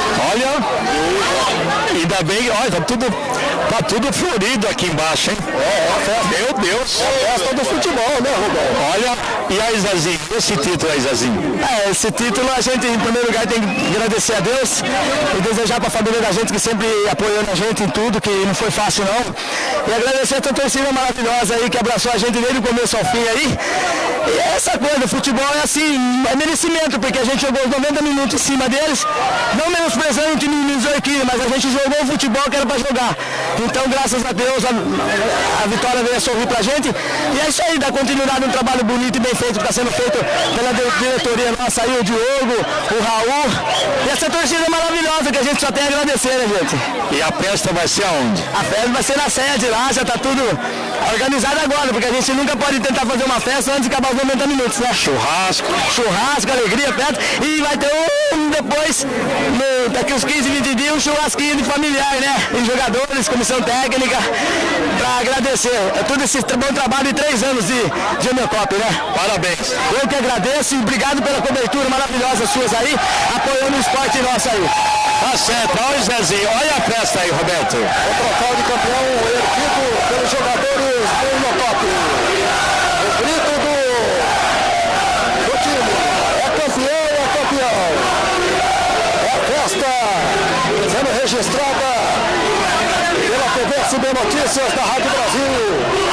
Olha, ainda bem, olha, tá tudo, tá tudo florido aqui embaixo, hein? É, é a festa. Meu Deus. É a festa do futebol, né, Rubão? Olha, e aí, Zazinho, esse título aí, Zazinho? É, esse título a gente, em primeiro lugar, tem que agradecer a Deus e desejar para a família da gente que sempre apoiou a gente em tudo, que não foi fácil não. E agradecer a essa torcida maravilhosa aí que abraçou a gente desde o começo ao fim aí. E essa coisa, o futebol é assim, é merecimento, porque a gente jogou os noventa minutos em cima deles, não menosprezando o time do aqui, mas a gente jogou o futebol que era para jogar. Então, graças a Deus, a, a vitória veio a sorrir pra gente. E é isso aí, dá continuidade um trabalho bonito e bem feito que está sendo feito pela diretoria nossa aí, o Diogo, o Raul. E essa torcida maravilhosa que a gente só tem a agradecer, né, gente? E a festa vai ser aonde? A festa vai ser na sede lá, já tá tudo organizado agora, porque a gente nunca pode tentar fazer uma festa antes de acabar os noventa minutos, né? Churrasco. Churrasco, alegria, festa. E vai ter um depois, no, daqui uns quinze, vinte dias, um churrasquinho de familiar, né? E jogadores, comissão técnica, pra agradecer. É tudo esse bom trabalho de três anos de, de Inocop, né? Parabéns. Eu que agradeço e obrigado pela cobertura maravilhosa suas aí, apoiando o esporte nosso aí. Tá certo, olha o Zezinho, olha a festa aí, Roberto. O troféu de campeão erguido pelos jogadores do Inocop. O grito do, do time. É campeão, é campeão. É a festa sendo registrada pela T V S B Notícias da Rádio Brasil.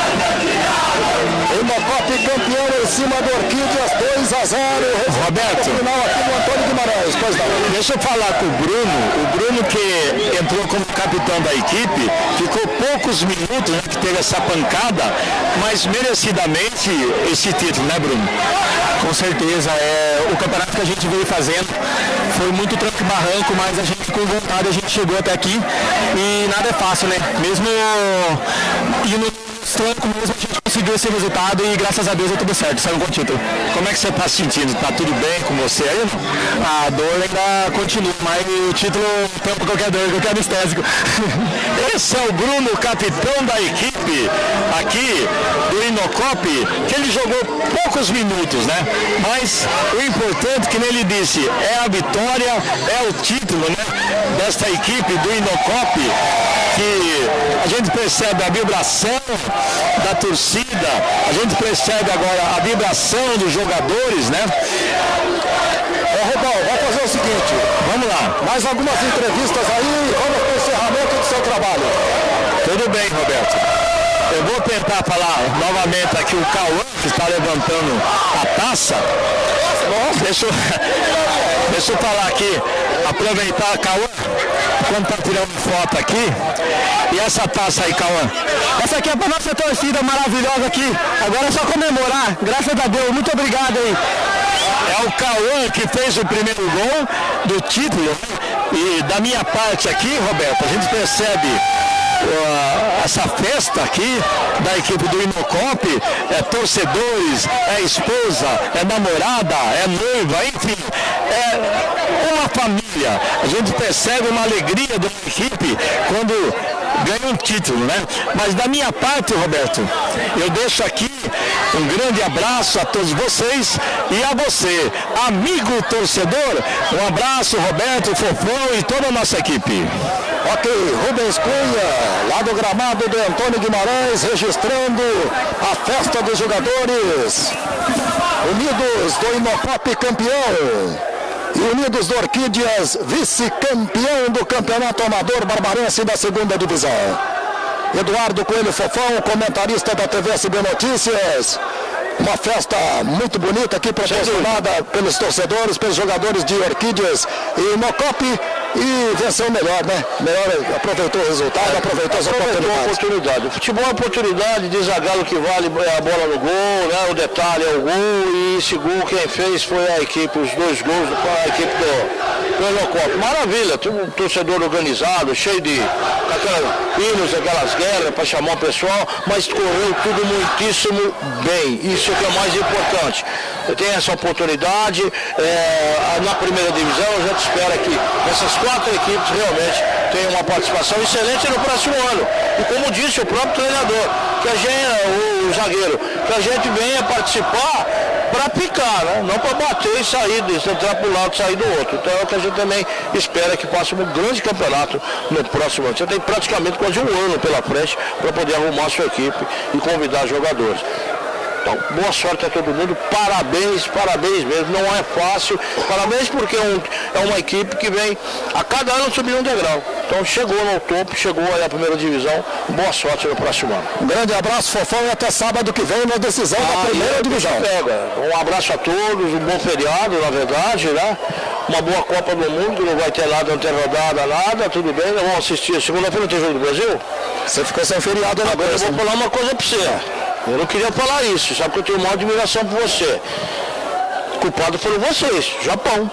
Inocop campeão em cima do Orquídeas, dois a zero. Roberto. No final aqui do Antônio Guimarães. Pois não. Deixa eu falar com o Bruno, o Bruno que entrou como capitão da equipe, ficou poucos minutos, né, que teve essa pancada, mas merecidamente esse título, né, Bruno? Com certeza, é, o campeonato que a gente veio fazendo foi muito tranco e barranco, mas a gente com vontade a gente chegou até aqui e nada é fácil, né? Mesmo indo tranco mesmo, a gente conseguiu esse resultado e graças a Deus deu tudo certo, saiu com o título. Como é que você está se sentindo? Tá tudo bem com você aí? A dor ainda continua, mas o título tampa qualquer dor, qualquer anestésico. Esse é o Bruno, capitão da equipe aqui do Inocop, que ele jogou poucos minutos, né? Mas o importante, que nem ele disse, é a vitória, é o título, né? Desta equipe do Inocop, que a gente percebe a vibração da torcida, a gente percebe agora a vibração dos jogadores, né? Ô, Rubão, vamos fazer o seguinte, Vamos lá. mais algumas entrevistas aí, vamos para o encerramento do seu trabalho. Tudo bem, Roberto. Eu vou tentar falar novamente aqui o Cauã, que está levantando a taça. Deixa eu, deixa eu falar aqui, aproveitar, Cauã, quando está tirando foto aqui. E essa taça aí, Cauã? Essa aqui é para nossa torcida maravilhosa aqui. Agora é só comemorar, graças a Deus. Muito obrigado aí. É o Cauã que fez o primeiro gol do título. E da minha parte aqui, Roberto, a gente percebe uh, essa festa aqui da equipe do Inocop, é torcedores, é esposa, é namorada, é noiva, enfim, é uma família. A gente percebe uma alegria da equipe quando ganha um título, né? Mas da minha parte, Roberto, eu deixo aqui um grande abraço a todos vocês e a você, amigo torcedor. Um abraço, Roberto, Fofão e toda a nossa equipe. Ok, Rubens Cunha, lá do gramado do Antônio Guimarães, registrando a festa dos jogadores. Unidos do Inocop campeão. E Unidos do Orquídeas, vice-campeão do Campeonato Amador Barbarense da segunda divisão. Eduardo Coelho Fofão, comentarista da T V S B Notícias. Uma festa muito bonita aqui, proporcionada pelos torcedores, pelos jogadores de Orquídeas e Inocop. E venceu melhor, né? Melhor, aproveitou o resultado, aproveitou as Aproveitou a oportunidades. oportunidade. O futebol é oportunidade, de Zagallo que vale é a bola no gol, né? O detalhe é o gol, e esse gol quem fez foi a equipe, os dois gols foi a equipe do, do Inocop. Maravilha, tem um torcedor organizado, cheio de aquelas hinos, aquelas guerras para chamar o pessoal, mas correu tudo muitíssimo bem. Isso que é o mais importante. Tem essa oportunidade, é, na primeira divisão, a gente espera que essas quatro equipes realmente tenham uma participação excelente no próximo ano. E como disse o próprio treinador, que a gente, o zagueiro, que a gente venha participar para picar, né? Não para bater e sair, entrar para um lado e sair do outro. Então é o que a gente também espera, que faça um grande campeonato no próximo ano. Você tem praticamente quase um ano pela frente para poder arrumar a sua equipe e convidar jogadores. Então, boa sorte a todo mundo, parabéns, parabéns mesmo, não é fácil, parabéns porque é, um, é uma equipe que vem a cada ano subindo um degrau. Então chegou no topo, chegou aí à primeira divisão, boa sorte no próximo ano. Um grande abraço, Fofão, e até sábado que vem na decisão Ah, da primeira divisão. Pega. Um abraço a todos, um bom feriado, na verdade, né? Uma boa Copa do Mundo, não vai ter nada, não tem rodada, nada, tudo bem, nós vamos assistir. Segunda-feira não tem jogo do Brasil? Você ficou sem feriado na Agora eu vou falar uma coisa para você. Eu não queria falar isso, sabe que eu tenho uma admiração por você. Culpado foram vocês, Japão.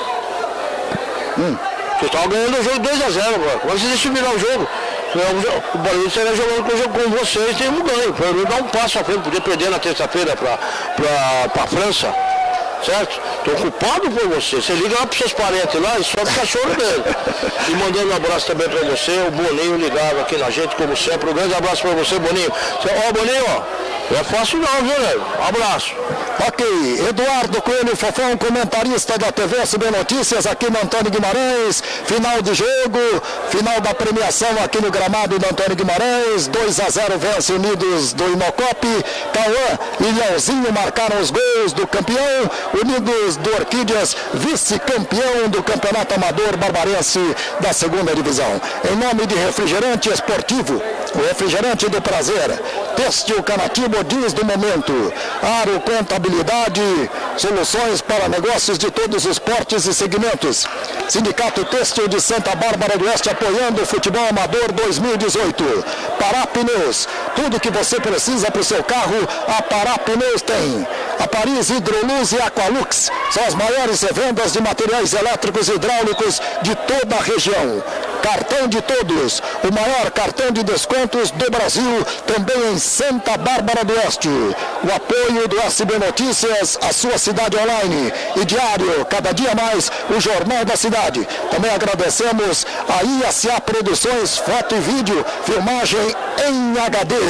Hum. Vocês estavam ganhando o jogo dois a zero agora. Como vocês deixam virar o jogo? O Bahia estaria jogando com, com vocês e um ganho. Para ele dar um passo à frente, poder perder na terça-feira para a França. Certo? Estou culpado por você. Você liga lá para os seus parentes lá e sobe o cachorro dele. E mandando um abraço também para você, o Boninho ligado aqui na gente, como sempre. Um grande abraço para você, Boninho. Ó, oh, Boninho, ó. Não é fácil não, viu, velho? Um abraço. Ok, Eduardo Coelho Fofão, comentarista da T V S B Notícias aqui no Antônio Guimarães. Final de jogo, final da premiação aqui no gramado do Antônio Guimarães. dois a zero vence Unidos do Inocop. Cauã e Leãozinho marcaram os gols do campeão. Unidos do Orquídeas, vice-campeão do Campeonato Amador Barbarense da segunda divisão. Em nome de Refrigerante Esportivo, o refrigerante do prazer, Têxtil Canatiba, diz do momento. Aro Contabilidade, soluções para negócios de todos os portes e segmentos. Sindicato Têxtil de Santa Bárbara do Oeste apoiando o futebol amador dois mil e dezoito. Pará Pneus, tudo que você precisa para o seu carro, a Pará Pneus tem. A Paris Hidroluz e Aqualux são as maiores revendas de materiais elétricos e hidráulicos de toda a região. Cartão de Todos, o maior cartão de descontos do Brasil, também em Santa Bárbara do Oeste. O apoio do S B Notícias, a sua cidade online. E diário, cada dia mais, o Jornal da Cidade. Também agradecemos a I A C A Produções, foto e vídeo, filmagem em H D.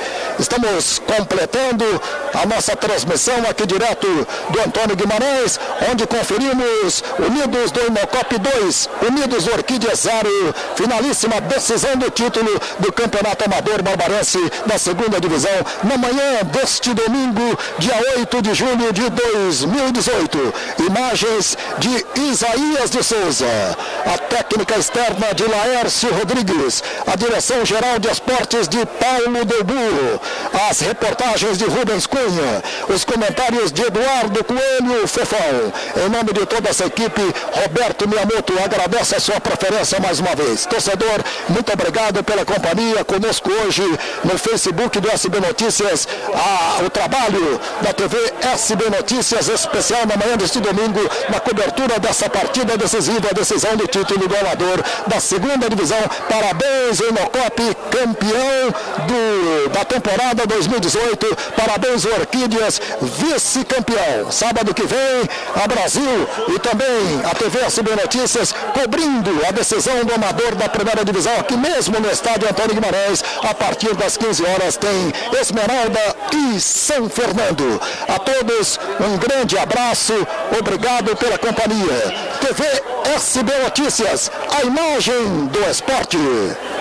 Estamos completando a nossa transmissão aqui direto do Antônio Guimarães, onde conferimos Unidos do Inocop dois, Unidos do Orquídea zero, finalíssima decisão do título do Campeonato Amador Barbarense da segunda divisão, na manhã deste domingo, dia oito de julho de dois mil e dezoito. Imagens de Isaías de Souza, a técnica externa de Laércio Rodrigues, a direção geral de esportes de Paulo Delbu, as reportagens de Rubens Cunha, os comentários de Eduardo Coelho Fefão. Em nome de toda essa equipe, Roberto Miyamoto agradece a sua preferência mais uma vez. Torcedor, muito obrigado pela companhia conosco hoje no Facebook do S B Notícias, a, o trabalho da T V S B Notícias especial na manhã deste domingo, na cobertura dessa partida decisiva, a decisão do título do amador da segunda divisão. Parabéns, Inocop, campeão do, da temporada dois mil e dezoito. Parabéns, Orquídeas, vice-campeão. Sábado que vem, a Brasil e também a T V S B Notícias cobrindo a decisão do amador da primeira divisão aqui mesmo no estádio Antônio Guimarães. A partir das quinze horas tem Esmeralda e São Fernando. A todos um grande abraço, obrigado pela companhia. T V S B Notícias, a imagem do esporte.